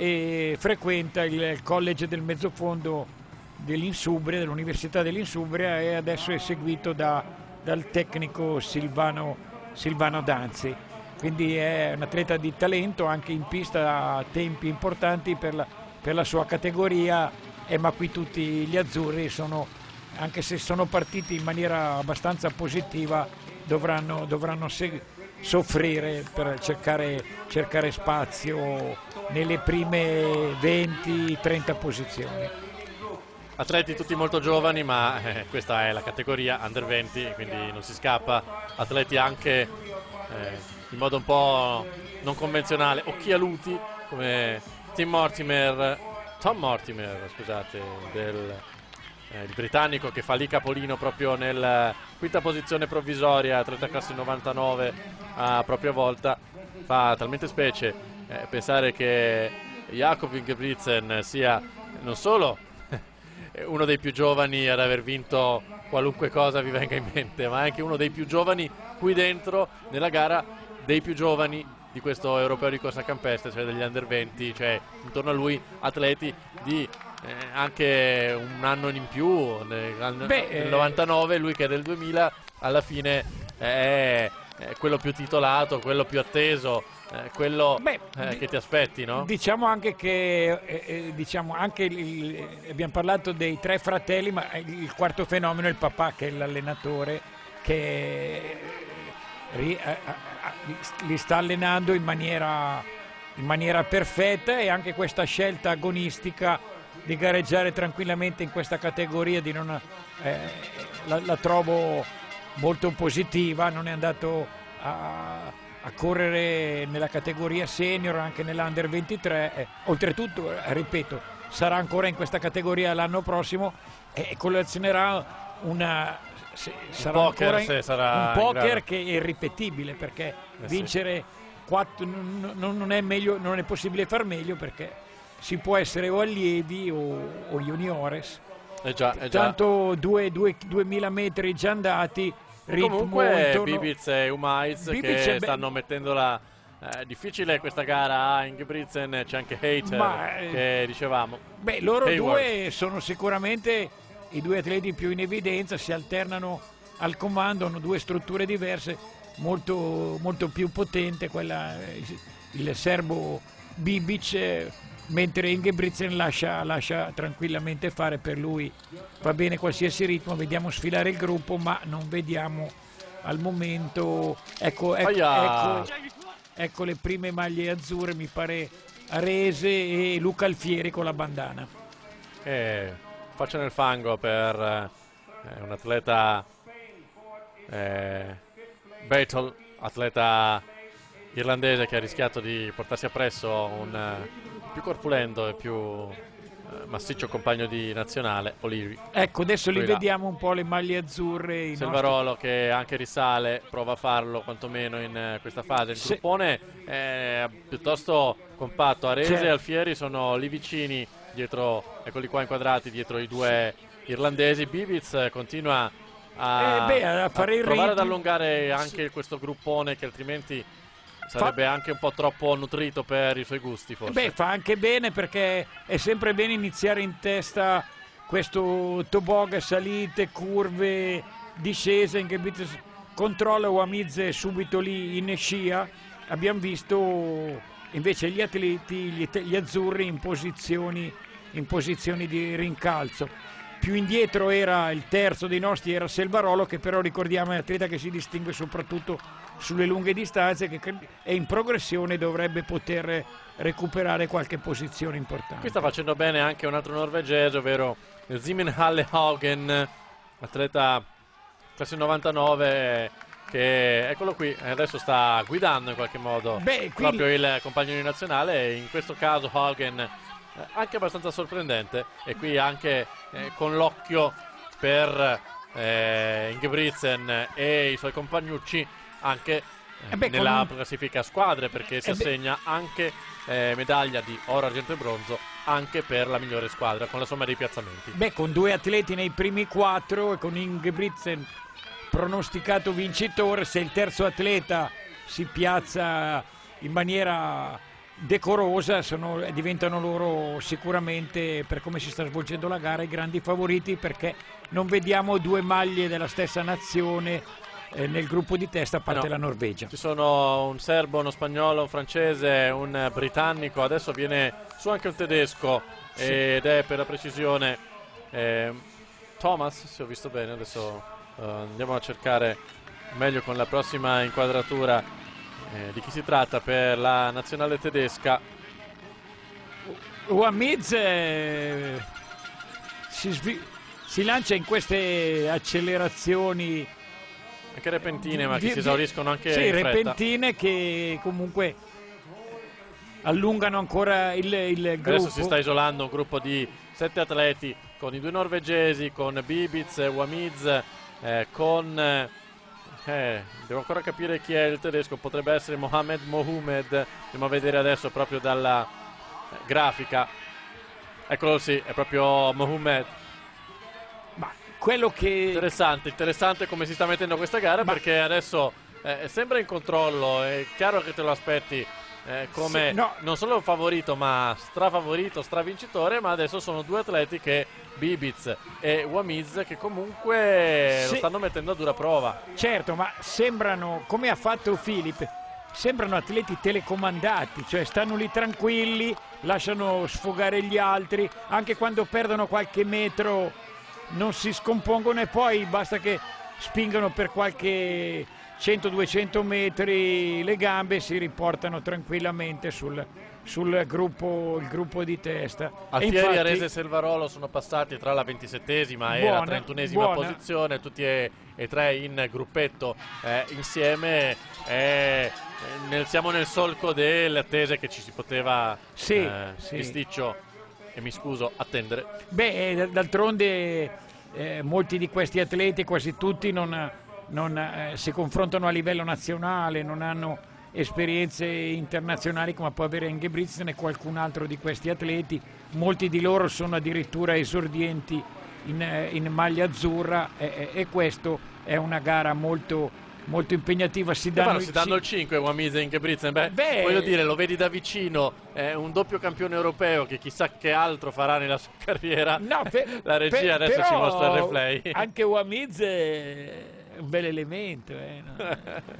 e frequenta il college del mezzofondo dell'Insubria, dell'Università dell'Insubria, e adesso è seguito da, dal tecnico Silvano, Silvano Danzi. Quindi è un atleta di talento, anche in pista a tempi importanti per la, per la sua categoria, eh, ma qui tutti gli azzurri sono, anche se sono partiti in maniera abbastanza positiva, dovranno, dovranno seguire soffrire per cercare, cercare spazio nelle prime venti trenta posizioni. Atleti tutti molto giovani, ma eh, questa è la categoria under venti, quindi non si scappa. Atleti anche eh, in modo un po' non convenzionale, occhialuti, come Tim Mortimer, Tom Mortimer, scusate, del Eh, il britannico, che fa lì capolino proprio nella quinta posizione provvisoria, atleta classe novantanove a propria volta. Fa talmente specie eh, pensare che Jakob Ingebrigtsen sia non solo uno dei più giovani ad aver vinto qualunque cosa vi venga in mente, ma anche uno dei più giovani qui dentro nella gara dei più giovani di questo europeo di corsa campestre, cioè degli under venti, cioè intorno a lui atleti di Eh, anche un anno in più, nel, Beh, nel novantanove, lui che è del duemila, alla fine è, è quello più titolato, quello più atteso, eh, quello Beh, eh, che ti aspetti, no? Diciamo anche che eh, eh, diciamo anche il, il, abbiamo parlato dei tre fratelli, ma il quarto fenomeno è il papà, che è l'allenatore, che ri, a, a, a, li sta allenando in maniera, in maniera perfetta, e anche questa scelta agonistica di gareggiare tranquillamente in questa categoria di non, eh, la, la trovo molto positiva. Non è andato a, a correre nella categoria senior, anche nell'Under ventitré, eh, oltretutto, eh, ripeto, sarà ancora in questa categoria l'anno prossimo e collezionerà una, se, sarà poker, ancora in, se sarà un poker in che è irripetibile, perché eh vincere sì. quattro, non, non, è meglio, non è possibile far meglio, perché si può essere o allievi o, o juniores. È già, è già. Tanto due, due, duemila metri già andati, ritmo comunque intorno... Bibic e Umaiz Bibic che è be- stanno mettendola eh, difficile questa gara a Ingebrigtsen. C'è anche Hayter, Ma, eh, che dicevamo. Beh, loro Hayward. due sono sicuramente i due atleti più in evidenza, si alternano al comando, hanno due strutture diverse, molto, molto più potente quella, il serbo Bibic, eh, mentre Ingebrigtsen lascia, lascia tranquillamente fare, per lui va bene qualsiasi ritmo. Vediamo sfilare il gruppo, ma non vediamo al momento, ecco, ecco, ecco, ecco le prime maglie azzurre, mi pare Arese e Luca Alfieri con la bandana. Eh, faccia nel fango per eh, un atleta eh, Battle, atleta irlandese che ha rischiato di portarsi appresso un uh, più corpulento e più uh, massiccio compagno di nazionale, O'Leary. Ecco, adesso li Lui là. vediamo un po' le maglie azzurre. I Selvarolo nostri... che anche risale, prova a farlo quantomeno in uh, questa fase. Il Se... gruppone è piuttosto compatto. Arese Certo. e Alfieri sono lì vicini, dietro, eccoli qua inquadrati, dietro i due sì. irlandesi. Bibic continua a, eh beh, a, fare a il provare ritmo. ad allungare anche sì. questo gruppone, che altrimenti sarebbe fa... anche un po' troppo nutrito per i suoi gusti, forse. Beh, fa anche bene, perché è sempre bene iniziare in testa questo tobogga, salite, curve, discese, in che controlla Umaiz subito lì in scia. Abbiamo visto invece gli atleti, gli, gli azzurri in posizioni, in posizioni di rincalzo. Più indietro era il terzo dei nostri, era Selvarolo, che però ricordiamo è un atleta che si distingue soprattutto sulle lunghe distanze, che è in progressione, dovrebbe poter recuperare qualche posizione importante. Qui sta facendo bene anche un altro norvegese, ovvero Simen Halle Haugen, atleta classe novantanove, che eccolo qui, adesso sta guidando in qualche modo. Beh, qui... proprio il compagno di nazionale, in questo caso Haugen anche abbastanza sorprendente, e qui anche eh, con l'occhio per eh, Ingebrigtsen e i suoi compagnucci anche eh, eh beh, nella con... classifica squadre, perché si eh assegna anche eh, medaglia di oro, argento e bronzo anche per la migliore squadra con la somma dei piazzamenti. Beh, con due atleti nei primi quattro e con Ingebrigtsen pronosticato vincitore, se il terzo atleta si piazza in maniera decorosa, sono, diventano loro sicuramente, per come si sta svolgendo la gara, i grandi favoriti, perché non vediamo due maglie della stessa nazione eh, nel gruppo di testa, a parte no, la Norvegia. Ci sono un serbo, uno spagnolo, un francese, un britannico, adesso viene su anche un tedesco, sì. ed è per la precisione eh, Thomas, se ho visto bene. Adesso uh, andiamo a cercare meglio con la prossima inquadratura Eh, di chi si tratta per la nazionale tedesca. Umaiz eh, si, svi- si lancia in queste accelerazioni anche repentine, ma di, che si esauriscono anche sì, in fretta. repentine, che comunque allungano ancora il, il gruppo. Adesso si sta isolando un gruppo di sette atleti, con i due norvegesi, con Bibic, Umaiz, eh, con Eh, devo ancora capire chi è il tedesco, potrebbe essere Mohamed Mohamed, andiamo a vedere adesso proprio dalla eh, grafica. Eccolo, sì, è proprio Mohamed. Ma quello che... Interessante, interessante come si sta mettendo questa gara, ma... perché adesso eh, sembra in controllo, è chiaro che te lo aspetti eh, come sì, no. non solo un favorito, ma strafavorito, stravincitore, ma adesso sono due atleti che Bibic e Umaiz che comunque sì. lo stanno mettendo a dura prova. Certo, ma sembrano, come ha fatto Filip, sembrano atleti telecomandati, cioè stanno lì tranquilli, lasciano sfogare gli altri, anche quando perdono qualche metro non si scompongono, e poi basta che spingano per qualche cento duecento metri le gambe, si riportano tranquillamente sul, sul gruppo, il gruppo di testa. Alfieri, infatti, Arese e Selvarolo sono passati tra la ventisettesima e la trentunesima posizione, tutti e, e tre in gruppetto eh, insieme. Eh, nel, siamo nel solco delle attese che ci si poteva sì, eh, sì. bisticcio, e mi scuso, attendere. Beh, d'altronde eh, molti di questi atleti, quasi tutti, non, non eh, si confrontano a livello nazionale, non hanno esperienze internazionali come può avere Ingebrigtsen e qualcun altro di questi atleti. Molti di loro sono addirittura esordienti in, in maglia azzurra e, e questo è una gara molto molto impegnativa. Si danno, si danno il cinque Wamiz e Ingebrigtsen. Beh, Beh, voglio dire, lo vedi da vicino, è un doppio campione europeo che chissà che altro farà nella sua carriera. No, per, la regia per, adesso però, ci mostra il replay. Anche Wamiz è un bel elemento, eh, no?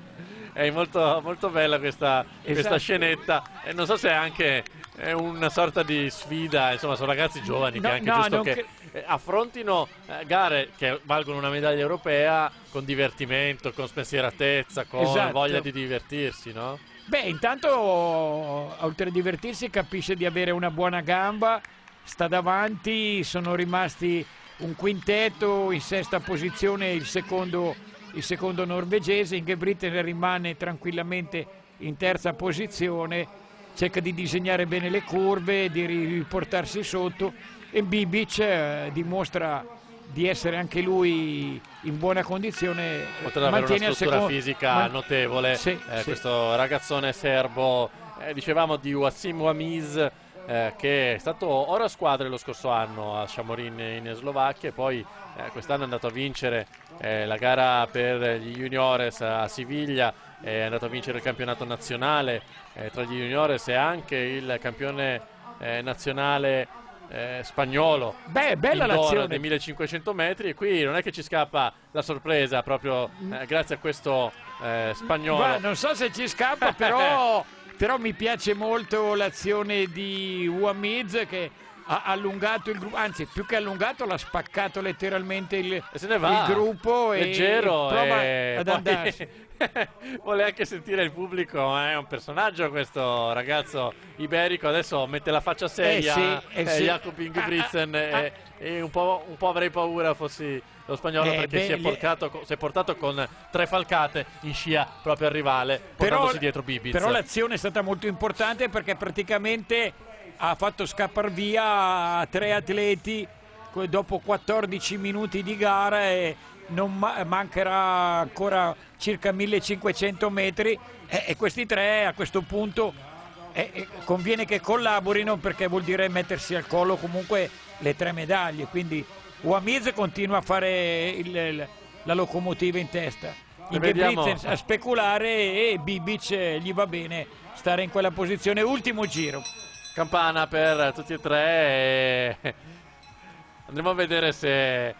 È molto, molto bella questa, esatto. questa scenetta, e non so se è anche è una sorta di sfida, insomma sono ragazzi giovani no, che è anche no, giusto che che... affrontino eh, gare che valgono una medaglia europea con divertimento, con spensieratezza, con esatto. voglia di divertirsi, no? Beh, intanto oltre a divertirsi capisce di avere una buona gamba, sta davanti, sono rimasti un quintetto, in sesta posizione il secondo, il secondo norvegese, Ingebrigtsen rimane tranquillamente in terza posizione, cerca di disegnare bene le curve, di riportarsi sotto, e Bibic eh, dimostra di essere anche lui in buona condizione. Oltre ad avere una struttura secondo... fisica Ma... notevole, sì, eh, sì. questo ragazzone serbo, eh, dicevamo di Wassim Wamiz, eh, che è stato ora a squadre lo scorso anno a Chamorin in Slovacchia, e poi eh, quest'anno è andato a vincere eh, la gara per gli juniores a Siviglia, è andato a vincere il campionato nazionale eh, tra gli juniores e anche il campione eh, nazionale Eh, spagnolo. Beh, bella l'azione dei millecinquecento metri, e qui non è che ci scappa la sorpresa proprio eh, grazie a questo eh, spagnolo. Guarda, non so se ci scappa, però, però mi piace molto l'azione di Wamiz, che ha allungato il gruppo, anzi più che allungato l'ha spaccato letteralmente il, e se ne va, il gruppo leggero, e prova e ad poi... andarsi. Vuole anche sentire il pubblico, è un personaggio questo ragazzo iberico, adesso mette la faccia seria, eh sì, eh eh, sì. Jakob Ingebrigtsen, ah, ah, ah. E, e un, po', un po' avrei paura fossi lo spagnolo, eh, perché beh, si, è portato, si è portato con tre falcate in scia proprio al rivale, portandosi però, dietro Bibic. Però l'azione è stata molto importante, perché praticamente ha fatto scappare via tre atleti dopo quattordici minuti di gara, e non ma- mancherà ancora circa millecinquecento metri, e, e questi tre a questo punto eh, eh, conviene che collaborino, perché vuol dire mettersi al collo comunque le tre medaglie, quindi Wamiz continua a fare il, il, la locomotiva in testa, Ingebrigtsen a speculare, e Bibic eh, gli va bene stare in quella posizione. Ultimo giro, campana per tutti e tre, e andremo a vedere se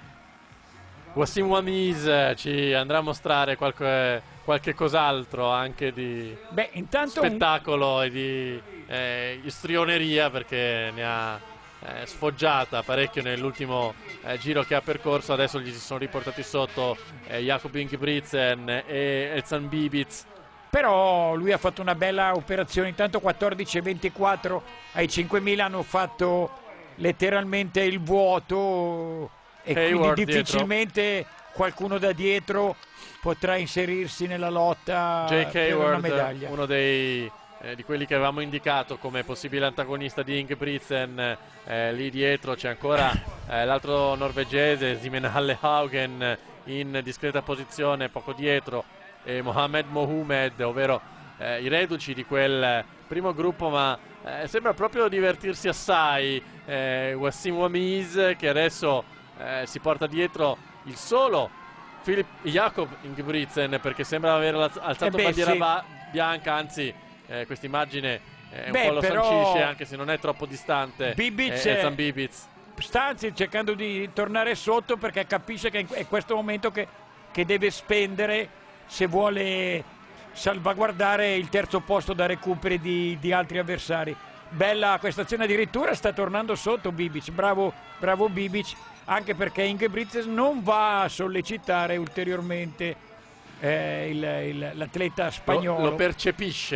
Wassim Wamiz ci andrà a mostrare qualche, qualche cos'altro anche di Beh, intanto spettacolo un... e di eh, istrioneria, perché ne ha eh, sfoggiata parecchio nell'ultimo eh, giro che ha percorso. Adesso gli si sono riportati sotto eh, Jakob Ingebrigtsen e Özcan Bibic. Però lui ha fatto una bella operazione, intanto quattordici e ventiquattro ai cinquemila hanno fatto letteralmente il vuoto, e Hayward quindi difficilmente dietro. Qualcuno da dietro potrà inserirsi nella lotta Jake per Hayward, una medaglia. Uno dei, eh, di quelli che avevamo indicato come possibile antagonista di Ingebrigtsen, eh, lì dietro c'è ancora eh, l'altro norvegese Simen Hallehaugen in discreta posizione poco dietro, e Mohamed Mohamed, ovvero eh, i reduci di quel primo gruppo, ma eh, sembra proprio divertirsi assai eh, Wassim Wamiz, che adesso Eh, si porta dietro il solo Filip Jakob Ingebrigtsen, perché sembra aver alzato eh beh, bandiera sì. ba- bianca, anzi eh, questa immagine eh, un beh, po' lo però sancisce, anche se non è troppo distante. Bibic, eh, Özcan Bibic sta anzi cercando di tornare sotto, perché capisce che è questo momento che, che deve spendere se vuole salvaguardare il terzo posto da recuperi di, di altri avversari. Bella questa azione, addirittura sta tornando sotto Bibic, bravo, bravo Bibic, anche perché Ingebrigtsen non va a sollecitare ulteriormente eh, il, il, l'atleta spagnolo. Lo, lo percepisce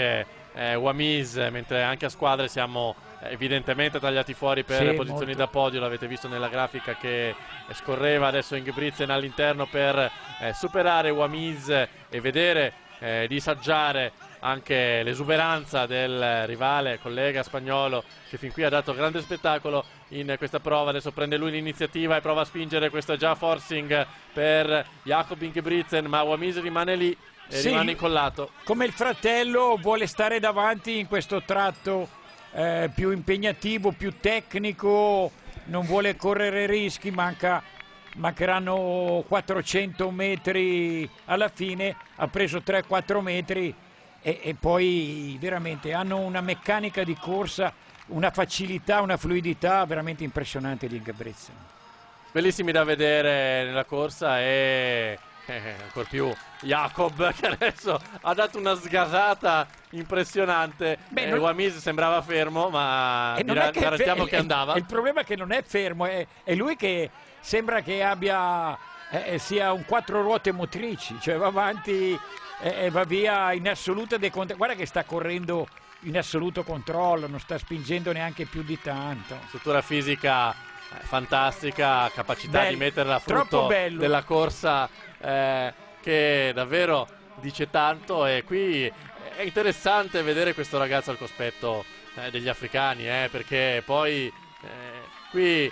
eh, Wamiz, mentre anche a squadre siamo evidentemente tagliati fuori per Sì, le posizioni molto. da podio. L'avete visto nella grafica che scorreva adesso Ingebrigtsen all'interno per eh, superare Wamiz e vedere eh, di saggiare anche l'esuberanza del rivale collega spagnolo, che fin qui ha dato grande spettacolo in questa prova. Adesso prende lui l'iniziativa e prova a spingere. Questo è già forcing per Jakob Ingebrigtsen, ma Wamiz rimane lì e Sì, rimane incollato. come il fratello vuole stare davanti in questo tratto eh, più impegnativo, più tecnico, non vuole correre rischi, manca, mancheranno quattrocento metri alla fine, ha preso tre quattro metri e, e poi veramente hanno una meccanica di corsa, una facilità, una fluidità veramente impressionante di Ingebrigtsen. Bellissimi da vedere nella corsa e eh, ancor più Jakob, che adesso ha dato una sgasata impressionante. Beh, eh, non- Wamiz sembrava fermo, ma E non dirà- è che è garantiamo fe- che è- andava. è- il problema è che non è fermo, è, è lui che sembra che abbia eh, sia un quattro ruote motrici, cioè va avanti e e va via in assoluta deconta. Guarda che sta correndo in assoluto controllo, non sta spingendo neanche più di tanto. Struttura fisica eh, fantastica, capacità Bello, di metterla a troppo frutto bello. della corsa eh, che davvero dice tanto. E qui è interessante vedere questo ragazzo al cospetto eh, degli africani, eh, perché poi eh, qui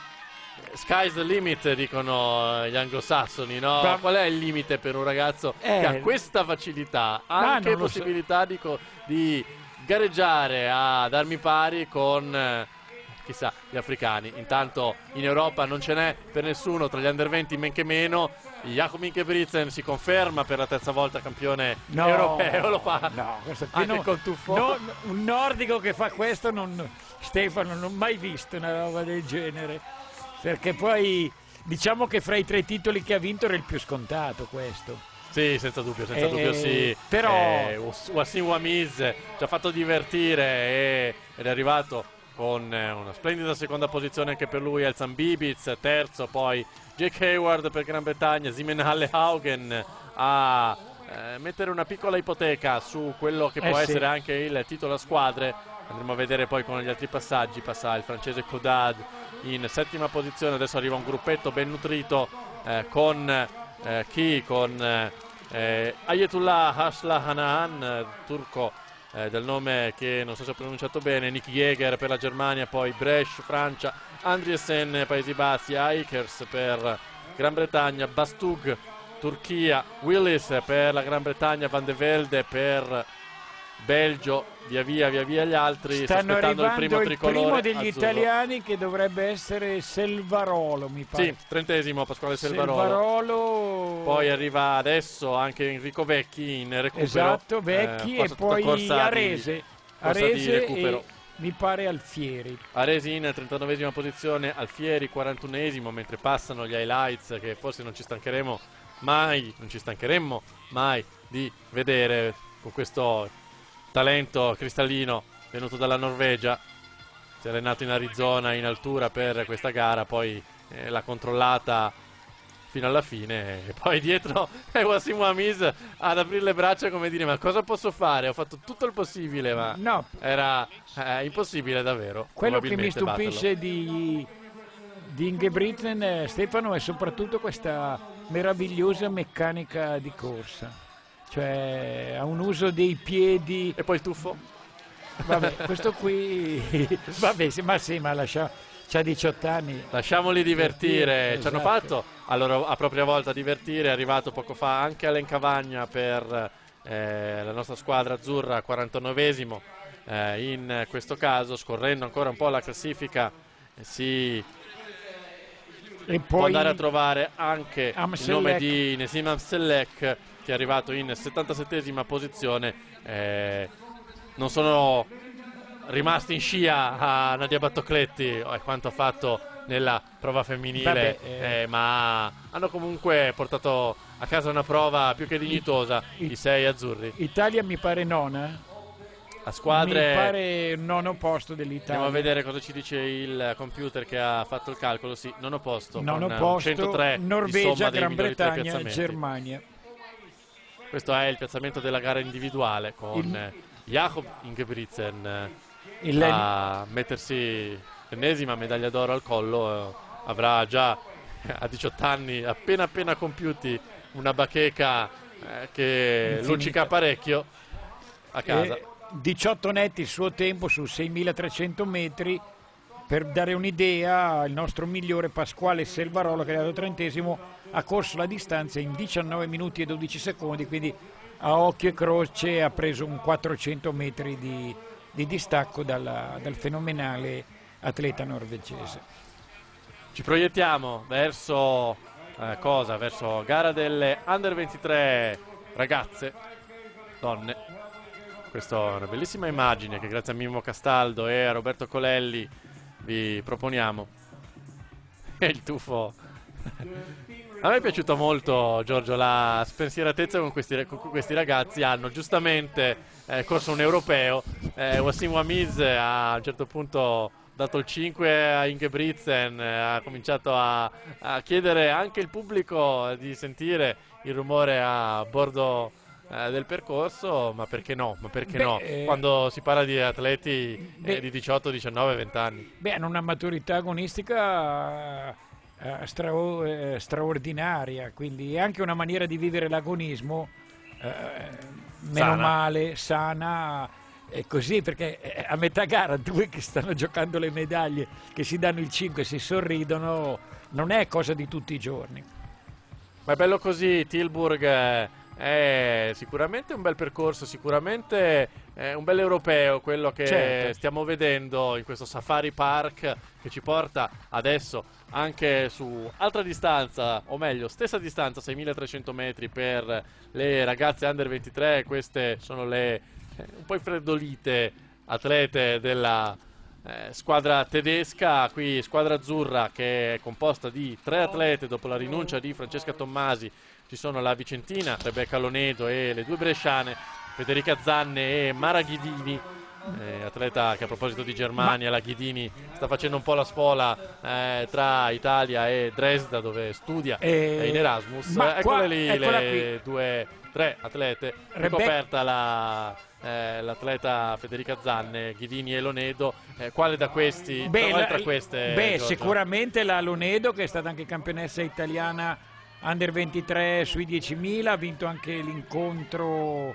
sky's the limit, dicono gli anglosassoni, no? Ma- Qual è il limite per un ragazzo Eh, che ha questa facilità, ha ma anche non lo so. possibilità di, co- di gareggiare ad armi pari con eh, chissà gli africani? Intanto in Europa non ce n'è per nessuno tra gli under venti, men che meno. Jakob Ingebrigtsen si conferma per la terza volta campione No, europeo, lo fa no, questo qui anche non- con tuffo. no, un nordico che fa questo, non, Stefano, non ho mai visto una roba del genere, perché poi diciamo che fra i tre titoli che ha vinto era il più scontato questo. Sì, senza dubbio, senza Eh, dubbio sì. però- Eh, Was- Wassim Wamiz ci ha fatto divertire e- ed è arrivato con eh, una splendida seconda posizione anche per lui. Elsan Bibic terzo, poi Jake Hayward per Gran Bretagna, Simen Halle-Haugen a eh, mettere una piccola ipoteca su quello che Eh può sì. essere anche il titolo a squadre. Andremo a vedere poi con gli altri passaggi. Passa il francese Codad in settima posizione. Adesso arriva un gruppetto ben nutrito eh, con eh, chi? Con eh, eh, Ayetullah Hasla-Hanaan, eh, turco eh, del nome che non so se ho pronunciato bene, Nick Jäger per la Germania, poi Bresch Francia, Andriessen Paesi Bassi, Aikers per Gran Bretagna, Bastug Turchia, Willis per la Gran Bretagna, Van de Velde per Belgio. Via via via via gli altri. Sta Stanno aspettando il arrivando primo il primo, tricolore degli azzurro. italiani, che dovrebbe essere Selvarolo, mi pare. Sì, trentesimo Pasquale Selvarolo. Selvarolo. Poi arriva adesso anche Enrico Vecchi in recupero. Esatto, Vecchi, eh, e forse tutta poi corsa di- Arese. corsa di Arese recupero. e mi pare Alfieri. Aresi in trentanovesima posizione, Alfieri quarantunesimo, mentre passano gli highlights che forse non ci stancheremo mai, non ci stancheremmo mai di vedere, con questo talento cristallino venuto dalla Norvegia. Si è allenato in Arizona in altura per questa gara, poi eh, l'ha controllata fino alla fine e poi dietro è Wassim Wamiz ad aprire le braccia, come dire: ma cosa posso fare? Ho fatto tutto il possibile, ma No, era eh, impossibile davvero. quello che mi probabilmente, stupisce di, di Ingebrigtsen, eh, Stefano, è soprattutto questa meravigliosa meccanica di corsa. Cioè ha un uso dei piedi. batterlo. E poi il tuffo? Vabbè, questo qui. Vabbè, sì, ma sì, ma lascia. C'ha diciotto anni. Lasciamoli divertire. Divertire, Ci hanno esatto. fatto a, loro, a propria volta divertire. È arrivato poco fa anche Alen Cavagna per eh, la nostra squadra azzurra, quarantanovesimo eh, in questo caso. Scorrendo ancora un po' la classifica, eh, si E può poi andare a trovare anche il Amselec. nome di Nessim Amselec, che è arrivato in settantasettesima posizione. Eh, non sono rimasti in scia a Nadia Battocletti e quanto ha fatto nella prova femminile. Vabbè, eh. eh, ma hanno comunque portato a casa una prova più che dignitosa, I- i sei azzurri. Italia mi pare nona. A squadre Mi pare il nono posto andiamo dell'Italia. a vedere cosa ci dice il computer che ha fatto il calcolo. Sì, nono posto, Nono con un posto, centotré di Norvegia, somma dei Gran migliori tre Bretagna, piazzamenti. Germania. Questo è il piazzamento della gara individuale con Il- eh, Jakob Ingebrigtsen Il- a mettersi l'ennesima medaglia d'oro al collo, eh, avrà già a diciotto anni appena appena compiuti una bacheca eh, che Infinita. luccica parecchio a casa. Eh, diciotto netti il suo tempo su seimilatrecento metri. Per dare un'idea, il nostro migliore Pasquale Selvarolo, che è arrivato trentesimo, ha corso la distanza in diciannove minuti e dodici secondi, quindi a occhio e croce ha preso un quattrocento metri di, di distacco dalla- dal fenomenale atleta norvegese. Ci proiettiamo verso eh, cosa? Verso gara delle under ventitré ragazze, donne. Questa è una bellissima immagine che grazie a Mimmo Castaldo e a Roberto Colelli vi proponiamo. E il tuffo. A me è piaciuto molto, Giorgio, la spensieratezza con questi, con cui questi ragazzi hanno giustamente eh, corso un europeo. Eh, Wassim Wamiz a un certo punto dato il cinque a Ingebrigtsen, eh, ha cominciato a, a chiedere anche il pubblico di sentire il rumore a bordo eh, del percorso, ma perché no? Ma perché Beh, no? eh, Quando si parla di atleti eh, beh, di diciotto, diciannove, venti anni. Beh, hanno una maturità agonistica eh, strao- eh, straordinaria, quindi è anche una maniera di vivere l'agonismo eh, meno Sana. male, sana, e così, perché eh, a metà gara due che stanno giocando le medaglie, che si danno il cinque e si sorridono, non è cosa di tutti i giorni. Ma è bello così, Tilburg eh, è sicuramente un bel percorso, sicuramente è un bel europeo quello che Certo. stiamo vedendo in questo Safari Park, che ci porta adesso anche su altra distanza, o meglio stessa distanza, seimilatrecento metri per le ragazze under ventitré. Queste sono le eh, un po' infreddolite atlete della Eh, squadra tedesca, qui squadra azzurra che è composta di tre atlete dopo la rinuncia di Francesca Tommasi. Ci sono la vicentina Rebecca Lonedo e le due bresciane Federica Zanne e Mara Ghidini, eh, atleta che a proposito di Germania, la Ghidini sta facendo un po' la spola eh, tra Italia e Dresda, dove studia Eh, eh, in Erasmus. ma Eh, qua- eccole lì eccola le qui. due, tre atlete, Rebe- coperta la eh, l'atleta Federica Zanne, Ghidini e Lonedo. Eh, quale da questi? Beh, quale la- tra queste? beh, Giorgio? sicuramente la Lonedo, che è stata anche campionessa italiana under ventitré sui diecimila, ha vinto anche l'incontro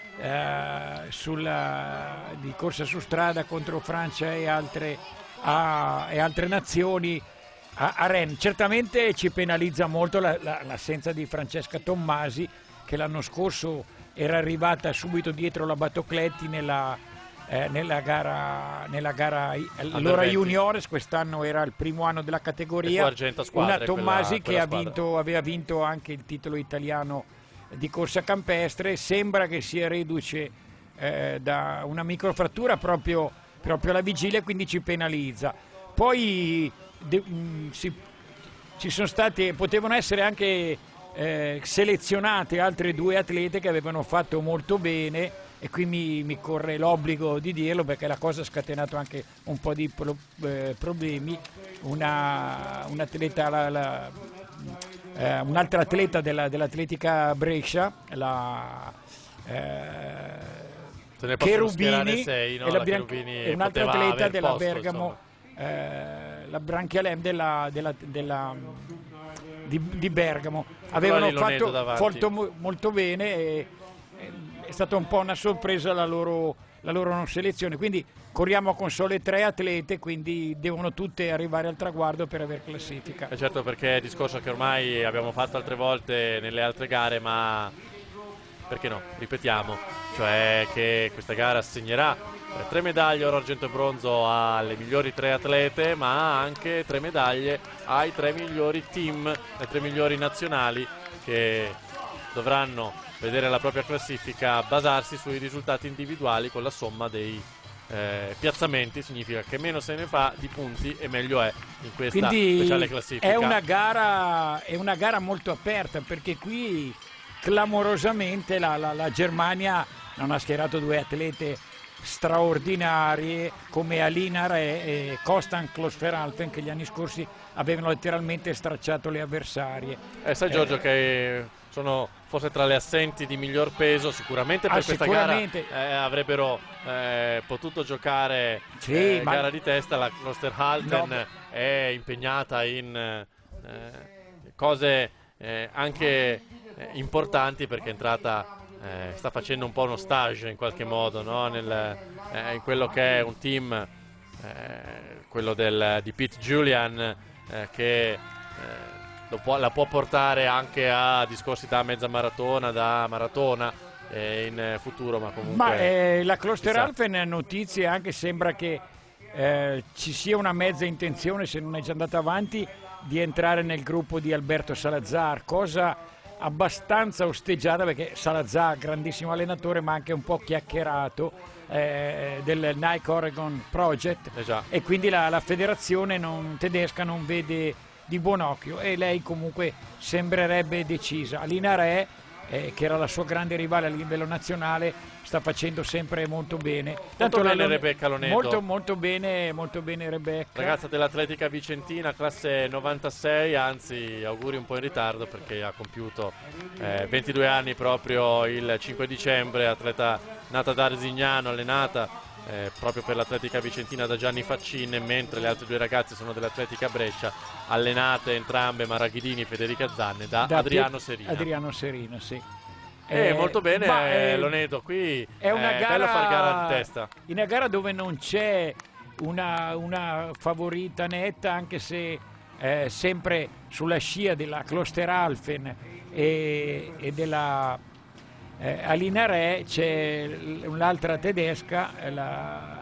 eh, sulla, di corsa su strada contro Francia e altre, a- e altre nazioni a, a Rennes. Certamente ci penalizza molto la- la- l'assenza di Francesca Tommasi, che l'anno scorso era arrivata subito dietro la Batocletti nella, eh, nella gara, nella gara i- allora venti. juniores. Quest'anno era il primo anno della E categoria. fu argento a squadre, Una Tommasi quella- che quella ha squadra. vinto, aveva vinto anche il titolo italiano di corsa campestre. Sembra che sia reduce eh, da una microfrattura proprio, proprio alla vigilia, quindi ci penalizza. Poi de- mh, si- ci sono state, potevano essere anche eh, selezionate altre due atlete che avevano fatto molto bene, e qui mi, mi corre l'obbligo di dirlo perché la cosa ha scatenato anche un po' di pro- eh, problemi. Una, un'atleta, la- la- eh, un'altra atleta della- dell'Atletica Brescia, la eh, Se ne possono schierare Cherubini, sei, no? e, la La Bian- Cherubini e un'altra poteva atleta aver della posto, Bergamo, eh, la Branchialem della, della, della, di, di Bergamo. Avevano lì Lonedo fatto davanti. molto, molto bene, e, e è stata un po' una sorpresa la loro, la loro non selezione. Quindi corriamo con sole tre atlete, quindi devono tutte arrivare al traguardo per aver classifica. Eh certo, perché è il discorso che ormai abbiamo fatto altre volte nelle altre gare, ma perché no? Ripetiamo, cioè che questa gara assegnerà eh, tre medaglie oro, argento e bronzo alle migliori tre atlete, ma anche tre medaglie ai tre migliori team, ai tre migliori nazionali, che dovranno vedere la propria classifica basarsi sui risultati individuali con la somma dei eh, piazzamenti. Significa che meno se ne fa di punti e meglio è in questa Quindi speciale classifica. è una gara, è una gara molto aperta, perché qui clamorosamente la, la- la Germania non ha schierato due atlete straordinarie come Alina Re e Kostan Klosteralfen, che gli anni scorsi avevano letteralmente stracciato le avversarie. Eh, sai Giorgio eh, che sono forse tra le assenti di miglior peso, sicuramente per ah, questa sicuramente. gara eh, avrebbero eh, potuto giocare sì, eh, ma... gara di testa. La Klosterhalfen no, è impegnata in eh, cose eh, anche eh, importanti, perché è entrata, eh, sta facendo un po' uno stage in qualche modo, no? Nel, eh, in quello che è un team, eh, quello del, di Pete Julian, eh, che eh, lo può, la può portare anche a discorsi da mezza maratona, da maratona eh, in futuro, ma comunque... Ma eh, la Klosteralfen ha notizie, anche sembra che eh, ci sia una mezza intenzione, se non è già andata avanti, di entrare nel gruppo di Alberto Salazar, cosa abbastanza osteggiata, perché Salazar, grandissimo allenatore, ma anche un po' chiacchierato eh, del Nike Oregon Project, eh e quindi la, la federazione non, tedesca non vede di buon occhio, e lei comunque sembrerebbe decisa. Alina Re, eh, che era la sua grande rivale a livello nazionale, sta facendo sempre molto bene. Tanto bene la, Rebecca Loneto. Molto molto bene, molto bene Rebecca. Ragazza dell'Atletica Vicentina, classe novantasei, anzi auguri un po' in ritardo perché ha compiuto eh, ventidue anni proprio il cinque dicembre, atleta nata da Arzignano, allenata eh, proprio per l'Atletica Vicentina da Gianni Faccin, mentre le altre due ragazze sono dell'Atletica Brescia, allenate entrambe Maraghidini e Federica Zanne da, da Adriano Serina. Adriano Serina, sì. Eh, Eh, molto bene, ma, eh, eh, Loneto, qui è una è gara, bello far gara di testa. In una gara dove non c'è una, una favorita netta, anche se eh, sempre sulla scia della Klosteralfen e, e della eh, Alina Re c'è un'altra tedesca, la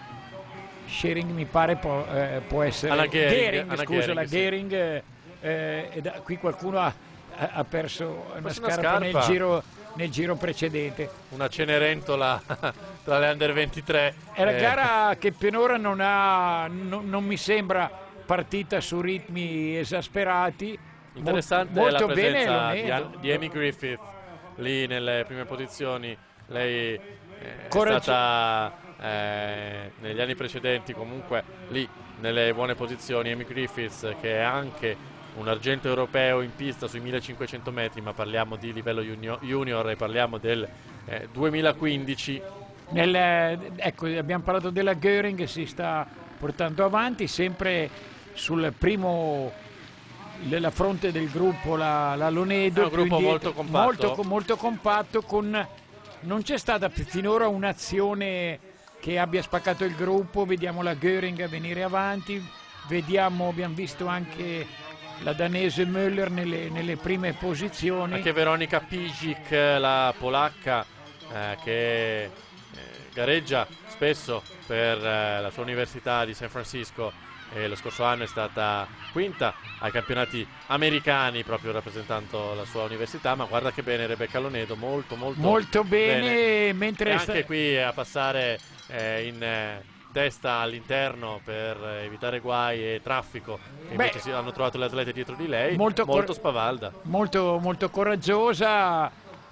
Schering mi pare può, eh, può essere Anna Gehring, Gehring, Anna scusa, Gehring, la sì. Gehring, eh, e da, qui qualcuno ha, ha perso una Forse scarpa, una scarpa. Nel, giro, nel giro precedente. Una Cenerentola tra le under ventitré. È una eh. gara che per ora non, ha, non, non mi sembra partita su ritmi esasperati. Interessante molto, molto la bene presenza di, Loneto. An- di Amy Griffith lì nelle prime posizioni. Lei eh, è Coraggio- stata eh, negli anni precedenti comunque lì nelle buone posizioni. Amy Griffiths, che è anche un argento europeo in pista sui millecinquecento metri, ma parliamo di livello junior, junior e parliamo del eh, duemilaquindici. Nel, ecco, abbiamo parlato della Göring che si sta portando avanti sempre sul primo, nella fronte del gruppo, la, la Lonedo. È un gruppo più molto indietro, compatto. molto, molto compatto, con, non c'è stata finora un'azione che abbia spaccato il gruppo. Vediamo la Göring venire avanti, vediamo, abbiamo visto anche la danese Müller nelle, nelle prime posizioni. Anche Veronika Pijic, la polacca, eh, che eh, gareggia spesso per eh, la sua università di San Francisco, e lo scorso anno è stata quinta ai campionati americani proprio rappresentando la sua università. Ma guarda che bene Rebecca Lonedo, molto molto, molto bene, bene. mentre E sta- anche qui a passare eh, in eh, testa all'interno per eh, evitare guai e traffico, che Beh, invece si hanno trovato le atlete dietro di lei, molto molto, cor- spavalda. molto, molto coraggiosa.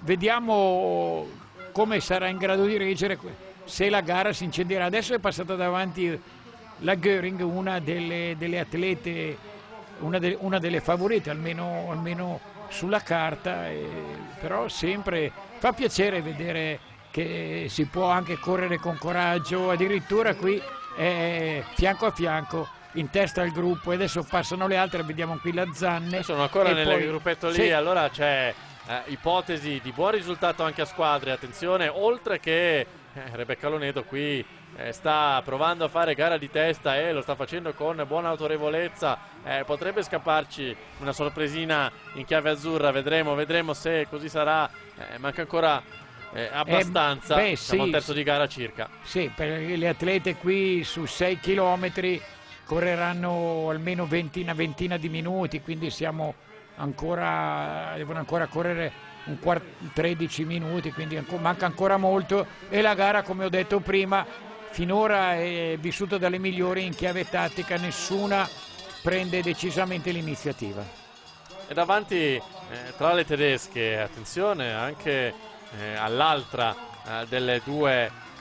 Vediamo come sarà in grado di reggere, se la gara si incendierà. Adesso è passata davanti la Göring, una delle, delle atlete, una, de, una delle favorite, almeno, almeno sulla carta, e, però sempre fa piacere vedere che si può anche correre con coraggio. Addirittura qui è fianco a fianco in testa al gruppo, e adesso passano le altre, vediamo qui la Zanne. E sono ancora e nel poi- gruppetto lì, sì, allora c'è eh, ipotesi di buon risultato anche a squadre. Attenzione, oltre che eh, Rebecca Lonedo qui eh, sta provando a fare gara di testa e lo sta facendo con buona autorevolezza, eh, potrebbe scapparci una sorpresina in chiave azzurra, vedremo, vedremo se così sarà. Eh, manca ancora eh, abbastanza, Eh, beh, siamo a sì, un terzo sì. di gara circa. Sì, perché le atlete qui su sei chilometri correranno almeno venti, una ventina di minuti, quindi siamo ancora, devono ancora correre un quart- tredici minuti, quindi anco- manca ancora molto. E la gara, come ho detto prima, finora è vissuta dalle migliori in chiave tattica, nessuna prende decisamente l'iniziativa. E davanti eh, tra le tedesche, attenzione anche eh, all'altra eh, delle due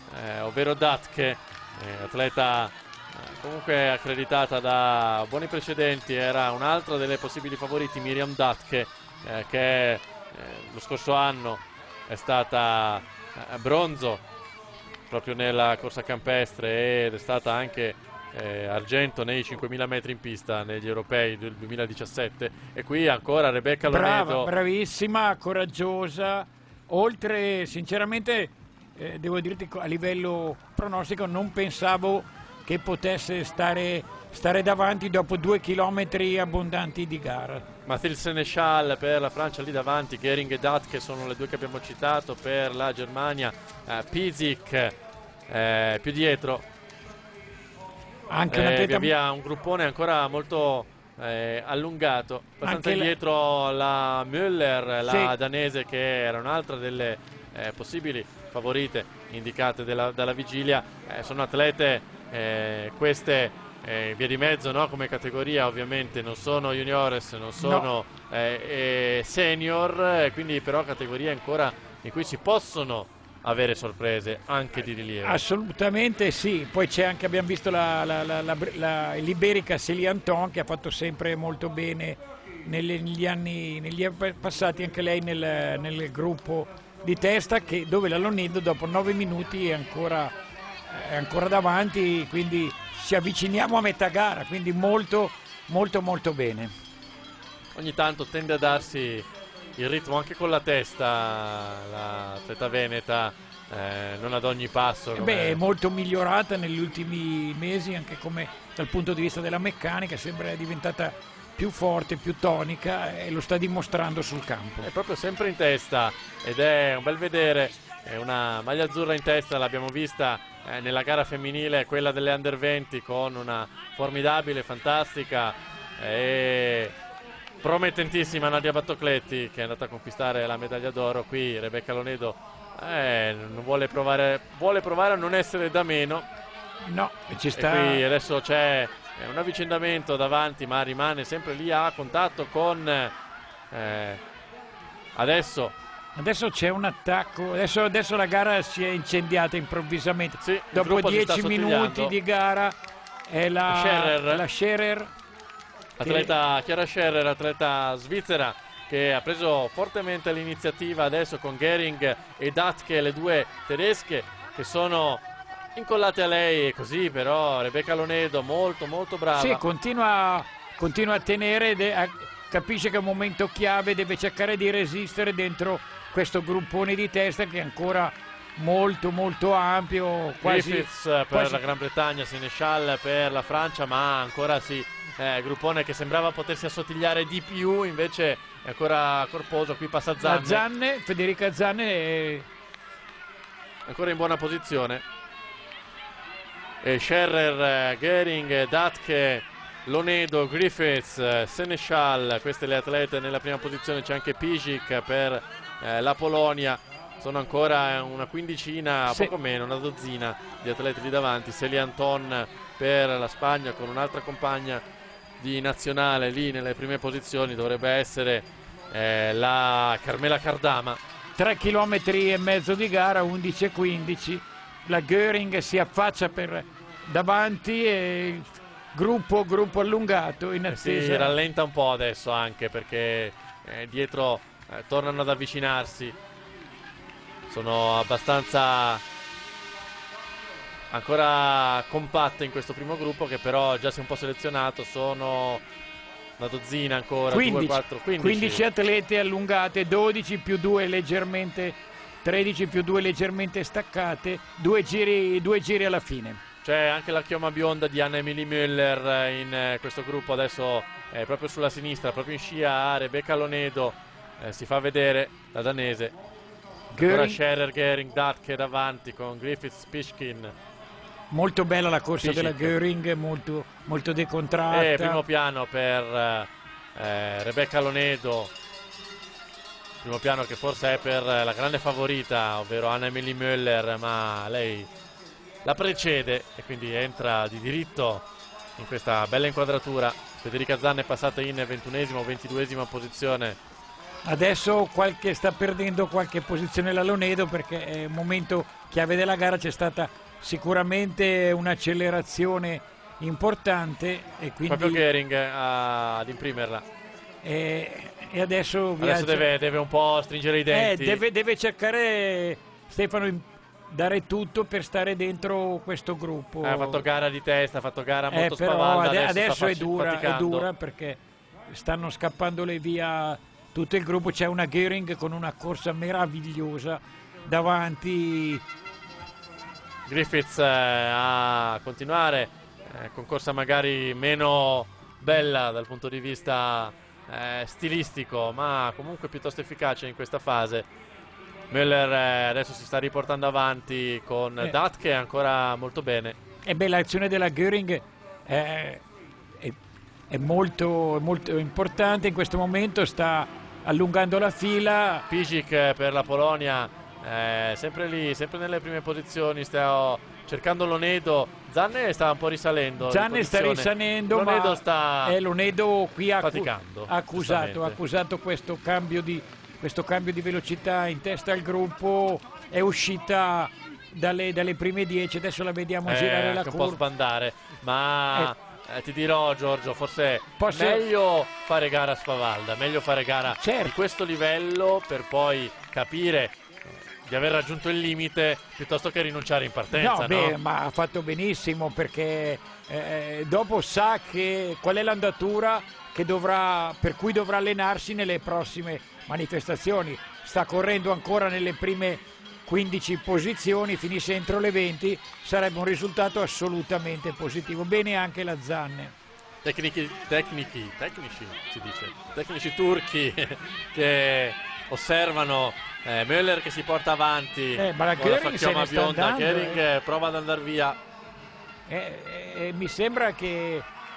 eh, ovvero Datke, eh, atleta eh, comunque accreditata da buoni precedenti. Era un'altra delle possibili favoriti, Miriam Datke, eh, che eh, lo scorso anno è stata eh, bronzo proprio nella corsa campestre ed è stata anche eh, argento nei cinquemila metri in pista negli europei del duemiladiciassette. E qui ancora Rebecca Lonedo. Brava, bravissima, coraggiosa. Oltre, sinceramente, eh, devo dirti, a livello pronostico non pensavo che potesse stare, stare davanti dopo due chilometri abbondanti di gara. Mathilde Sénéchal per la Francia lì davanti, Gering e Datke sono le due che abbiamo citato. Per la Germania eh, Pizik eh, più dietro. Anche un eh, atleta... via via un gruppone ancora molto eh, allungato, abbastanza Anche dietro la Müller, la Sì. danese, che era un'altra delle eh, possibili favorite indicate della, dalla vigilia. Eh, sono atlete eh, queste eh, via di mezzo, no? Come categoria ovviamente non sono juniores, non sono No. eh, eh, senior, eh, quindi però categorie ancora in cui si possono avere sorprese anche di rilievo. Assolutamente sì, poi c'è anche, abbiamo visto la, la, la, la, la, l'iberica Célie Anton, che ha fatto sempre molto bene negli, negli, anni, negli anni passati, anche lei nel, nel gruppo di testa, che, dove la Lonedo dopo nove minuti è ancora, è ancora davanti, quindi ci avviciniamo a metà gara, quindi molto molto molto bene. Ogni tanto tende a darsi il ritmo anche con la testa l'atleta veneta, eh, non ad ogni passo. Eh come... beh, è molto migliorata negli ultimi mesi, anche come dal punto di vista della meccanica, sembra diventata più forte, più tonica, e lo sta dimostrando sul campo. È proprio sempre in testa ed è un bel vedere. È una maglia azzurra in testa, l'abbiamo vista eh, nella gara femminile, quella delle under venti, con una formidabile, fantastica e promettentissima Nadia Battocletti, che è andata a conquistare la medaglia d'oro. Qui Rebecca Lonedo eh, non vuole provare, vuole provare a non essere da meno. No, ci sta. E qui adesso c'è un avvicendamento davanti, ma rimane sempre lì a contatto con eh, adesso Adesso c'è un attacco, adesso, adesso la gara si è incendiata improvvisamente. Sì, dopo dieci minuti di gara è la Scherer. la Scherer, atleta Chiara Scherer, atleta svizzera, che ha preso fortemente l'iniziativa adesso con Gering e Datke, le due tedesche che sono incollate a lei. E così però Rebecca Lonedo molto molto brava. Sì, continua, continua a tenere, de, a, capisce che è un momento chiave, deve cercare di resistere dentro questo gruppone di testa che è ancora molto molto ampio, quasi, Griffiths per quasi... la Gran Bretagna, Sénéchal per la Francia, ma ancora sì, eh, gruppone che sembrava potersi assottigliare di più, invece è ancora corposo. Qui passa Zanne, La Zanne, Federica Zanne è... ancora in buona posizione. E Scherer, Gering, Datke, Lonedo, Griffiths, Sénéchal, queste le atlete nella prima posizione. C'è anche Pizik per eh, la Polonia. Sono ancora una quindicina, sì. poco meno, una dozzina di atleti lì davanti. Célie Anton per la Spagna, con un'altra compagna di nazionale lì nelle prime posizioni. Dovrebbe essere eh, la Carmela Cardama. tre chilometri e mezzo di gara, undici e quindici. La Göring si affaccia per davanti e gruppo, gruppo allungato in attesa. Si rallenta un po' adesso, anche perché eh, dietro eh, tornano ad avvicinarsi. Sono abbastanza ancora compatte in questo primo gruppo, che però già si è un po' selezionato. Sono una dozzina ancora, quindici, due, quattro, quindici. quindici atlete allungate, dodici più due leggermente, tredici più due leggermente staccate, due giri, due giri alla fine. C'è anche la chioma bionda di Anna-Emilie Müller in eh, questo gruppo, adesso eh, proprio sulla sinistra, proprio in scia a Rebecca Lonedo, eh, si fa vedere la danese. Ancora Scherer, Gering, Datke davanti con Griffiths, Pishkin. Molto bella la corsa Pišić. della Göring, molto, molto decontratta. E primo piano per eh, Rebecca Lonedo, primo piano che forse è per la grande favorita, ovvero Anna-Emilie Müller, ma lei la precede e quindi entra di diritto in questa bella inquadratura. Federica Zanne è passata in ventunesima o ventiduesima posizione Adesso qualche, sta perdendo qualche posizione la Lonedo, perché è un momento chiave della gara, c'è stata sicuramente un'accelerazione importante e quindi proprio Gering a- ad imprimerla. e, e adesso, Adesso viaggia- deve, deve un po' stringere i eh, denti. deve, deve cercare Stefano in- dare tutto per stare dentro questo gruppo. Eh, ha fatto gara di testa, ha fatto gara Eh, molto però spavalda. ade- Adesso, adesso sta è faci- dura, è faticando. dura perché stanno scappandole via tutto il gruppo. C'è una Göring con una corsa meravigliosa davanti. Griffiths eh, a continuare, eh, con corsa magari meno bella dal punto di vista eh, stilistico, ma comunque piuttosto efficace in questa fase. Müller eh, adesso si sta riportando avanti con Eh. Dat, che è ancora molto bene. E beh, l'azione della Göring è, è- è molto, è molto importante in questo momento, sta allungando la fila. Pisic eh, per la Polonia, eh, sempre lì, sempre nelle prime posizioni, sta cercando Lonedo. Zanne sta un po' risalendo. di Zanne sta posizione. risalendo, Lonedo ma sta eh, Lonedo qui ha, accu- faticando, ha accusato, ha giustamente. accusato questo cambio, di, questo cambio di velocità in testa al gruppo. È uscita dalle, dalle prime dieci, adesso la vediamo Eh, girare la anche un po' curva. sbandare, ma eh, ti dirò, Giorgio, forse Posso- meglio fare gara a spavalda, meglio fare gara Certo. di questo livello per poi capire di aver raggiunto il limite piuttosto che rinunciare in partenza, No, no? beh, ma ha fatto benissimo, perché eh, dopo sa che qual è l'andatura che dovrà, per cui dovrà allenarsi nelle prossime manifestazioni. Sta correndo ancora nelle prime quindici posizioni, finisce entro le venti, sarebbe un risultato assolutamente positivo. Bene anche la Zanne. Tecnici, tecnici, tecnici si dice, tecnici turchi che osservano eh, Müller che si porta avanti Eh, ma la con la Göring sua se chioma ne sta bionda. andando, Göring eh. eh, prova ad andare via. Eh, eh, mi sembra che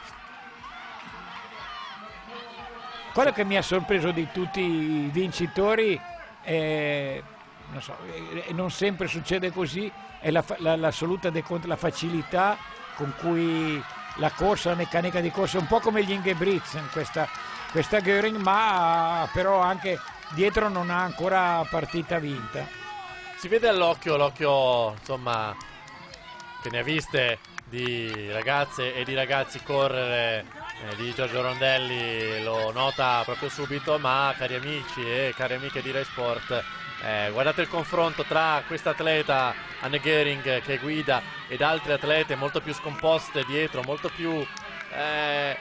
quello che mi ha sorpreso di tutti i vincitori è, non so, eh, non sempre succede così, è la, fa- la- l'assoluta decont- la facilità con cui la corsa, la meccanica di corsa, un po' come gli Ingebrigtsen questa, questa Göring, ma però anche dietro non ha ancora partita vinta. Si vede all'occhio, l'occhio insomma che ne ha viste di ragazze e di ragazzi correre, eh, di Giorgio Rondelli, lo nota proprio subito. Ma cari amici e cari amiche di Rai Sport, eh, guardate il confronto tra questa atleta Anne Göring che guida ed altre atlete molto più scomposte dietro, molto più eh,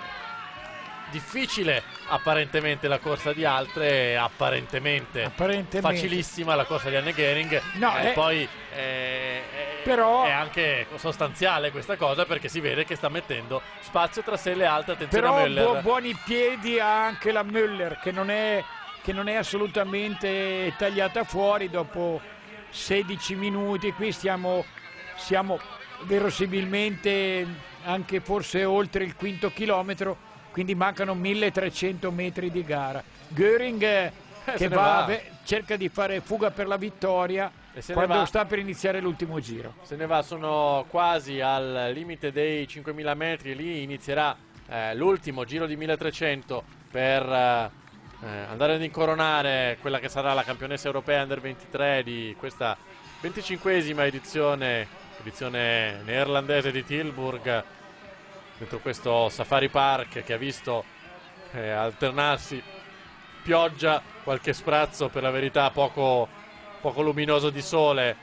difficile apparentemente la corsa di altre, apparentemente, Apparentemente. facilissima la corsa di Anne Göring. No, eh, eh, poi eh, eh, però- è anche sostanziale questa cosa, perché si vede che sta mettendo spazio tra sé e le altre. Attenzione Però a Müller. bu- buoni piedi ha anche la Müller, che non è, che non è assolutamente tagliata fuori dopo sedici minuti. Qui stiamo, siamo verosimilmente anche forse oltre il quinto chilometro, quindi mancano milletrecento metri di gara. Göring eh, se che ne va, va. ve- cerca di fare fuga per la vittoria E se ne quando va. sta per iniziare l'ultimo giro. Se ne va, sono quasi al limite dei cinquemila metri. Lì inizierà eh, l'ultimo giro di milletrecento per eh, eh, andare ad incoronare quella che sarà la campionessa europea under ventitré di questa venticinquesima edizione, edizione neerlandese di Tilburg, dentro questo Safari Park che ha visto eh, alternarsi pioggia, qualche sprazzo per la verità poco, poco luminoso di sole,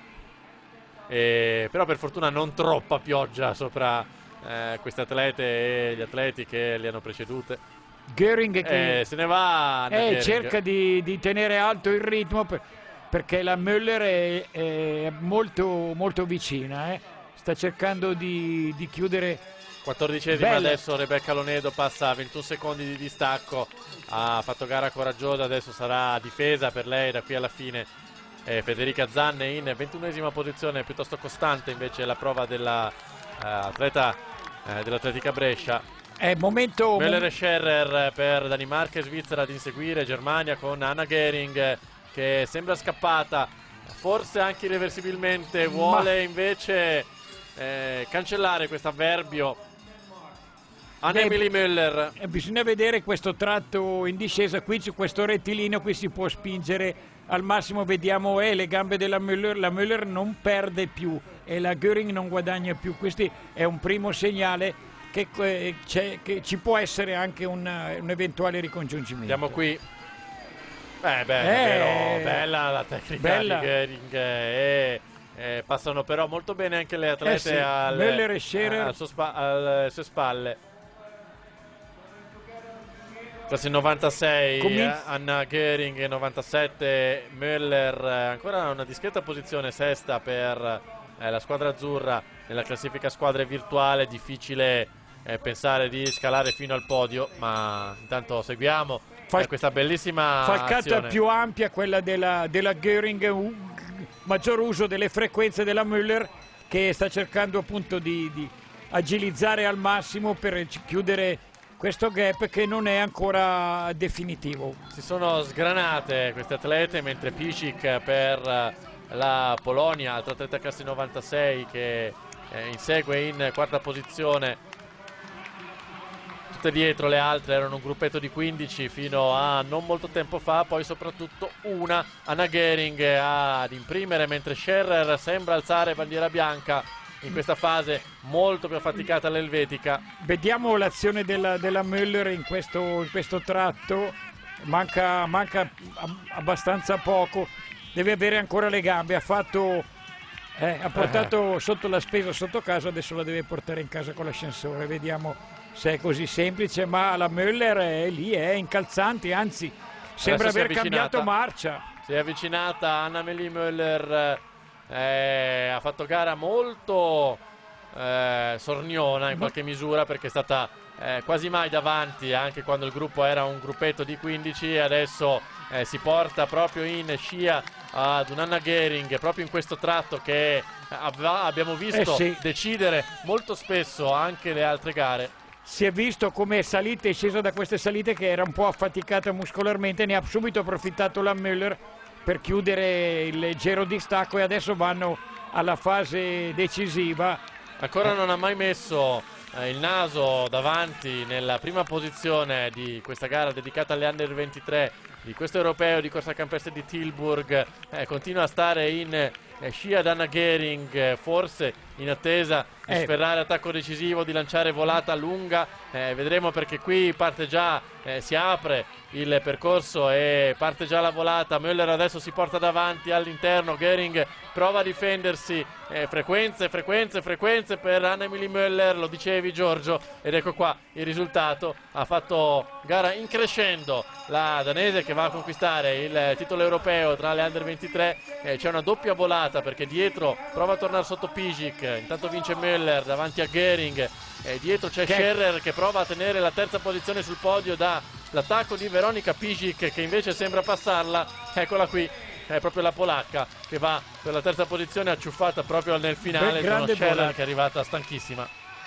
e, però per fortuna non troppa pioggia sopra eh, queste atlete e gli atleti che li hanno precedute. Göring che Eh, se ne va Anna Eh, Göring. cerca di, di tenere alto il ritmo, per- perché la Müller è, è molto, molto vicina, eh. Sta cercando di, di chiudere. quattordicesima Bella. adesso Rebecca Lonedo, passa a ventuno secondi di distacco, ha fatto gara coraggiosa, adesso sarà difesa per lei da qui alla fine. Eh, Federica Zanne in ventunesima posizione, piuttosto costante invece la prova della eh, atleta eh, dell'Atletica Brescia. È momento. Müller e Scherrer per Danimarca e Svizzera ad inseguire, Germania con Anna Göring eh, che sembra scappata, forse anche irreversibilmente, vuole invece eh, cancellare questo avverbio Anne-Emilie Müller. Eh, bisogna vedere questo tratto in discesa qui, su questo rettilineo qui si può spingere al massimo, vediamo eh, le gambe della Müller, la Müller non perde più e la Göring non guadagna più. Questo è un primo segnale che, eh, che ci può essere anche una, un eventuale ricongiungimento. Andiamo qui. Beh, beh, eh, però, bella la tecnica bella. di Göring e eh, passano però molto bene anche le atlete eh sì, al, Müller e Scherer. al suo spa, alle sue spalle. Classe novantasei, Comin- eh, Anna Göring, novantasette, Müller, eh, ancora una discreta posizione, sesta per eh, la squadra azzurra nella classifica squadre virtuale. Difficile eh, pensare di scalare fino al podio, ma intanto seguiamo Fal- eh, questa bellissima falcata azione. più ampia, quella della, della Göring, un maggior uso delle frequenze della Müller, che sta cercando appunto di, di agilizzare al massimo per chiudere questo gap che non è ancora definitivo. Si sono sgranate queste atlete, mentre Picic per la Polonia, altra atleta classe novantasei che eh, insegue in quarta posizione. Tutte dietro le altre, erano un gruppetto di quindici fino a non molto tempo fa, poi soprattutto una, Anna Göring, ad imprimere, mentre Scherer sembra alzare bandiera bianca in questa fase molto più affaticata l'elvetica. Vediamo l'azione della, della Müller in questo, in questo tratto, manca, manca abbastanza poco, deve avere ancora le gambe, ha fatto eh, ha portato eh. sotto la spesa sotto casa, adesso la deve portare in casa con l'ascensore, vediamo se è così semplice, ma la Müller è lì, è incalzante, anzi sembra aver cambiato marcia. Si è avvicinata Anne-Emilie Müller. Eh, ha fatto gara molto eh, sorniona in qualche misura, perché è stata eh, quasi mai davanti anche quando il gruppo era un gruppetto di quindici, e adesso eh, si porta proprio in scia ad un Anna Göring proprio in questo tratto che av- abbiamo visto eh sì. decidere molto spesso anche le altre gare. Si è visto come è salita e scesa da queste salite, che era un po' affaticata muscolarmente, ne ha subito approfittato la Müller per chiudere il leggero distacco, e adesso vanno alla fase decisiva. Ancora non ha mai messo eh, il naso davanti nella prima posizione di questa gara dedicata alle under ventitré di questo europeo di corsa campestre di Tilburg. Eh, continua a stare in eh, scia Anna Göring, eh, forse in attesa di eh. sferrare attacco decisivo, di lanciare volata lunga. Eh, vedremo, perché qui parte già, eh, si apre il percorso e parte già la volata. Müller adesso si porta davanti all'interno, Göring prova a difendersi, eh, frequenze, frequenze, frequenze per Anne-Emilie Müller, lo dicevi Giorgio, ed ecco qua il risultato. Ha fatto gara in crescendo la danese, che va a conquistare il titolo europeo tra le under ventitré. Eh, c'è una doppia volata, perché dietro prova a tornare sotto Picic, intanto vince Müller davanti a Göring, e dietro c'è che... Scherer che prova a tenere la terza posizione sul podio da l'attacco di Veronika Picic, che invece sembra passarla. Eccola qui, è proprio la polacca che va per la terza posizione, acciuffata proprio nel finale. Sono Scherer volata, che è arrivata stanchissima.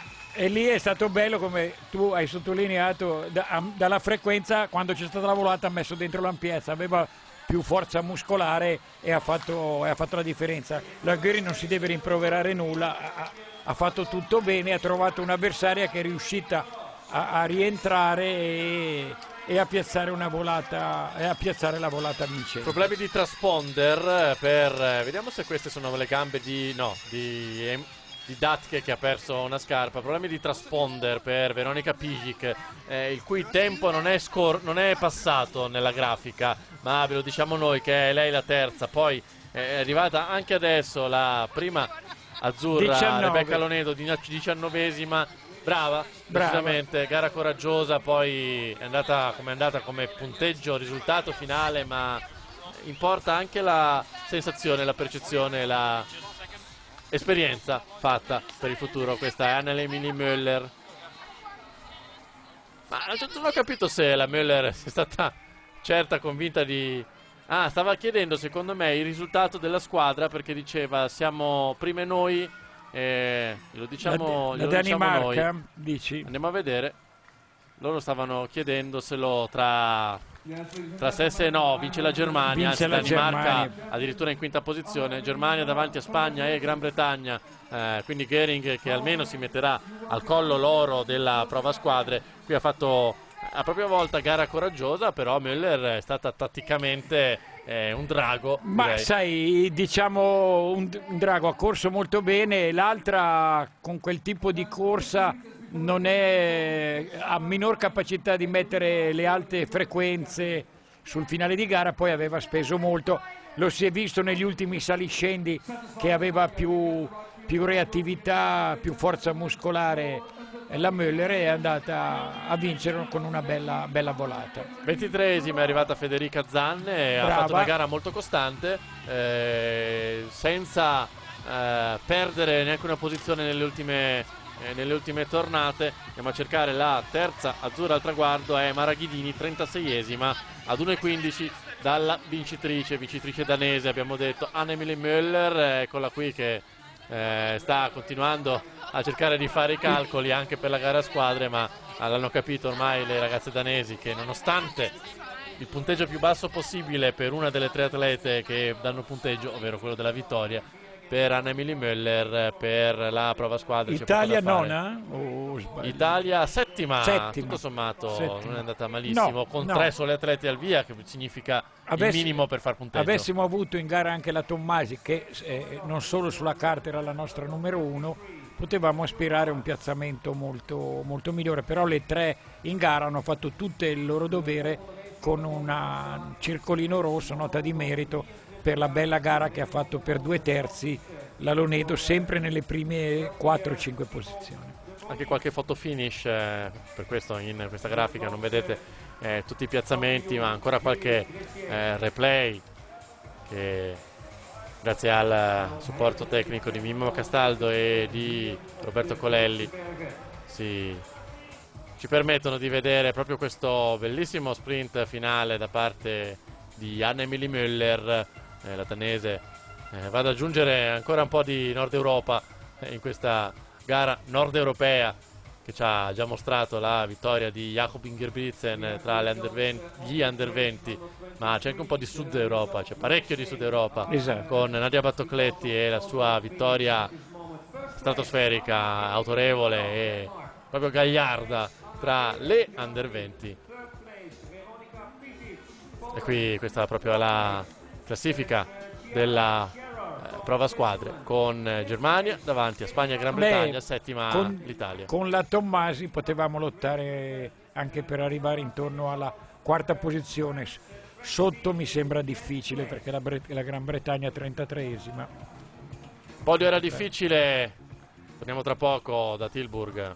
E lì è stato bello, come tu hai sottolineato, da, dalla frequenza, quando c'è stata la volata ha messo dentro l'ampiezza, aveva più forza muscolare e ha fatto, e ha fatto la differenza. La Göring non si deve rimproverare nulla, ha, ha fatto tutto bene, ha trovato un'avversaria che è riuscita a, a rientrare e, e a piazzare una volata, e a piazzare la volata vincente. Problemi di transponder per, vediamo se queste sono le gambe di no di, di Datke, che ha perso una scarpa. Problemi di transponder per Veronika Picic, eh, il cui tempo non è, scor- non è passato nella grafica, ma ve lo diciamo noi che è lei la terza. Poi eh, è arrivata anche adesso la prima azzurra, diciannove. Rebecca Lonedo, diciannovesima. Brava, decisamente, gara coraggiosa. Poi è andata come è andata come punteggio, risultato finale, ma importa anche la sensazione, la percezione, la esperienza fatta per il futuro. Questa è Anne-Emilie Müller. Ma non ho capito se la Müller sia stata certa, convinta di... Ah, stava chiedendo secondo me il risultato della squadra, perché diceva siamo prime noi, eh, lo diciamo, la, la diciamo Danimarca, noi. dici? Andiamo a vedere. Loro stavano chiedendoselo tra tra sé e sé no, vince la Germania, Vince anzi la Danimarca Germania. addirittura in quinta posizione, Germania davanti a Spagna e Gran Bretagna, eh, quindi Göring che almeno si metterà al collo l'oro della prova squadre. Qui ha fatto a propria volta gara coraggiosa, però Müller è stata tatticamente eh, un drago, Ma direi. sai, diciamo un, un drago, ha corso molto bene, l'altra con quel tipo di corsa non è, ha minor capacità di mettere le alte frequenze sul finale di gara, poi aveva speso molto, lo si è visto negli ultimi saliscendi che aveva più, più reattività, più forza muscolare. La Müller è andata a vincere con una bella, bella volata. ventitreesima è arrivata Federica Zanne, ha Brava. fatto una gara molto costante, eh, senza eh, perdere neanche una posizione nelle ultime, eh, nelle ultime tornate. Andiamo a cercare la terza azzurra al traguardo, è Mara Ghidini, trentaseiesima ad uno e quindici dalla vincitrice, vincitrice danese, abbiamo detto, Anne-Emilie Müller, eccola qui che eh, sta continuando a cercare di fare i calcoli anche per la gara a squadre, ma l'hanno capito ormai le ragazze danesi che nonostante il punteggio più basso possibile per una delle tre atlete che danno punteggio, ovvero quello della vittoria, per Anne-Emilie Müller, per la prova squadra Italia c'è poco da fare. nona? O sbaglio? Italia settima, Settima. tutto sommato Settima. non è andata malissimo, No, con no. tre sole atlete al via, che significa Avessi- il minimo per far punteggio. Avessimo avuto in gara anche la Tommasi, che eh, non solo sulla carta era la nostra numero uno, potevamo aspirare a un piazzamento molto, molto migliore, però le tre in gara hanno fatto tutto il loro dovere con un circolino rosso, nota di merito, per la bella gara che ha fatto per due terzi la Lonedo, sempre nelle prime quattro cinque posizioni. Anche qualche foto finish, eh, per questo in questa grafica non vedete eh, tutti i piazzamenti, ma ancora qualche eh, replay che grazie al supporto tecnico di Mimmo Castaldo e di Roberto Colelli si, ci permettono di vedere proprio questo bellissimo sprint finale da parte di Anne-Emilie Müller, eh, la danese eh, va ad aggiungere ancora un po' di Nord Europa eh, in questa gara nord europea, che ci ha già mostrato la vittoria di Jakob Ingebrigtsen tra le under venti, gli under venti, ma c'è anche un po' di Sud Europa, c'è parecchio di Sud Europa, Esatto. con Nadia Battocletti e la sua vittoria stratosferica, autorevole e proprio gagliarda tra le under venti. E qui questa è proprio la classifica della eh, prova squadre, con eh, Germania davanti a Spagna e Gran Bretagna, Beh, settima con, l'Italia. Con la Tommasi potevamo lottare anche per arrivare intorno alla quarta posizione. Sotto mi sembra difficile perché la, Bre- la Gran Bretagna è trentatreesima. Il podio era difficile, torniamo tra poco da Tilburg.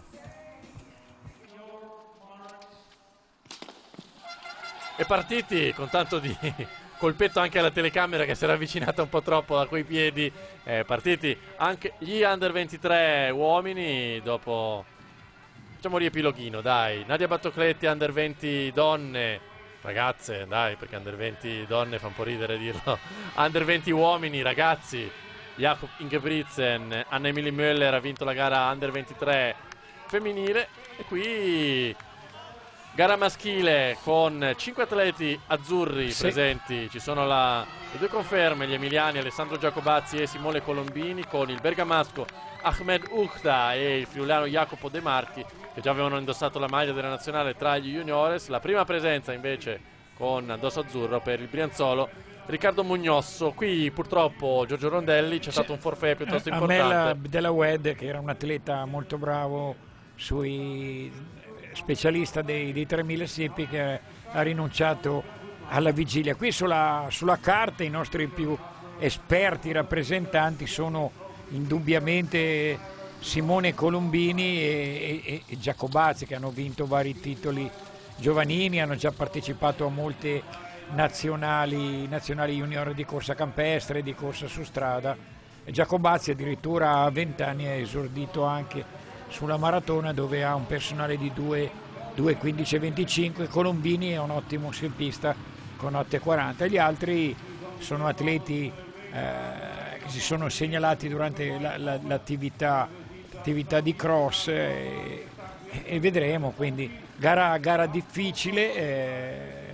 E partiti con tanto di colpetto anche alla telecamera che si era avvicinata un po' troppo da quei piedi, eh, partiti anche gli under ventitré uomini dopo, facciamo riepiloghino dai, Nadia Battocletti under venti donne, ragazze dai, perché under venti donne fa un po' ridere dirlo, under venti uomini ragazzi, Jakob Ingebrigtsen, Anne-Emilie Müller ha vinto la gara under ventitré femminile, e qui gara maschile con cinque atleti azzurri Sì. presenti, ci sono la, le due conferme, gli emiliani Alessandro Giacobazzi e Simone Colombini, con il bergamasco Ahmed Ukhta e il friulano Jacopo De Marchi, che già avevano indossato la maglia della nazionale tra gli juniores. La prima presenza invece con addosso azzurro per il brianzolo Riccardo Mugnosso. Qui purtroppo Giorgio Rondelli c'è stato un forfait piuttosto importante. Amela Abdelawed, che era un atleta molto bravo sui specialista dei, dei tremila siepi, che ha rinunciato alla vigilia. Qui sulla, sulla carta i nostri più esperti rappresentanti sono indubbiamente Simone Colombini e, e, e Giacobazzi, che hanno vinto vari titoli giovanili, hanno già partecipato a molte nazionali, nazionali junior di corsa campestre, di corsa su strada. E Giacobazzi addirittura a venti anni ha esordito anche sulla maratona, dove ha un personale di due quindici e venticinque. Colombini è un ottimo sciempista con otto e quaranta. Gli altri sono atleti eh, che si sono segnalati durante la, la, l'attività, l'attività di cross, e, e vedremo. Quindi gara, gara difficile, eh,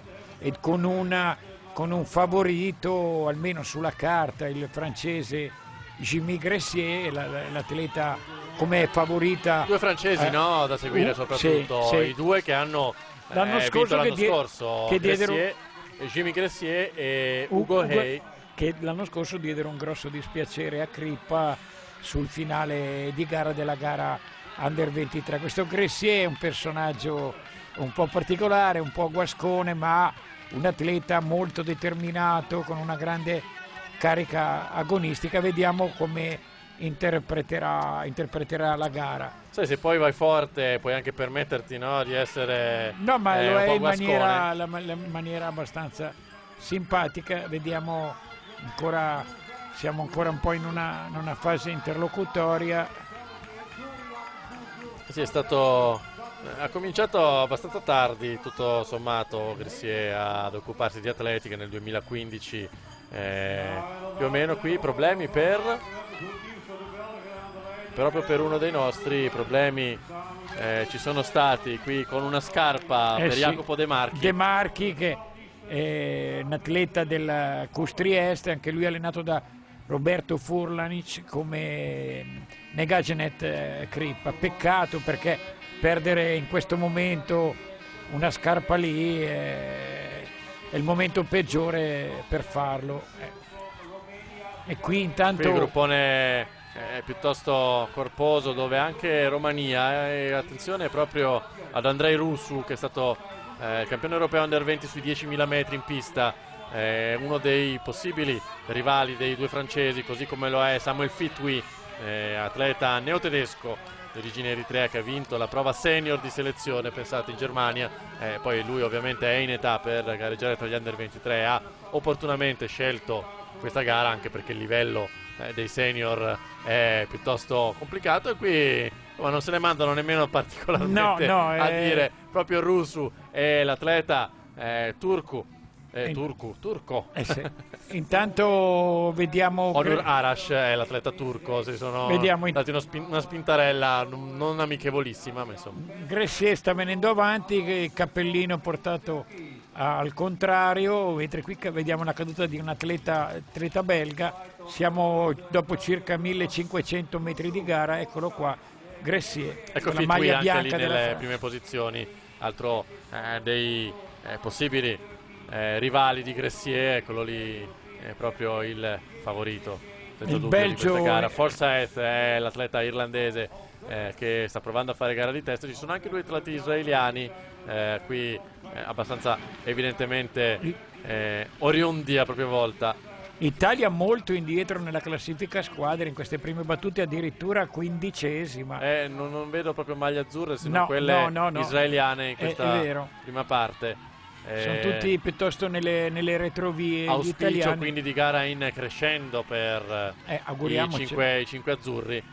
e con, una, con un favorito, almeno sulla carta, il francese Jimmy Gressier, l'atleta come favorita. Due francesi, eh, no, da seguire uh, soprattutto, sì, sì. i due che hanno l'anno eh, scorso, l'anno che, scorso che diedero, Gressier, Jimmy Gressier e Ugo, Ugo Hay, che l'anno scorso diedero un grosso dispiacere a Crippa sul finale di gara della gara Under ventitré. Questo Gressier è un personaggio un po' particolare, un po' guascone, ma un atleta molto determinato, con una grande carica agonistica. Vediamo come interpreterà, interpreterà la gara. Sai, se poi vai forte puoi anche permetterti, no, di essere no ma eh, lo è in maniera, la, la maniera abbastanza simpatica. Vediamo ancora, siamo ancora un po' in una, in una fase interlocutoria. Sì, è stato ha cominciato abbastanza tardi, tutto sommato, Gressier ad occuparsi di atletica nel duemilaquindici, eh, più o meno. Qui problemi per proprio per uno dei nostri problemi eh, ci sono stati qui con una scarpa eh per sì, Jacopo De Marchi. De Marchi, che è un atleta del Custrieste, anche lui allenato da Roberto Furlanic come Negagenet Crippa. Peccato, perché perdere in questo momento una scarpa lì è, è il momento peggiore per farlo. E qui intanto qui il gruppone è piuttosto corposo, dove anche Romania, e attenzione proprio ad Andrei Rusu, che è stato eh, campione europeo under venti sui diecimila metri in pista, eh, uno dei possibili rivali dei due francesi, così come lo è Samuel Fitwi, eh, atleta neotedesco di origine eritrea, che ha vinto la prova senior di selezione, pensate, in Germania. Eh, poi lui ovviamente è in età per gareggiare tra gli under ventitré, ha opportunamente scelto questa gara anche perché il livello eh, dei senior è piuttosto complicato, e qui ma non se ne mandano nemmeno particolarmente no, no, a eh... dire. Proprio Rusu e l'atleta eh, turco eh, in... turco turco eh sì. Intanto vediamo Onur Arash è l'atleta turco, si sono vediamo dati uno spin... una spintarella non, non amichevolissima, ma insomma. Gressier sta venendo avanti, il cappellino portato al contrario, mentre qui vediamo la caduta di un atleta, atleta belga. Siamo dopo circa millecinquecento metri di gara, eccolo qua Gressier, ecco con la maglia anche bianca lì nelle della prime posizioni, altro eh, dei eh, possibili eh, rivali di Gressier. Eccolo lì, è proprio il favorito senza il dubbio Belgio di questa gara. Forsyth è l'atleta irlandese eh, che sta provando a fare gara di testa. Ci sono anche due atleti israeliani eh, qui eh, abbastanza evidentemente eh, oriundi a propria volta. Italia molto indietro nella classifica squadre in queste prime battute, addirittura quindicesima. Eh, non, non vedo proprio maglie azzurre, se non no, quelle no, no, no. israeliane in questa è, è vero. prima parte. Sono eh, tutti piuttosto nelle, nelle retrovie. Auspicio gli italiani. quindi di gara in crescendo per eh, i, cinque, i cinque azzurri.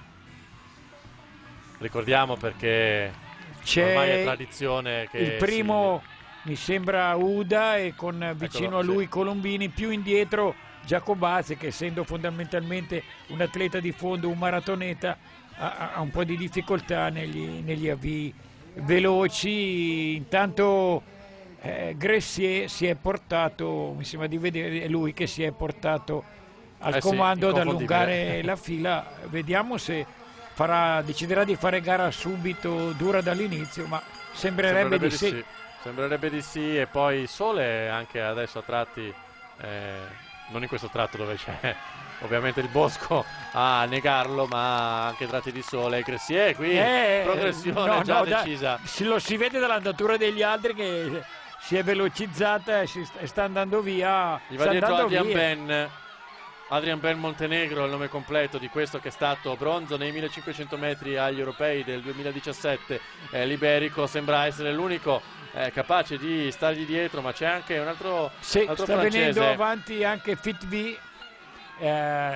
Ricordiamo, perché ormai è tradizione che il primo si... mi sembra Uda, e con vicino Eccolo, a lui sì. Colombini, più indietro Giacobazzi, che essendo fondamentalmente un atleta di fondo, un maratoneta, ha, ha un po' di difficoltà negli, negli avvii veloci. Intanto eh, Gressier si è portato, mi sembra di vedere, è lui che si è portato al eh comando sì, ad allungare la fila. Vediamo se farà, deciderà di fare gara subito, dura dall'inizio, ma sembrerebbe, sembrerebbe di, di sì. sì. Sembrerebbe di sì, e poi Sole anche adesso a tratti, eh, non in questo tratto dove c'è ovviamente il bosco a negarlo, ma anche tratti di Sole. Gressier qui, eh, progressione no, già no, decisa. Da, lo si vede dall'andatura degli altri che si è velocizzata e si sta, sta andando via. Gli va dietro Adrian via. Ben. Adrian Ben Montenegro è il nome completo di questo che è stato bronzo nei millecinquecento metri agli europei del duemiladiciassette. Eh, l'iberico sembra essere l'unico eh, capace di stargli dietro, ma c'è anche un altro, sì, altro sta francese. venendo avanti anche Fitvi. Eh.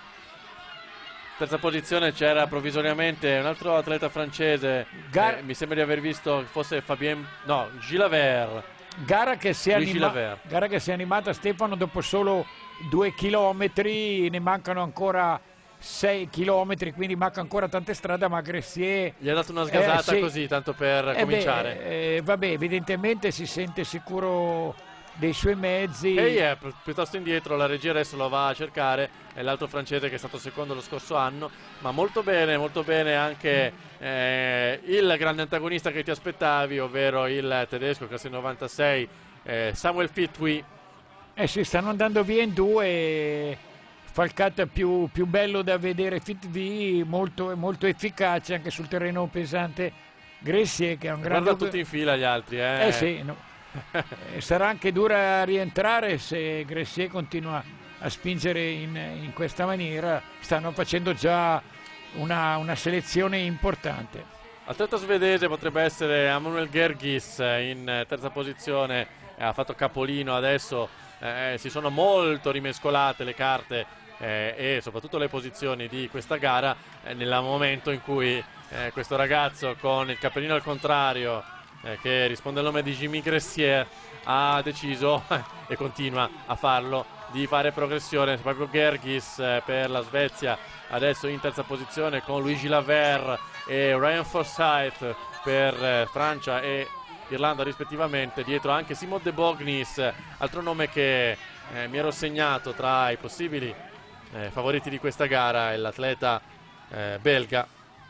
Terza posizione c'era provvisoriamente un altro atleta francese, Gar- eh, mi sembra di aver visto che fosse Fabien, no, Gilaver. Gara che si è anima- gara che si è animata, Stefano, dopo solo due chilometri, ne mancano ancora sei chilometri, quindi manca ancora tante strade, ma Gressier gli ha dato una sgasata eh, sì. così, tanto per eh cominciare. beh, eh, vabbè, evidentemente si sente sicuro dei suoi mezzi. E è pi- piuttosto indietro, la regia adesso lo va a cercare, è l'altro francese che è stato secondo lo scorso anno, ma molto bene, molto bene anche eh, il grande antagonista che ti aspettavi, ovvero il tedesco classe novantasei, eh, Samuel Fitwi. Eh sì, stanno andando via in due. Falcata più, più bello da vedere Fitwi, molto, molto efficace anche sul terreno pesante. Gressier che è un grande... Guarda tutti in fila gli altri, eh, eh sì, no. Eh, sarà anche dura a rientrare se Gressier continua a spingere in, in questa maniera. Stanno facendo già una, una selezione importante. Atleta svedese potrebbe essere Emanuel Gergis in terza posizione, ha fatto capolino adesso, eh, si sono molto rimescolate le carte eh, e soprattutto le posizioni di questa gara eh, nel momento in cui eh, questo ragazzo con il cappellino al contrario eh, che risponde al nome di Jimmy Gressier ha deciso e continua a farlo di fare progressione. Proprio Gergis eh, per la Svezia adesso in terza posizione con Luigi Laver e Ryan Forsyth per eh, Francia e Irlanda rispettivamente, dietro anche Simon De Bognis, altro nome che eh, mi ero segnato tra i possibili eh, favoriti di questa gara, è l'atleta eh, belga,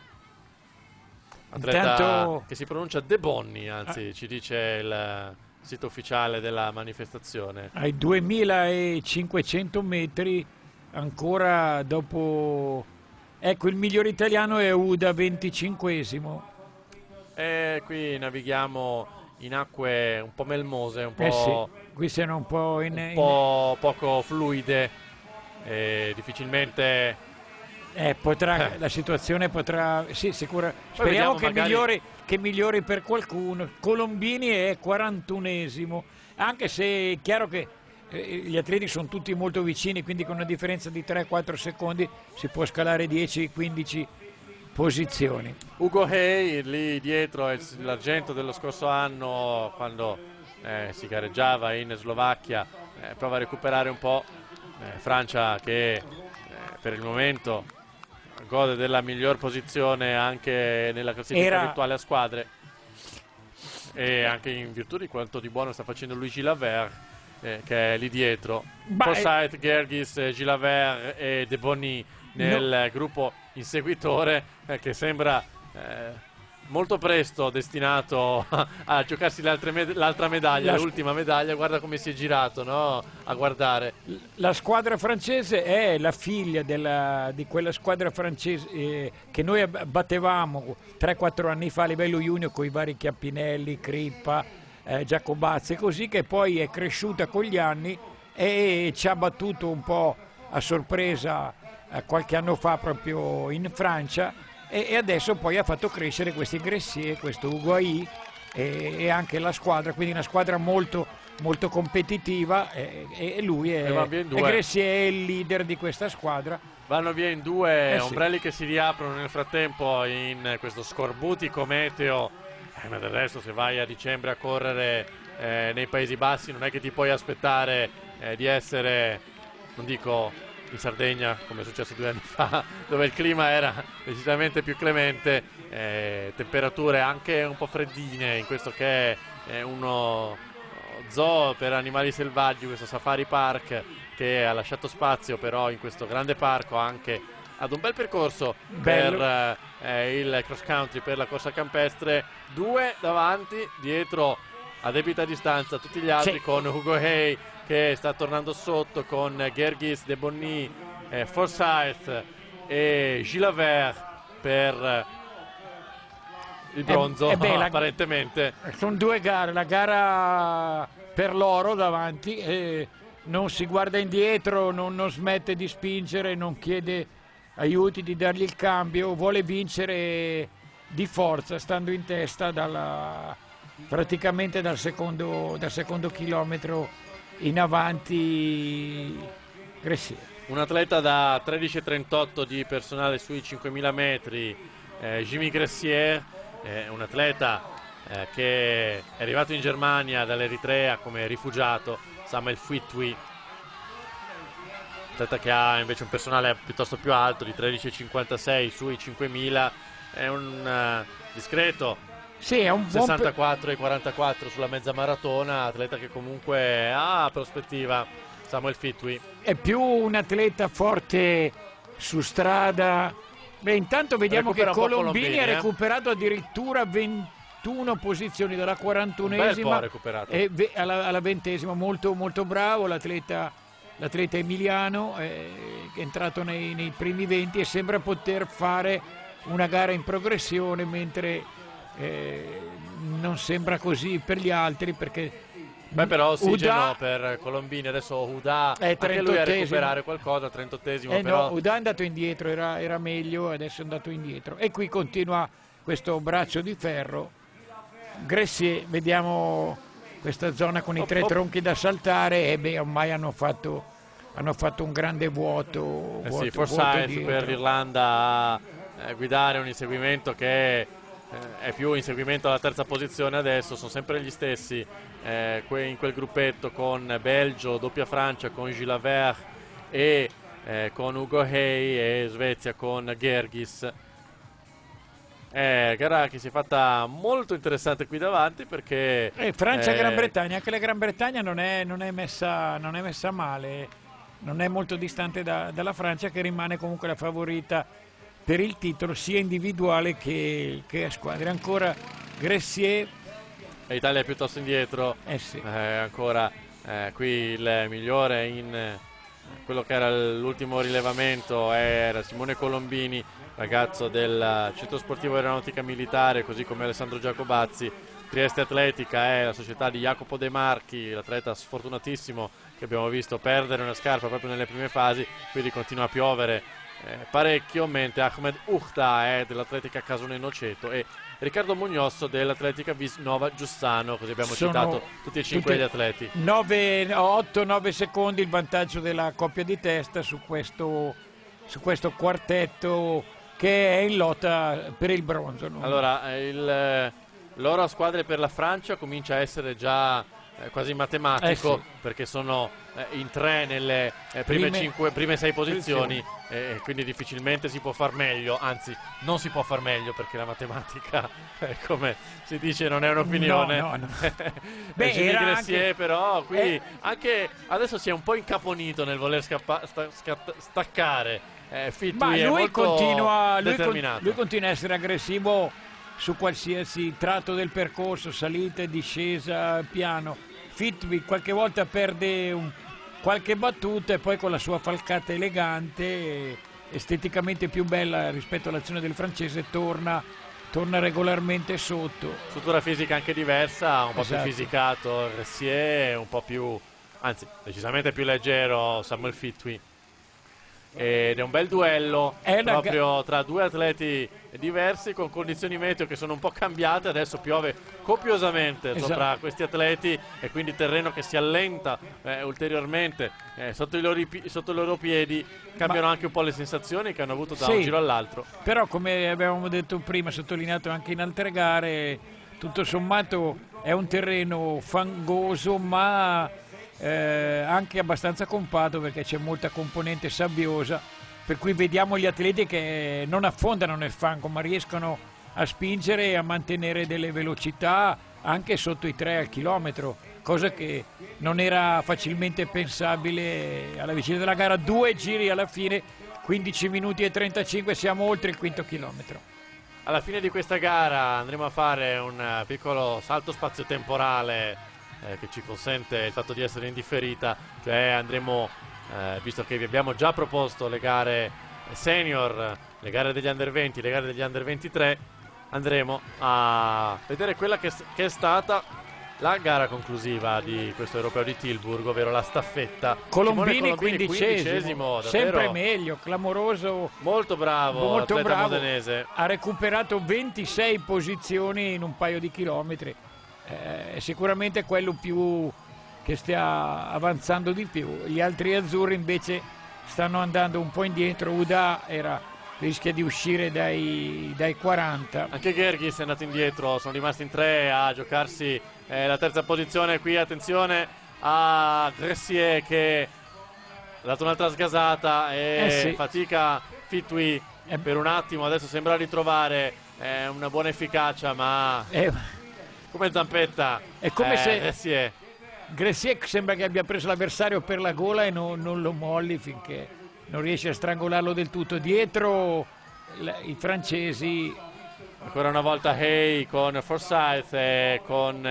atleta Intanto... che si pronuncia De Bonni, anzi ah. ci dice il sito ufficiale della manifestazione. Ai duemilacinquecento metri ancora dopo, ecco, il miglior italiano è Uda, venticinquesimo. E qui navighiamo in acque un po' melmose, un po', eh sì, qui siamo un po', in, un po' in... poco fluide e difficilmente eh, potrà, eh. la situazione potrà, sì, sicura. Speriamo che, magari... migliori, che migliori per qualcuno. Colombini è quarantunesimo, anche se è chiaro che eh, gli atleti sono tutti molto vicini, quindi con una differenza di tre quattro secondi si può scalare dieci quindici posizioni. Ugo Hey lì dietro è l'argento dello scorso anno quando eh, si gareggiava in Slovacchia, eh, prova a recuperare un po'. eh, Francia che eh, per il momento gode della miglior posizione anche nella classifica Era... virtuale a squadre e anche in virtù di quanto di buono sta facendo Luigi Laver eh, che è lì dietro. Forsyth, è... Gergis, Gilaver e De Bonni nel no. gruppo inseguitore eh, che sembra eh, molto presto destinato a, a giocarsi med- l'altra medaglia, la l'ultima medaglia. Guarda come si è girato, no? A guardare. La squadra francese è la figlia della, di quella squadra francese eh, che noi battevamo tre quattro anni fa a livello junior con i vari Chiappinelli, Crippa, eh, Giacobazzi e così, che poi è cresciuta con gli anni e ci ha battuto un po' a sorpresa qualche anno fa proprio in Francia e, e adesso poi ha fatto crescere questi Gressier, questo Uguay e, e anche la squadra, quindi una squadra molto, molto competitiva e, e lui è, e Gressier è il leader di questa squadra. Vanno via in due, eh ombrelli sì. che si riaprono nel frattempo in questo scorbutico meteo, eh, ma del resto se vai a dicembre a correre eh, nei Paesi Bassi non è che ti puoi aspettare eh, di essere, non dico in Sardegna come è successo due anni fa dove il clima era decisamente più clemente, eh, temperature anche un po' freddine in questo che è eh, uno zoo per animali selvaggi, questo safari park che ha lasciato spazio però in questo grande parco anche ad un bel percorso Bello. per eh, il cross country, per la corsa campestre. Due davanti, dietro a debita distanza tutti gli altri, sì. con Ugo Hey che sta tornando sotto, con Gergis, De Bonni, eh, Forsyth e Gilaver per il bronzo, eh, beh, apparentemente. La, sono due gare, la gara per l'oro davanti, e non si guarda indietro, non, non smette di spingere, non chiede aiuti di dargli il cambio, vuole vincere di forza, stando in testa dalla, praticamente dal secondo, dal secondo chilometro in avanti. Gressier. Un atleta da tredici virgola trentotto di personale sui cinquemila metri, eh, Jimmy Gressier, eh, un atleta eh, che è arrivato in Germania dall'Eritrea come rifugiato, Samuel Fitwi, atleta che ha invece un personale piuttosto più alto di tredici virgola cinquantasei sui cinquemila, è un uh, discreto Sì, è un buon sessantaquattro e quarantaquattro sulla mezza maratona, atleta che comunque ha prospettiva, Samuel Fitwi. È più un atleta forte su strada. Beh, intanto vediamo Recupera che un po' Colombini, Colombini, ha eh. recuperato addirittura ventuno posizioni dalla Un bel quarantunesima po' ha recuperato. e ve- alla, alla ventesima. Molto, molto bravo l'atleta, l'atleta emiliano, eh, che è entrato nei, nei primi venti e sembra poter fare una gara in progressione, mentre eh, non sembra così per gli altri, perché Beh, però ossigeno Uda, per Colombini, adesso Uda È anche lui a trentottesimo. recuperare qualcosa, trentottesimo eh però. no, Uda è andato indietro, era, era meglio, adesso è andato indietro. E qui continua questo braccio di ferro. Gressier, vediamo questa zona con i Oh, tre oh. tronchi da saltare, e beh, ormai hanno fatto, hanno fatto un grande vuoto. Eh vuoto, sì, vuoto Forsyth dietro. per l'Irlanda a eh, guidare un inseguimento che eh, è più inseguimento alla terza posizione adesso, sono sempre gli stessi eh, que- in quel gruppetto con Belgio, doppia Francia con Gilavert e eh, con Ugo Hey, e Svezia con Gergis. Eh, gara che si è fatta molto interessante qui davanti perché Eh, Francia e eh, Gran Bretagna, anche la Gran Bretagna non è, non è messa, non è messa male, non è molto distante da- dalla Francia, che rimane comunque la favorita per il titolo sia individuale che, che a squadre. Ancora Gressier, l'Italia è piuttosto indietro. eh sì, Eh, ancora eh, qui il migliore in eh, quello che era l'ultimo rilevamento era Simone Colombini, ragazzo del Centro Sportivo Aeronautica Militare, così come Alessandro Giacobazzi. Trieste Atletica è la società di Jacopo De Marchi, l'atleta sfortunatissimo che abbiamo visto perdere una scarpa proprio nelle prime fasi, quindi continua a piovere eh, parecchio, mentre Ahmed Uchta è dell'Atletica Casone Noceto e Riccardo Mugnosso dell'Atletica Visnova Giussano, così abbiamo Sono citato tutti e cinque tutte gli atleti. otto nove secondi il vantaggio della coppia di testa su questo, su questo quartetto che è in lotta per il bronzo, no? Allora, eh, il, eh, l'oro a squadre per la Francia comincia a essere già eh, quasi matematico, Eh sì. perché sono eh, in tre nelle eh, prime, Prime- cinque, prime sei posizioni, e quindi difficilmente si può far meglio, anzi non si può far meglio perché la matematica, eh, come si dice, non è un'opinione. No, no, no. Beh, Beh, era Gressier anche- però qui eh. anche adesso si è un po' incaponito nel voler scappa- sta- scatta- staccare. Eh, Fitwi Ma è lui molto continua, lui, con- determinato. lui continua a essere aggressivo su qualsiasi tratto del percorso, salita, discesa, piano. Fitwi qualche volta perde un- qualche battuta e poi con la sua falcata elegante, esteticamente più bella rispetto all'azione del francese, torna, torna regolarmente sotto. Struttura fisica anche diversa, un po' Esatto. più fisicato Ressier, un po' più, anzi decisamente più leggero Samuel Fitwi. Ed è un bel duello È una proprio tra due atleti diversi con condizioni meteo che sono un po' cambiate. Adesso piove copiosamente Esatto. sopra questi atleti e quindi terreno che si allenta eh, ulteriormente eh, sotto, i loro, pi- sotto i loro piedi. Cambiano Ma- anche un po' le sensazioni che hanno avuto da Sì. un giro all'altro. Però come avevamo detto prima, sottolineato anche in altre gare, tutto sommato è un terreno fangoso ma eh, anche abbastanza compatto, perché c'è molta componente sabbiosa, per cui vediamo gli atleti che non affondano nel fango ma riescono a spingere e a mantenere delle velocità anche sotto i tre al chilometro, cosa che non era facilmente pensabile alla vigilia della gara. Due giri alla fine, quindici minuti e trentacinque, siamo oltre il quinto chilometro. Alla fine di questa gara andremo a fare un eh, piccolo salto spazio-temporale eh, che ci consente il fatto di essere in differita, cioè andremo, eh, visto che vi abbiamo già proposto le gare senior, le gare degli under venti, le gare degli under ventitré, andremo a vedere quella che, s- che è stata la gara conclusiva di questo europeo di Tilburg, ovvero la staffetta. Colombini, Simone Colombini quindicesimo, sempre davvero meglio, clamoroso, molto bravo, molto atleta bravo. modenese. Ha recuperato ventisei posizioni in un paio di chilometri. Eh, è sicuramente quello più che stia avanzando di più. Gli altri azzurri invece stanno andando un po' indietro. Uda era, rischia di uscire dai, dai quaranta. Anche Gergis è andato indietro, sono rimasti in tre a giocarsi eh, la terza posizione. Qui attenzione a Gressier che ha dato un'altra sgasata e Eh sì. fatica Fitwi Eh. per un attimo, adesso sembra ritrovare è una buona efficacia, ma È, come zampetta è come eh, se Gressier. Gressier sembra che abbia preso l'avversario per la gola e non, non lo molli finché non riesce a strangolarlo del tutto. Dietro la- i francesi. Ancora una volta Hay con Forsyth e con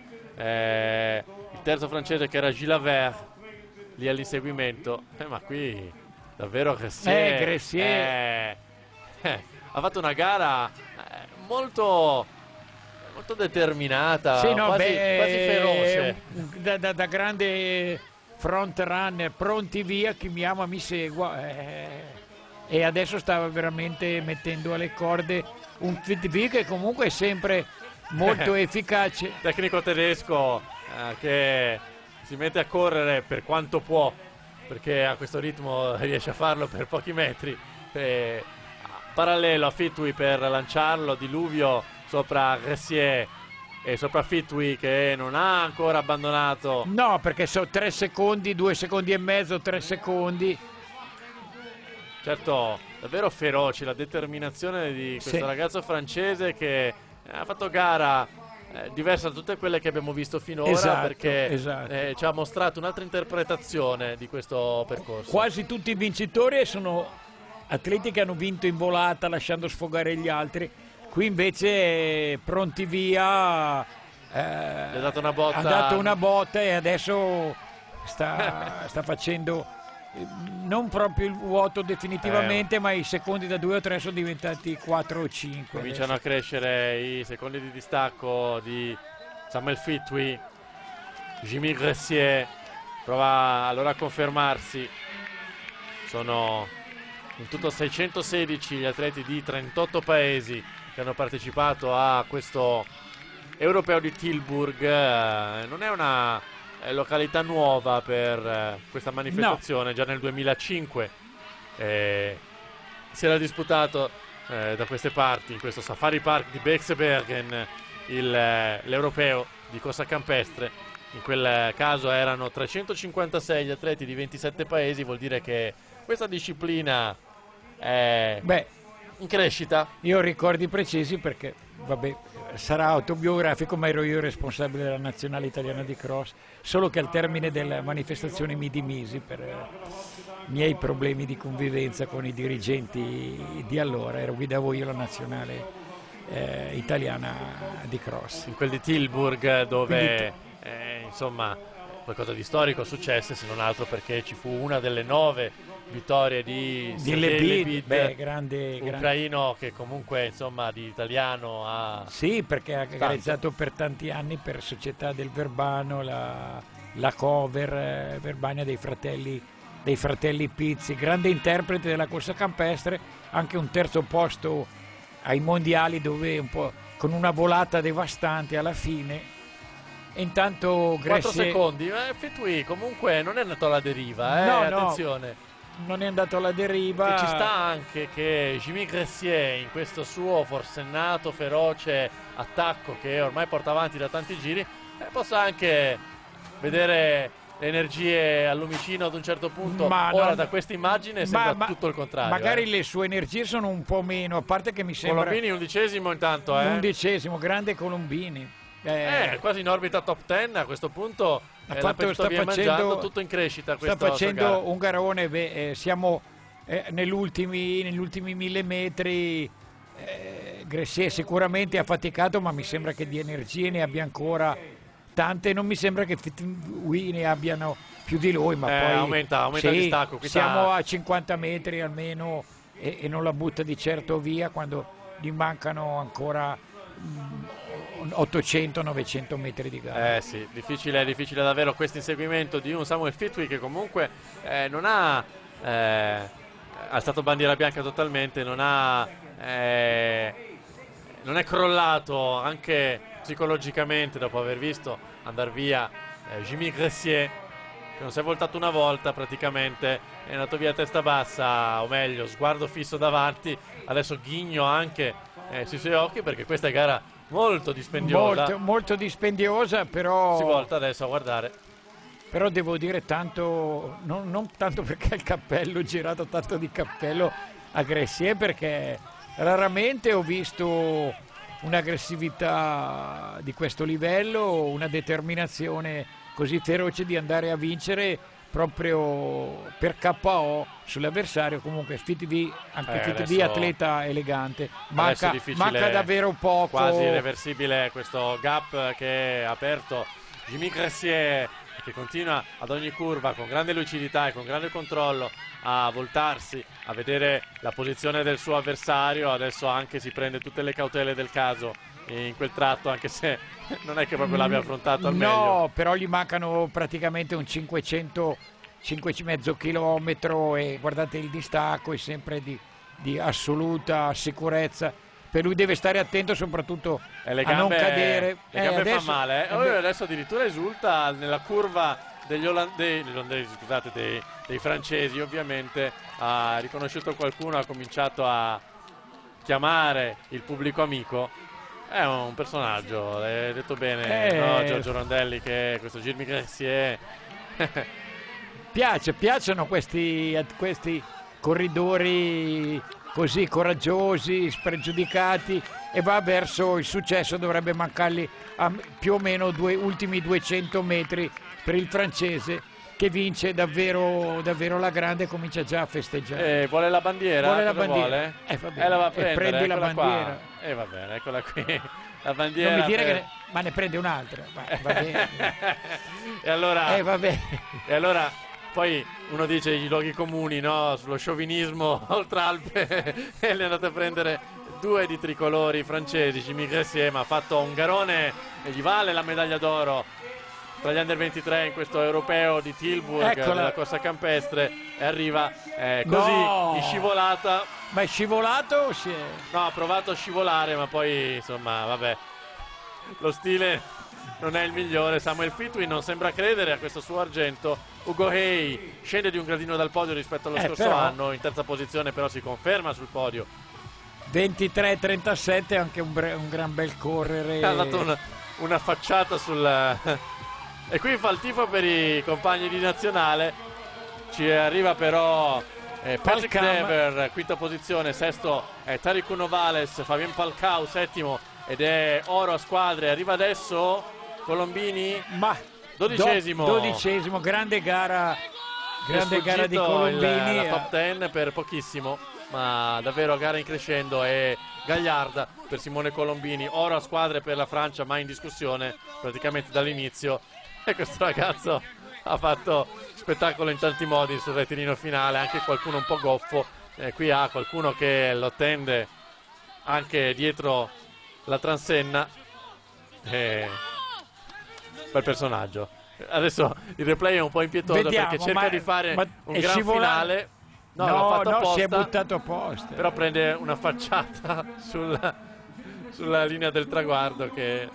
eh, il terzo francese che era Gilavert lì all'inseguimento. Eh, ma qui davvero Gressier, Eh, Gressier. eh, eh, ha fatto una gara eh, molto, molto determinata, Sì, no, quasi, beh, quasi feroce. Da, da- da grande front runner, pronti via, chi mi ama mi segua. eh, e adesso stava veramente mettendo alle corde un T V che comunque è sempre molto efficace. Tecnico tedesco eh, che si mette a correre per quanto può, perché a questo ritmo riesce a farlo per pochi metri. E, parallelo a Fitui per lanciarlo, diluvio sopra Gressier e sopra Fitui che non ha ancora abbandonato. No, perché sono tre secondi, due secondi e mezzo, tre secondi. Certo, davvero feroce la determinazione di questo Sì. ragazzo francese che ha fatto gara eh, diversa da tutte quelle che abbiamo visto finora, Esatto, perché esatto. eh, ci ha mostrato un'altra interpretazione di questo percorso. Quasi tutti i vincitori sono atleti che hanno vinto in volata lasciando sfogare gli altri. Qui invece eh, pronti via, eh, ha dato una botta. ha dato una botta e adesso sta, sta facendo eh, non proprio il vuoto definitivamente, Eh. ma i secondi da due o tre sono diventati quattro o cinque. Cominciano a crescere i secondi di distacco di Samuel Fitui. Jimmy Gressier prova allora a confermarsi. Sono in tutto seicentosedici gli atleti di trentotto paesi che hanno partecipato a questo europeo di Tilburg. Eh, non è una eh, località nuova per eh, questa manifestazione, già nel duemilacinque eh, si era disputato eh, da queste parti, in questo Safari Park di Bexbergen, il, eh, l'europeo di corsa campestre. In quel caso erano trecentocinquantasei gli atleti di ventisette paesi, vuol dire che questa disciplina è Beh, in crescita. io ho ricordi precisi perché, vabbè, sarà autobiografico, ma ero io responsabile della nazionale italiana di cross, solo che al termine della manifestazione mi dimisi per eh, miei problemi di convivenza con i dirigenti di allora, ero guidavo io la nazionale eh, italiana di cross. In quel di Tilburg, dove Quindi- eh, insomma qualcosa di storico successe, se non altro perché ci fu una delle nove vittorie di Di Sergej Lebed, Lebed, beh, grande, grande. ucraino, che comunque insomma di italiano ha Sì, perché ha Tanto. gareggiato per tanti anni per società del Verbano, la, la Cover, eh, Verbania dei fratelli, dei fratelli Pizzi, grande interprete della corsa campestre, anche un terzo posto ai mondiali dove un po' con una volata devastante alla fine. E intanto quattro Gressier secondi. Eh, Fitui comunque non è andato alla deriva, eh, No, no. attenzione. non è andato alla deriva. E ci sta anche che Jimmy Gressier, in questo suo forsennato, feroce attacco che ormai porta avanti da tanti giri, eh, possa anche vedere le energie al lumicino ad un certo punto. Ma Ora no, da questa immagine sembra tutto il contrario. Magari eh. le sue energie sono un po' meno, a parte che mi sembra Colombini undicesimo intanto, eh. undicesimo, grande Colombini. Eh, quasi in orbita top dieci a questo punto. Ha eh, fatto- l'appetito sta viene facendo- mangiando, tutto in crescita sta questa sua gara. facendo un garone, beh, eh, siamo eh, negli, ultimi, negli ultimi mille metri. eh, Gressier sicuramente ha faticato, ma mi sembra che di energie ne abbia ancora tante. Non mi sembra che Fitui ne abbiano più di lui, ma Eh, poi aumenta- aumenta il sì, distacco, qui siamo sta- a cinquanta metri almeno e, e non la butta di certo via quando gli mancano ancora mm, ottocento novecento metri di gara. Eh sì, difficile, difficile davvero questo inseguimento di un Samuel Fitui che comunque eh, non ha eh, alzato bandiera bianca totalmente, non ha eh, non è crollato anche psicologicamente dopo aver visto andare via eh, Jimmy Gressier, che non si è voltato una volta praticamente, è andato via a testa bassa, o meglio sguardo fisso davanti, adesso ghigno anche eh, sui suoi occhi perché questa è gara molto dispendiosa. Molto, molto dispendiosa, però, Si volta adesso a guardare. però devo dire tanto, non, non tanto perché il cappello, ho girato tanto di cappello a Gressier, perché raramente ho visto un'aggressività di questo livello, una determinazione così feroce di andare a vincere proprio per K O sull'avversario. Comunque Fit V, anche Eh, Fit V adesso- atleta elegante, Adesso è manca, difficile, manca davvero poco. quasi irreversibile questo gap che è aperto. Jimmy Gressier che continua ad ogni curva con grande lucidità e con grande controllo a voltarsi, a vedere la posizione del suo avversario. Adesso anche si prende tutte le cautele del caso in quel tratto, anche se non è che proprio l'abbia affrontato al no, meglio. però gli mancano praticamente un cinquecento, cinque e mezzo chilometro e guardate il distacco è sempre di, di assoluta sicurezza. Per lui deve stare attento soprattutto E le a non gambe, cadere. le Eh, gambe adesso- fa male. Eh? eh, Oh, beh, adesso addirittura esulta nella curva degli olandesi, degli olandesi, scusate, dei, dei francesi ovviamente. Ha riconosciuto qualcuno, ha cominciato a chiamare il pubblico amico. È un personaggio, l'hai detto bene, Eh. no, Giorgio Rondelli, che questo Jimmy Gressier piace, piacciono questi, questi corridori così coraggiosi, spregiudicati, e va verso il successo. Dovrebbe mancargli a più o meno due ultimi duecento metri per il francese, che vince davvero, davvero la grande e comincia già a festeggiare. Eh, vuole la bandiera? Vuole la Cosa bandiera. vuole? Eh, va Eh, bene. la va a E prendere, prendi la eccola bandiera. qua. E va bene, eccola qui. La bandiera. Non mi dire per- che ne- ma ne prende un'altra. Ma va bene. e allora Eh, va bene. E allora poi uno dice i luoghi comuni, no? Sullo sciovinismo oltre Alpe e le è andato a prendere due di tricolori francesi. Jimmy Gressier, ma ha fatto un garone e gli vale la medaglia d'oro tra gli under ventitré in questo europeo di Tilburg Eccola. della corsa campestre, e arriva eh, così No. in scivolata. Ma è scivolato o si è... No, ha provato a scivolare, ma poi insomma vabbè, lo stile non è il migliore. Samuel Fitwin non sembra credere a questo suo argento. Ugo Hey scende di un gradino dal podio rispetto allo Eh, scorso però- anno, in terza posizione, però si conferma sul podio. ventitré trentasette, anche un, bre- un gran bel correre. Ha dato una, una facciata sul e qui fa il tifo per i compagni di nazionale. Ci arriva però eh, Patrick Palcam. Dever, quinta posizione, sesto è Tariq Novales, Fabien Palcao settimo, ed è oro a squadre. Arriva adesso Colombini, Ma dodicesimo. do- dodicesimo, grande gara, grande È gara di sfuggito Colombini. il- la top dieci per pochissimo, ma davvero gara in crescendo e gagliarda per Simone Colombini. Oro a squadre per la Francia, ma in discussione praticamente dall'inizio. E questo ragazzo ha fatto spettacolo in tanti modi sul rettilineo finale, anche qualcuno un po' goffo. Eh, qui ha qualcuno che lo tende anche dietro la transenna. Eh, bel personaggio. Adesso il replay è un po' impietoso Vediamo, perché cerca ma- di fare ma un è gran scivolato? finale. No, No, l'ha fatto no, si è apposta, buttato apposta. però prende una facciata sulla, sulla linea del traguardo, che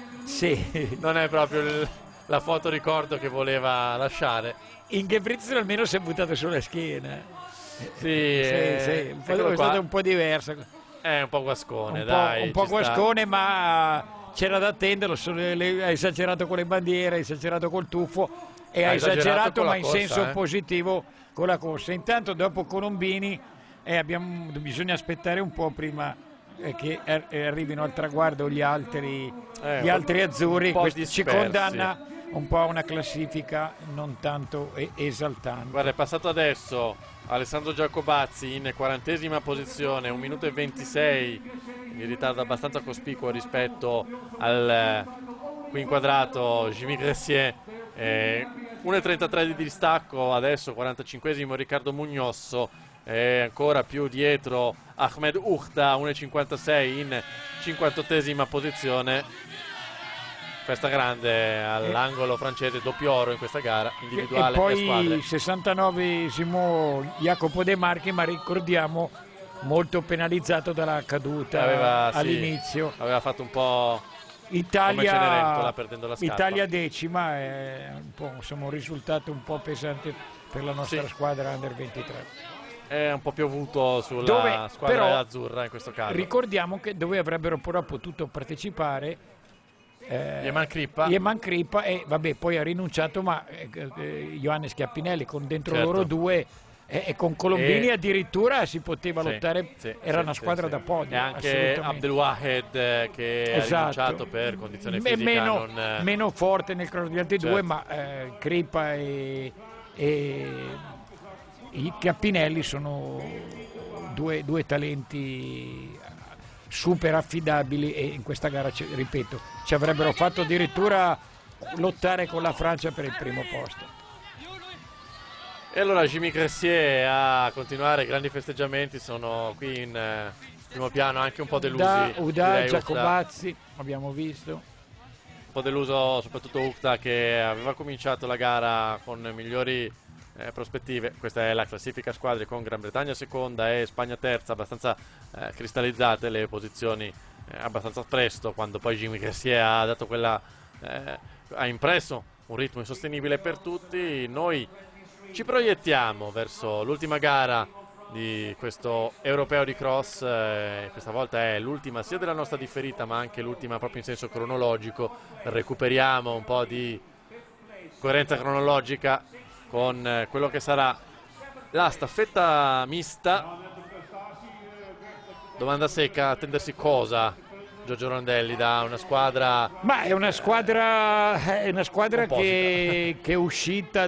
Sì. non è proprio il- la foto ricordo che voleva lasciare. Ingebrigtsen almeno si è buttato sulla schiena. Sì, Sì, eh, sì, un po', eccolo è qua. stato un po' diverso. È un po' guascone, Un po', dai. un po' ci sta. guascone, ma c'era da attenderlo. Solo le- ha esagerato con le bandiere, ha esagerato col tuffo e Ha ha esagerato esagerato, con la ma in corsa, senso eh. positivo con la corsa. Intanto dopo Colombini eh, abbiamo, bisogna aspettare un po' prima eh, che ar- eh, arrivino al traguardo gli altri, Eh, gli un- altri azzurri. un po' Questo ci dispersi. condanna un po' a una classifica non tanto e- esaltante. Guarda, è passato adesso Alessandro Giacobazzi in quarantesima posizione, un minuto e ventisei, in ritardo abbastanza cospicuo rispetto al eh, qui inquadrato Jimmy Gressier. Eh, uno e trentatré di distacco adesso, quarantacinquesimo Riccardo Mugnosso, e ancora più dietro Ahmed Ukhta, uno e cinquantasei in cinquantottesima posizione. Festa grande all'angolo francese, doppio oro in questa gara individuale E e a poi squadre. sessantanovesimo Jacopo De Marchi, ma ricordiamo molto penalizzato dalla caduta Aveva, sì, all'inizio. aveva fatto un po' come Italia, Cenerentola perdendo la scarpa. Italia decima, è un, po', insomma, un risultato un po' pesante per la nostra Sì. squadra under ventitré. È un po' piovuto sulla Dove, squadra però, azzurra in questo caso. Ricordiamo che dove avrebbero però potuto partecipare eh, Yeman Crippa. Yeman Crippa, e vabbè, poi ha rinunciato, ma eh, eh, Ioannis Chiappinelli con dentro Certo. loro due E, e con Colombini e... addirittura si poteva sì, lottare, sì, era sì, una sì, squadra sì. da podio. E anche Abdelwahed eh, che esatto. ha rinunciato per condizione Me, fisica meno, non... eh, meno forte nel cross degli altri certo. due, ma eh, Crippa e, e i Cappinelli sono due, due talenti super affidabili e in questa gara, ripeto, ci avrebbero fatto addirittura lottare con la Francia per il primo posto. E allora Jimmy Cressier a continuare, grandi festeggiamenti, sono qui in eh, primo piano anche un po' delusi. Da Udà, direi, Giacobazzi, abbiamo visto. Un po' deluso soprattutto Ukhta, che aveva cominciato la gara con migliori eh, prospettive. Questa è la classifica squadre con Gran Bretagna seconda e Spagna terza, abbastanza eh, cristallizzate le posizioni eh, abbastanza presto, quando poi Jimmy Cressier ha dato quella eh, ha impresso un ritmo insostenibile per tutti. Noi ci proiettiamo verso l'ultima gara di questo europeo di cross, eh, questa volta è l'ultima sia della nostra differita ma anche l'ultima proprio in senso cronologico. Recuperiamo un po' di coerenza cronologica con eh, quello che sarà la staffetta mista. Domanda secca, attendersi cosa? Giorgio Rondelli, da una squadra... Ma è una squadra, è una squadra che, che è uscita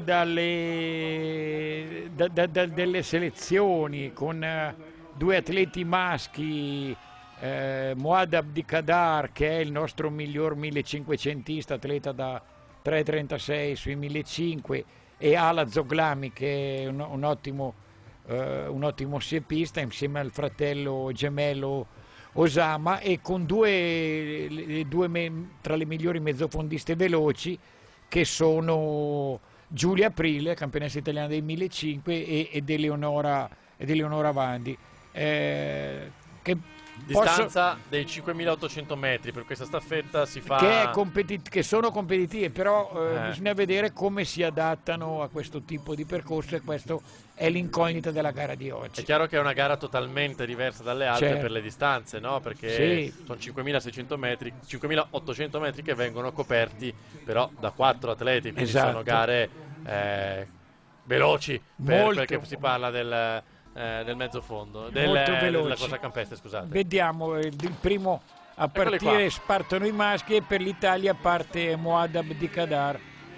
dalle, da, da, da, delle selezioni con uh, due atleti maschi, eh, Moad Abdikadar, che è il nostro miglior millecinquecentista, atleta da tre virgola trentasei sui millecinquecento, e Ala Zoglami, che è un, un ottimo, uh, un ottimo siepista, insieme al fratello gemello Osama, e con due, le due me, tra le migliori mezzofondiste veloci, che sono Giulia Aprile, campionessa italiana dei millecinquecento, e, ed, Eleonora, ed Eleonora Vandi. Eh, che distanza posso, dei cinquemilaottocento metri per questa staffetta si fa... Che, è competit- che sono competitive, però eh, eh. bisogna vedere come si adattano a questo tipo di percorso, e questo è l'incognita della gara di oggi. È chiaro che è una gara totalmente diversa dalle altre, certo, per le distanze, no? Perché sì, sono cinquemilaseicento metri, cinquemilaottocento metri che vengono coperti però da quattro atleti, quindi esatto, sono gare eh, veloci per molto, quel che si parla del... Eh, del mezzo fondo, del, molto della corsa campestre, scusate. Vediamo il, il primo a partire, partono i maschi, e per l'Italia parte Moad Abdikadar.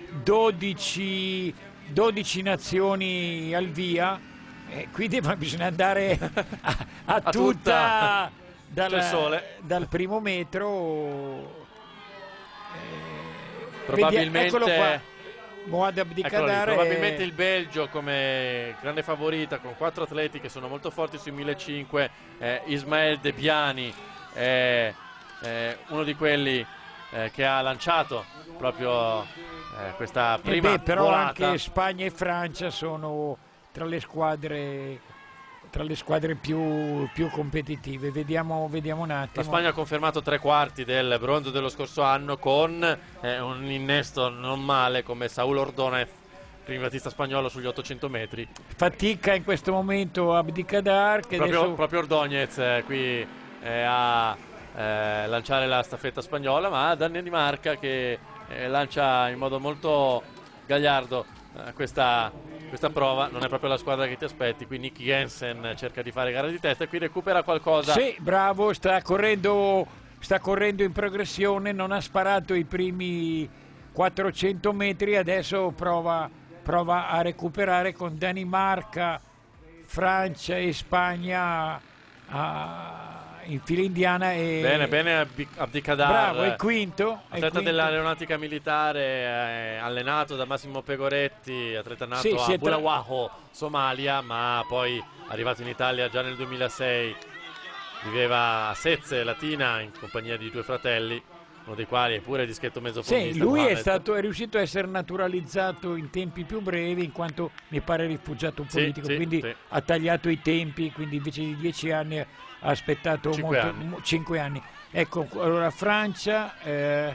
dodici, dodici nazioni al via, e quindi bisogna andare a, a, a tutta dal, sole. dal primo metro. Eh, probabilmente eccolo qua. Moad Abdikadar, probabilmente è... il Belgio come grande favorita, con quattro atleti che sono molto forti sui millecinquecento. eh, Ismael Debiani è, è uno di quelli eh, che ha lanciato proprio eh, questa prima eh beh, però volata. Anche Spagna e Francia sono tra le squadre tra le squadre più, più competitive. Vediamo, vediamo un attimo. La Spagna ha confermato tre quarti del bronzo dello scorso anno con eh, un innesto non male come Saúl Ordóñez, primatista spagnolo sugli ottocento metri. Fatica in questo momento Abdikadar, che proprio, adesso... proprio Ordóñez eh, qui eh, a eh, lanciare la staffetta spagnola, ma Danimarca che eh, lancia in modo molto gagliardo eh, questa, questa prova. Non è proprio la squadra che ti aspetti, qui Nick Jensen cerca di fare gara di testa e qui recupera qualcosa. Sì, bravo, sta correndo, sta correndo in progressione, non ha sparato i primi quattrocento metri, adesso prova, prova a recuperare con Danimarca, Francia e Spagna a, in fila indiana. E bene, bene Abdikadar, bravo, è quinto, atleta dell'aeronautica militare, eh, allenato da Massimo Pegoretti, atleta nato sì, a Bulawayo, Somalia, ma poi arrivato in Italia già nel duemilasei. Viveva a Sezze, Latina, in compagnia di due fratelli, uno dei quali è pure dischetto mezzofondista. Sì, lui Mohamed. è, stato, è riuscito a essere naturalizzato in tempi più brevi, in quanto mi pare rifugiato politico, sì, sì, quindi sì. ha tagliato i tempi, quindi invece di dieci anni ha aspettato cinque molto, anni. cinque anni. Ecco, allora Francia, eh,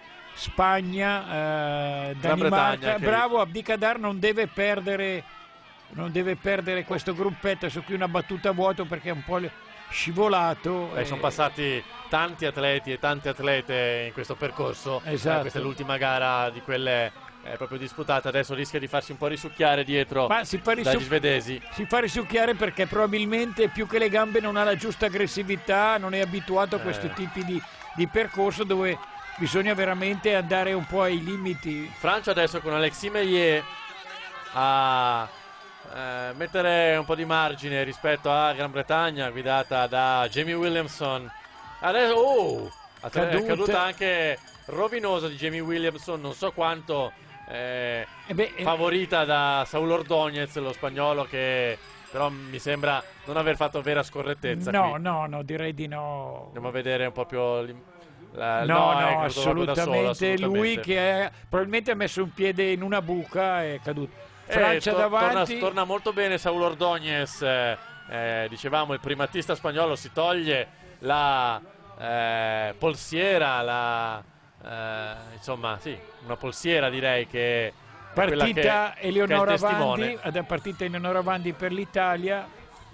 Spagna, eh, Danimarca, che... bravo, Abdikadar non deve perdere, non deve perdere questo gruppetto. Su qui una battuta a vuoto perché è un po' scivolato. Eh, e... sono passati tanti atleti e tante atlete in questo percorso. Esatto. Eh, questa è l'ultima gara di quelle è proprio disputata, adesso rischia di farsi un po' risucchiare dietro Ma si fa, dagli risu- svedesi. si fa risucchiare perché probabilmente più che le gambe non ha la giusta aggressività, non è abituato a questi Eh. tipi di, di percorso dove bisogna veramente andare un po' ai limiti. Francia adesso con Alexis Meillet a eh, mettere un po' di margine rispetto a Gran Bretagna, guidata da Jamie Williamson. Adesso oh, è Caduta. caduta anche rovinosa di Jamie Williamson, non so quanto eh, E beh, eh, favorita da Saúl Ordóñez, lo spagnolo, che però mi sembra non aver fatto vera scorrettezza no, qui. no, no, direi di no. Andiamo a vedere un po' più l'im- la, No, è no, caduto proprio da solo, assolutamente. Lui assolutamente. che è- probabilmente ha messo un piede in una buca e è caduto. Eh, Francia to- davanti. torna, torna molto bene Saúl Ordóñez, eh, eh, dicevamo il primatista spagnolo si toglie la eh, polsiera, la, eh, insomma sì, una polsiera direi che è quella Partita che- che Eleonora è il testimone. Vandi, ad- partita Eleonora Vandi per l'Italia.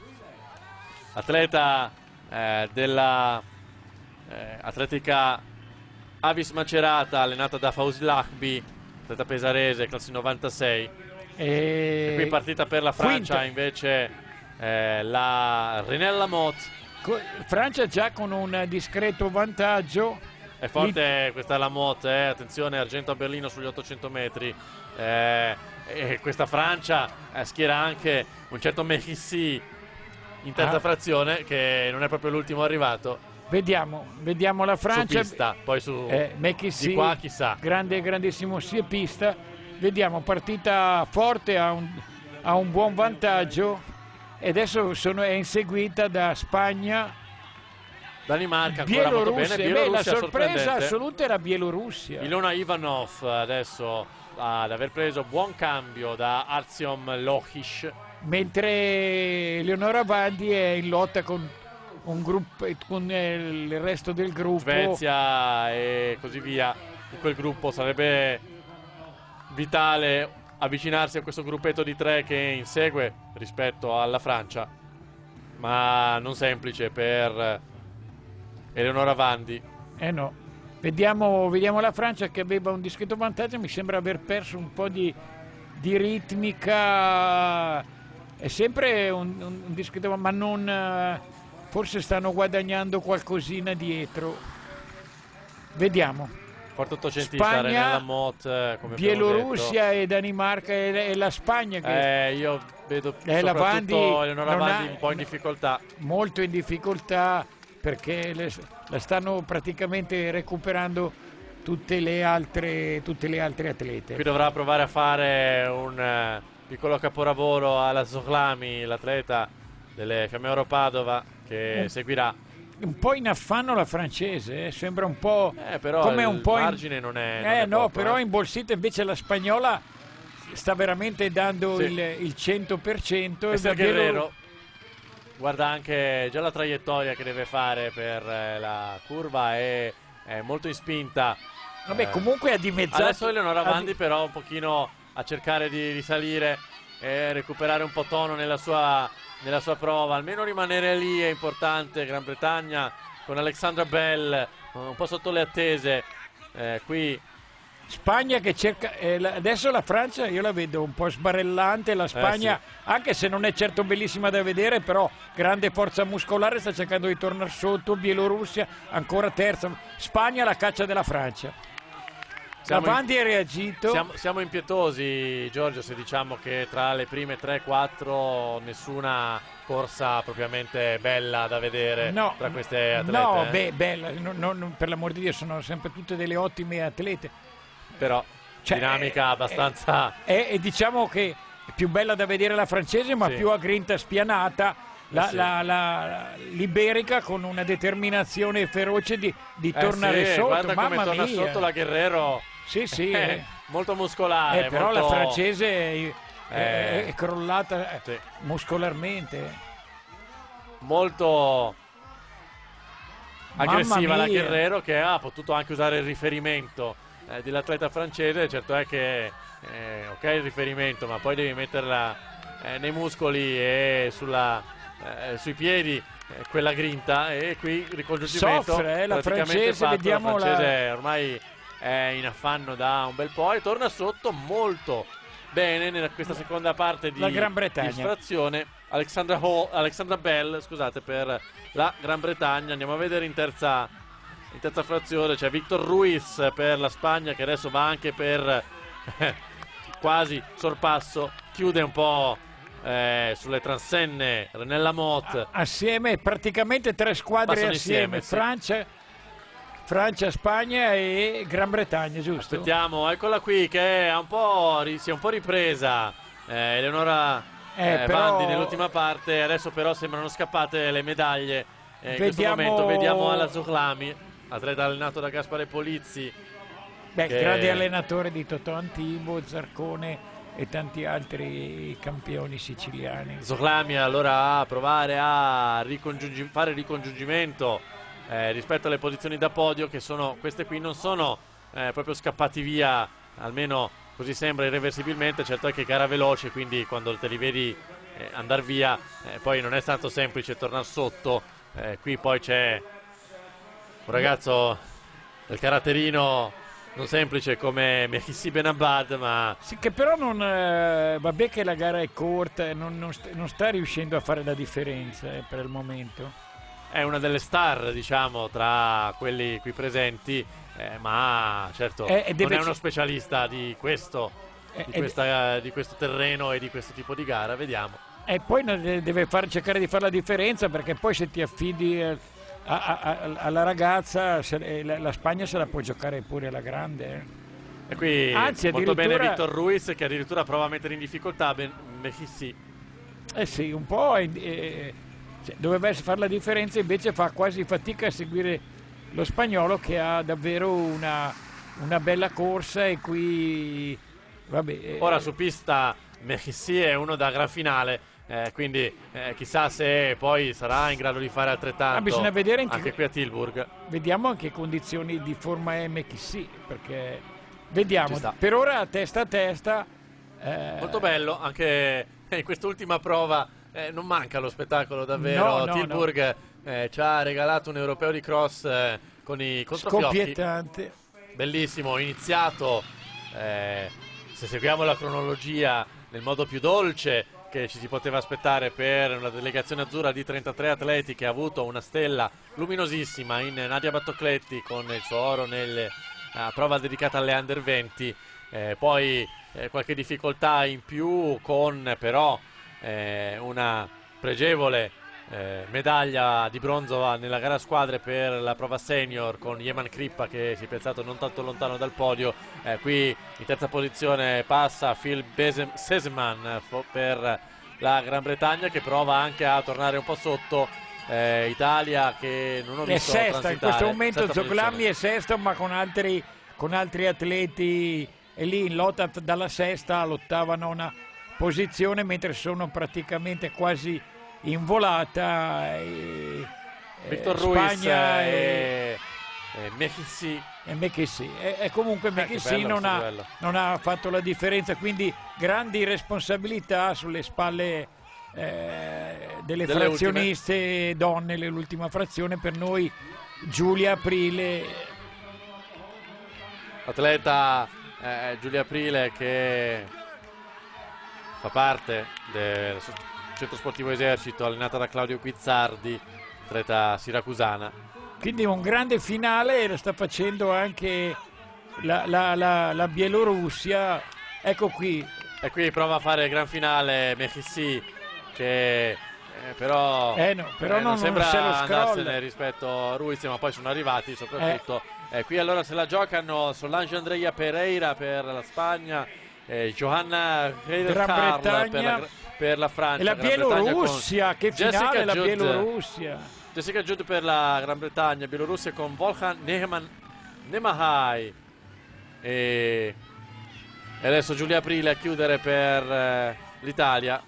Atleta eh, della eh, Atletica Avis Macerata, allenata da Fauzi Lahbi, atleta pesarese, classe novantasei. E, E qui partita per la Francia quinta. invece eh, la Renelle Lamotte. Co- Francia già con un discreto vantaggio. È forte questa Lamotte, eh. Attenzione, argento a Berlino sugli ottocento metri. Eh, e questa Francia eh, schiera anche un certo Mechissi in terza Ah. frazione, che non è proprio l'ultimo arrivato. Vediamo, vediamo la Francia. Su pista, poi su Eh, Mechissi, di qua chissà. grande, grandissimo sia pista. Vediamo, partita forte, ha un, ha un buon vantaggio e adesso sono, è inseguita da Spagna, Danimarca ancora molto bene. Bielorussia. Beh, la Bielorussia sorpresa sorprendente. assoluta era Bielorussia. Ilona Ivanov adesso ad aver preso buon cambio da Artyom Lochish. Mentre Eleonora Vandi è in lotta con, un gruppo, con eh, il resto del gruppo. Svezia e così via. In quel gruppo sarebbe vitale avvicinarsi a questo gruppetto di tre che insegue rispetto alla Francia, ma non semplice per Eleonora Vandi. Eh no. Vediamo, vediamo la Francia che aveva un discreto vantaggio, mi sembra aver perso un po' di, di ritmica. È sempre un, un, un discreto, ma non. eh, Forse stanno guadagnando qualcosina dietro. Vediamo. Forte ottocentista Spagna, Renelle Lamotte, come Bielorussia e Danimarca e, e la Spagna che è eh, io vedo Eh, la soprattutto Vandi Eleonora non Vandi ha- un po' in difficoltà. molto in difficoltà perché le- la stanno praticamente recuperando tutte le altre, tutte le altre atlete. Qui dovrà provare a fare un eh, piccolo capolavoro alla Zoglami, l'atleta delle Fiamme Oro Padova, che Mm. seguirà. Un po' in affanno la francese, eh, sembra un po' Eh, però come il un po' in- margine non è, non Eh è no, poco, però eh. imbolsita invece la spagnola sta veramente dando Sì. il, il cento per cento. Esther È davvero- Guerrero guarda anche già la traiettoria che deve fare per eh, la curva, è, è molto in spinta. Vabbè, Eh, comunque ha dimezzato. Adesso Eleonora ha di- Vandi però un pochino a cercare di risalire e recuperare un po' tono nella sua, nella sua prova, almeno rimanere lì è importante. Gran Bretagna con Alexandra Bell un po' sotto le attese, eh, qui Spagna che cerca, eh, la- adesso la Francia io la vedo un po' sbarellante, la Spagna Eh, anche se non è certo bellissima da vedere, però grande forza muscolare, sta cercando di tornare sotto. Bielorussia ancora terza, Spagna la caccia della Francia. siamo in- Davanti è reagito. Siamo, siamo impietosi, Giorgio, se diciamo che tra le prime tre quattro nessuna corsa propriamente bella da vedere No, tra queste atlete. no, eh. beh, bella, no, no, no, per l'amor di Dio sono sempre tutte delle ottime atlete. Però Cioè, dinamica eh, abbastanza... E, e diciamo che è più bella da vedere la francese, ma Sì. più a grinta spianata. La, Sì. la- la- l'iberica con una determinazione feroce di, di Eh tornare sì, sotto. guarda come Mamma torna mia. sotto la Guerrero. Sì, sì. Eh, eh. molto muscolare. Eh, però molto- la francese è, è- Eh. è crollata eh, Sì. muscolarmente. molto Mamma aggressiva la mia. Guerrero, che ha potuto anche usare il riferimento eh, dell'atleta francese. Certo è che eh, ok il riferimento, ma poi devi metterla eh, nei muscoli e sulla, eh, sui piedi, eh, quella grinta, e qui il ricongiungimento Soffre, eh, la praticamente francese, fatto. vediamo la la- francese ormai è in affanno da un bel po' e torna sotto molto bene in questa seconda parte di, la Gran Bretagna. di frazione. Alexandra, Hall, Alexandra Bell, scusate, per la Gran Bretagna. Andiamo a vedere in terza, in terza frazione c'è Victor Ruiz per la Spagna, che adesso va anche per quasi sorpasso, chiude un po' eh, sulle transenne Renella Mott. Assieme, praticamente tre squadre Passano assieme, insieme, sì. Francia, Francia, Spagna e Gran Bretagna, giusto? Aspettiamo, eccola qui che è un po', si è un po' ripresa eh, Eleonora eh, eh, però... Bandi nell'ultima parte, adesso però sembrano scappate le medaglie. Eh, in vediamo... questo momento vediamo Ala Zoglami, atleta allenato da Gaspare Polizzi. Beh, che... grande allenatore di Totò Antibo, Zarcone e tanti altri campioni siciliani. Zoglami allora a provare a ricongiungi- fare ricongiungimento eh, rispetto alle posizioni da podio, che sono queste qui, non sono eh, proprio scappati via, almeno così sembra, irreversibilmente. Certo è che gara veloce, quindi quando te li vedi eh, andare via eh, poi non è tanto semplice tornare sotto. Eh, qui poi c'è un ragazzo del caratterino non semplice come Mekhissi Benabad, ma sì, che però non eh, vabbè che la gara è corta e non, non, st- non sta riuscendo a fare la differenza eh, per il momento. È una delle star, diciamo, tra quelli qui presenti, eh, ma certo eh, e deve non è uno specialista di questo, eh, di, questa, di questo terreno e di questo tipo di gara. Vediamo. E poi deve far, cercare di fare la differenza, perché poi se ti affidi a, a, a, alla ragazza, se, la, la Spagna se la può giocare pure alla grande. Eh. E qui Anzi, molto bene addirittura... Victor Ruiz, che addirittura prova a mettere in difficoltà ben Mekhissi. Eh sì, un po' eh, eh, cioè, doveva fare la differenza, invece fa quasi fatica a seguire lo spagnolo, che ha davvero una, una bella corsa. E qui vabbè, eh, ora su pista Mekhissi è uno da gran finale, eh, quindi eh, chissà se poi sarà in grado di fare altrettanto. ah, bisogna vedere anche, anche qui a Tilburg. Vediamo anche che condizioni di forma è Mekhissi, perché vediamo, per ora a testa a testa. Eh... Molto bello, anche in quest'ultima prova eh, non manca lo spettacolo davvero. No, no, Tilburg no. Eh, ci ha regalato un europeo di cross eh, con i controfiocchi. Scoppiettante. Bellissimo, iniziato, eh, se seguiamo la cronologia, nel modo più dolce che ci si poteva aspettare per una delegazione azzurra di trentatré atleti, che ha avuto una stella luminosissima in Nadia Battocletti con il suo oro nella uh, prova dedicata alle under venti. Eh, poi eh, qualche difficoltà in più, con però eh, una pregevole eh, medaglia di bronzo nella gara squadre per la prova senior, con Yeman Crippa che si è piazzato non tanto lontano dal podio. Eh, qui in terza posizione passa Phil Besem- Seseman per la Gran Bretagna, che prova anche a tornare un po' sotto. Eh, Italia che non ho è visto sesta transitare. In questo momento. Sesta Zoglami è sesto, ma con altri, con altri atleti e lì in lotta dalla sesta all'ottava, nona posizione, mentre sono praticamente quasi in volata e, Victor eh, Ruiz Spagna e, e Mekhissi. E Mekhissi. E, e comunque Eh, Mekhissi non, non ha fatto la differenza, quindi grandi responsabilità sulle spalle eh, delle, delle frazioniste ultime donne. L'ultima frazione per noi Giulia Aprile, atleta eh, Giulia Aprile, che fa parte del Centro Sportivo Esercito, allenata da Claudio Guizzardi, atleta siracusana. Quindi un grande finale, e lo sta facendo anche la, la, la, la Bielorussia. Ecco qui. E qui prova a fare il gran finale Mekhissi, che eh, però, eh no, però eh, non, non sembra se lo andarsene rispetto a Ruiz, ma poi sono arrivati soprattutto. Eh. Eh, qui allora se la giocano Solange Andrea Pereira per la Spagna, eh, Johanna Heider-Karl per la, per la Francia, e la Bielorussia, che finale Jessica la Judd, Bielorussia. Jessica Judd per la Gran Bretagna, Bielorussia con Volkan Neman Nemahai e, e adesso Giulia Aprile a chiudere per eh, l'Italia.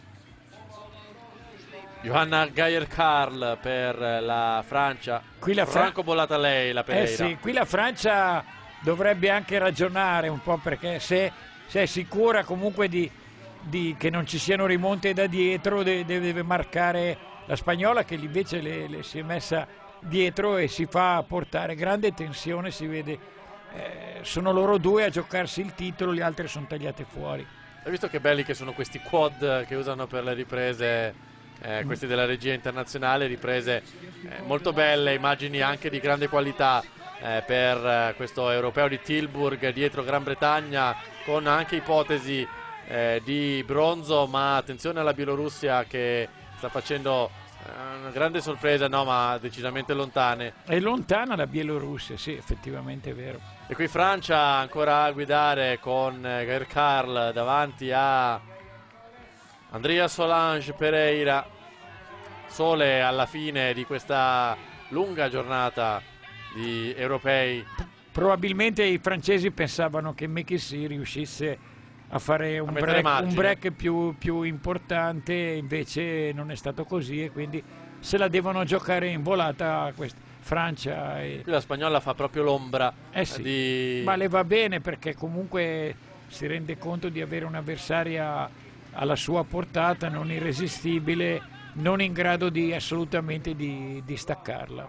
Johanna Geier-Karl per la Francia. Qui la Fra- Franco bollata lei, la Pereira. Eh sì, qui la Francia dovrebbe anche ragionare un po', perché se, se è sicura comunque di, di, che non ci siano rimonte da dietro, deve, deve marcare la spagnola, che invece le, le si è messa dietro e si fa portare. Grande tensione si vede eh, sono loro due a giocarsi il titolo, le altre sono tagliate fuori. Hai visto che belli che sono questi quad che usano per le riprese, eh, questi della regia internazionale, riprese eh, molto belle, immagini anche di grande qualità eh, per eh, questo europeo di Tilburg dietro Gran Bretagna, con anche ipotesi eh, di bronzo, ma attenzione alla Bielorussia che sta facendo eh, una grande sorpresa, no, ma decisamente lontane. È lontana la Bielorussia, sì, effettivamente è vero. E qui Francia ancora a guidare con Gaël Carl davanti a Andrea Solange Pereira. Sole alla fine di questa lunga giornata di europei. Probabilmente i francesi pensavano che McKessie riuscisse a fare un, A break, mettere margine. un break più, più importante, invece non è stato così e quindi se la devono giocare in volata questa Francia. E... Qui la spagnola fa proprio l'ombra eh sì, di... ma le va bene perché comunque si rende conto di avere un'avversaria alla sua portata, non irresistibile, non in grado di assolutamente di, di staccarla.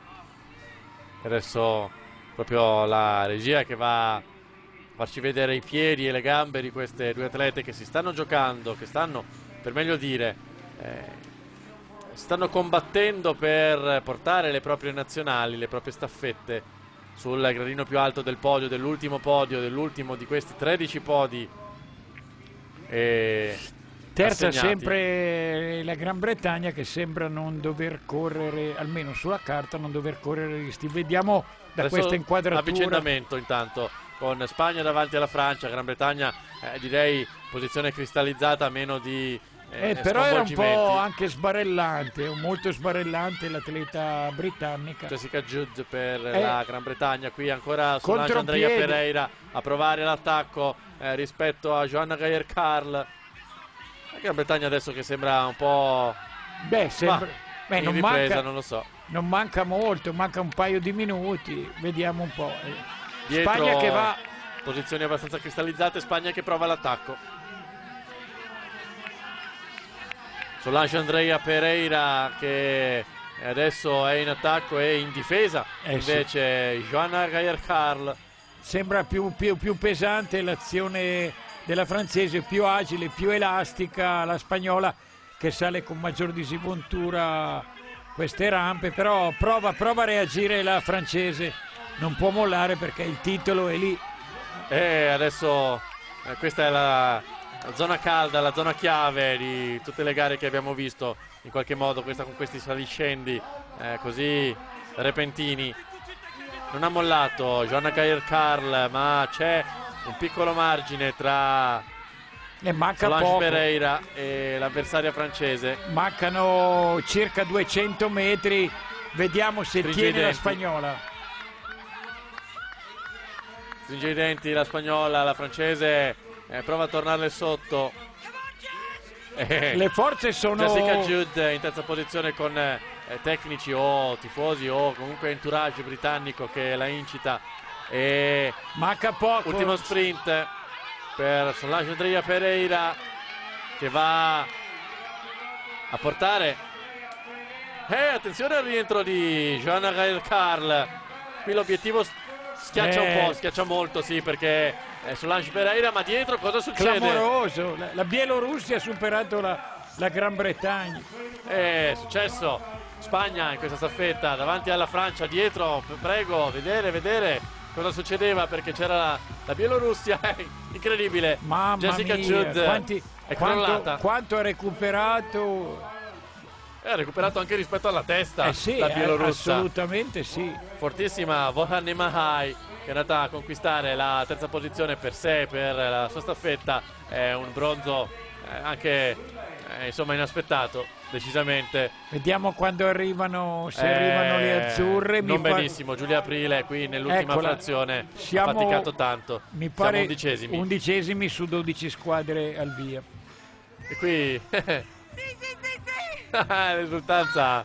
Adesso proprio la regia che va a farci vedere i piedi e le gambe di queste due atlete che si stanno giocando, che stanno, per meglio dire, eh, stanno combattendo per portare le proprie nazionali, le proprie staffette sul gradino più alto del podio, dell'ultimo podio, dell'ultimo di questi tredici podi. E terza assegnati. sempre la Gran Bretagna, che sembra non dover correre, almeno sulla carta, non dover correre rischi. Vediamo da Adesso questa inquadratura avvicendamento intanto con Spagna davanti alla Francia, Gran Bretagna eh, direi posizione cristallizzata, meno di eh, eh, però era un po' sconvolgimenti. anche sbarellante, molto sbarellante l'atleta britannica. Jessica Judd per Eh, la Gran Bretagna, qui ancora Solange contropiede. Andrea Pereira a provare l'attacco eh, rispetto a Johanna Gaël Carl. La Gran Bretagna adesso che sembra un po' Beh, sembra, beh, in non, ripresa, manca, non lo so. non manca molto, manca un paio di minuti, vediamo un po'. Eh, Dietro, Spagna che va, posizioni abbastanza cristallizzate, Spagna che prova l'attacco. Solange Andrea Pereira che adesso è in attacco e in difesa, Eh invece Johanna Gaël Carl. sembra più, più, più pesante l'azione della francese, più agile, più elastica la spagnola, che sale con maggior disinvoltura queste rampe, però prova, prova a reagire la francese, non può mollare perché il titolo è lì. E adesso eh, questa è la, la zona calda, la zona chiave di tutte le gare che abbiamo visto, in qualche modo questa con questi saliscendi eh, così repentini. Non ha mollato Johanna Gaël Carl, ma c'è un piccolo margine tra E manca Solange poco, Pereira e l'avversaria francese. mancano circa duecento metri, vediamo se Stringe i tiene la denti. spagnola. Stringe i denti la spagnola, la francese eh, prova a tornarle sotto. Eh, Le forze sono... Jessica Judd in terza posizione con eh, tecnici o tifosi o comunque entourage britannico che la incita. E Manca poco. ultimo sprint per Solange Andrea Pereira che va a portare. Eh, attenzione al rientro di Johanna Gaël Carl. Qui l'obiettivo schiaccia Eh. un po', schiaccia molto, sì, perché è Solange Pereira, ma dietro cosa succede? Clamoroso, la, la Bielorussia ha superato la, la Gran Bretagna. È successo Spagna in questa staffetta davanti alla Francia, dietro, prego, vedere, vedere cosa succedeva, perché c'era la, la Bielorussia, incredibile. Mamma Jessica mia, Judd quanti- è quanto, crollata, quanto ha recuperato. e ha recuperato anche rispetto alla testa Eh sì, la eh, Bielorussia. assolutamente sì. Fortissima Vohan Mahai che è andata a conquistare la terza posizione per sé, per la sua staffetta. È un bronzo eh, anche eh, insomma inaspettato, decisamente. Vediamo quando arrivano, se Eh, arrivano le azzurre. non mi par- benissimo, Giulia Aprile qui nell'ultima Eccola. frazione Siamo- ha faticato tanto. Mi Siamo pare undicesimi. undicesimi su dodici squadre al via. E qui l'esultanza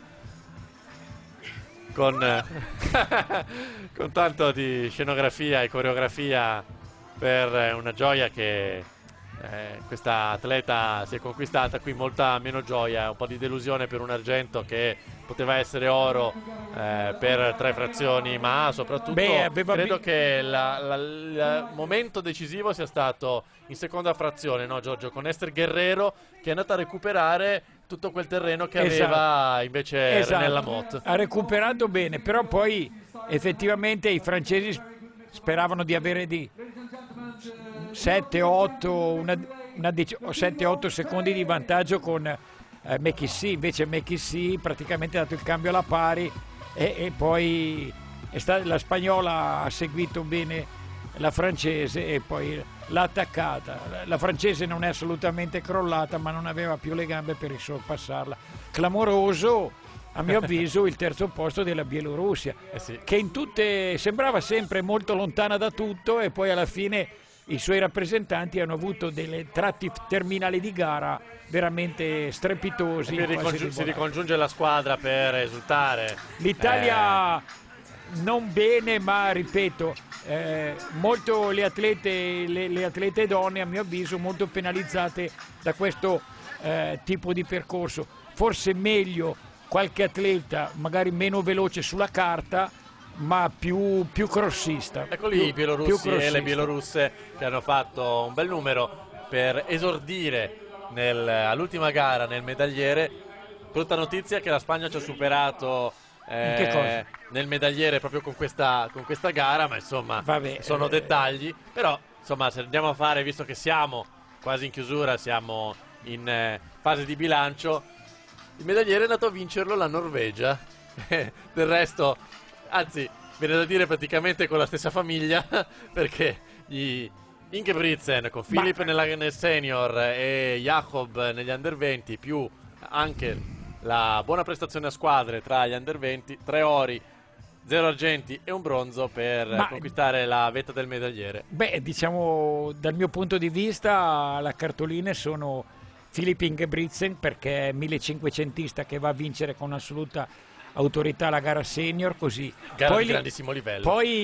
con, con tanto di scenografia e coreografia per una gioia che Eh, questa atleta si è conquistata qui molta meno gioia, un po' di delusione per un argento che poteva essere oro eh, per tre frazioni, ma soprattutto Beh, credo che la, la, il momento decisivo sia stato in seconda frazione, no Giorgio? Con Esther Guerrero che è andata a recuperare tutto quel terreno che Esatto. aveva invece Esatto. René Lamotte. Ha recuperato bene, però poi effettivamente i francesi speravano di avere di sette otto una, una sette otto secondi di vantaggio con eh, McKissy, invece McKissy praticamente ha dato il cambio alla pari e, e poi è stata, la spagnola ha seguito bene la francese e poi l'ha attaccata. La francese non è assolutamente crollata, ma non aveva più le gambe per sorpassarla. Clamoroso, a mio avviso, il terzo posto della Bielorussia, Eh sì. che in tutte sembrava sempre molto lontana da tutto e poi alla fine i suoi rappresentanti hanno avuto dei tratti terminali di gara veramente strepitosi. E qui quasi ricongiu- si demorali. ricongiunge la squadra per esultare. L'Italia Eh, non bene, ma ripeto, eh, molto le atlete, le, le atlete donne a mio avviso molto penalizzate da questo eh, tipo di percorso. Forse meglio qualche atleta magari meno veloce sulla carta, ma più, più crossista. Ecco lì più- i bielorussi più e le crossista. bielorusse che hanno fatto un bel numero per esordire nel- all'ultima gara nel medagliere. Brutta notizia che la Spagna ci ha superato eh, In che cosa? nel medagliere proprio con questa, con questa gara, ma insomma Vabbè, sono eh, dettagli. Però insomma se andiamo a fare, visto che siamo quasi in chiusura, siamo in eh, fase di bilancio, il medagliere è andato a vincerlo la Norvegia. Del resto, anzi, viene da dire praticamente con la stessa famiglia, perché gli Ingebrigtsen con Ma- Philip nella, nel senior e Jacob negli under venti, più anche la buona prestazione a squadre tra gli under venti, tre ori, zero argenti e un bronzo per Ma- conquistare la vetta del medagliere. Beh, diciamo dal mio punto di vista la cartoline sono Philip Ingebrigtsen perché è millecinquecentista che va a vincere con assoluta autorità la gara senior, così. Gara poi, di lì- grandissimo livello.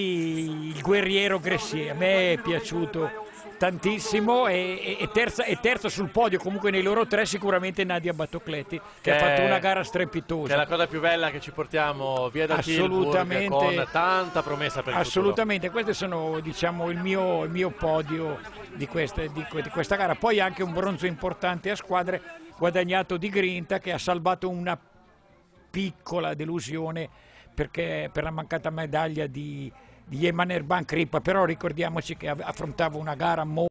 poi il guerriero Gressier, a me è piaciuto tantissimo e, e- e terza, e terza sul podio comunque nei loro tre sicuramente Nadia Battocletti che, Che ha fatto è- una gara Che è strepitosa. la cosa più bella che ci portiamo via da Tilburg, Assolutamente. con tanta promessa per il futuro. Assolutamente, questi sono diciamo il mio, il mio podio di questa, di, que- di questa gara. Poi anche un bronzo importante a squadre guadagnato di Grinta che ha salvato una piccola delusione perché per la mancata medaglia di, di Emaner Bank Ripa, però ricordiamoci che av- affrontava una gara molto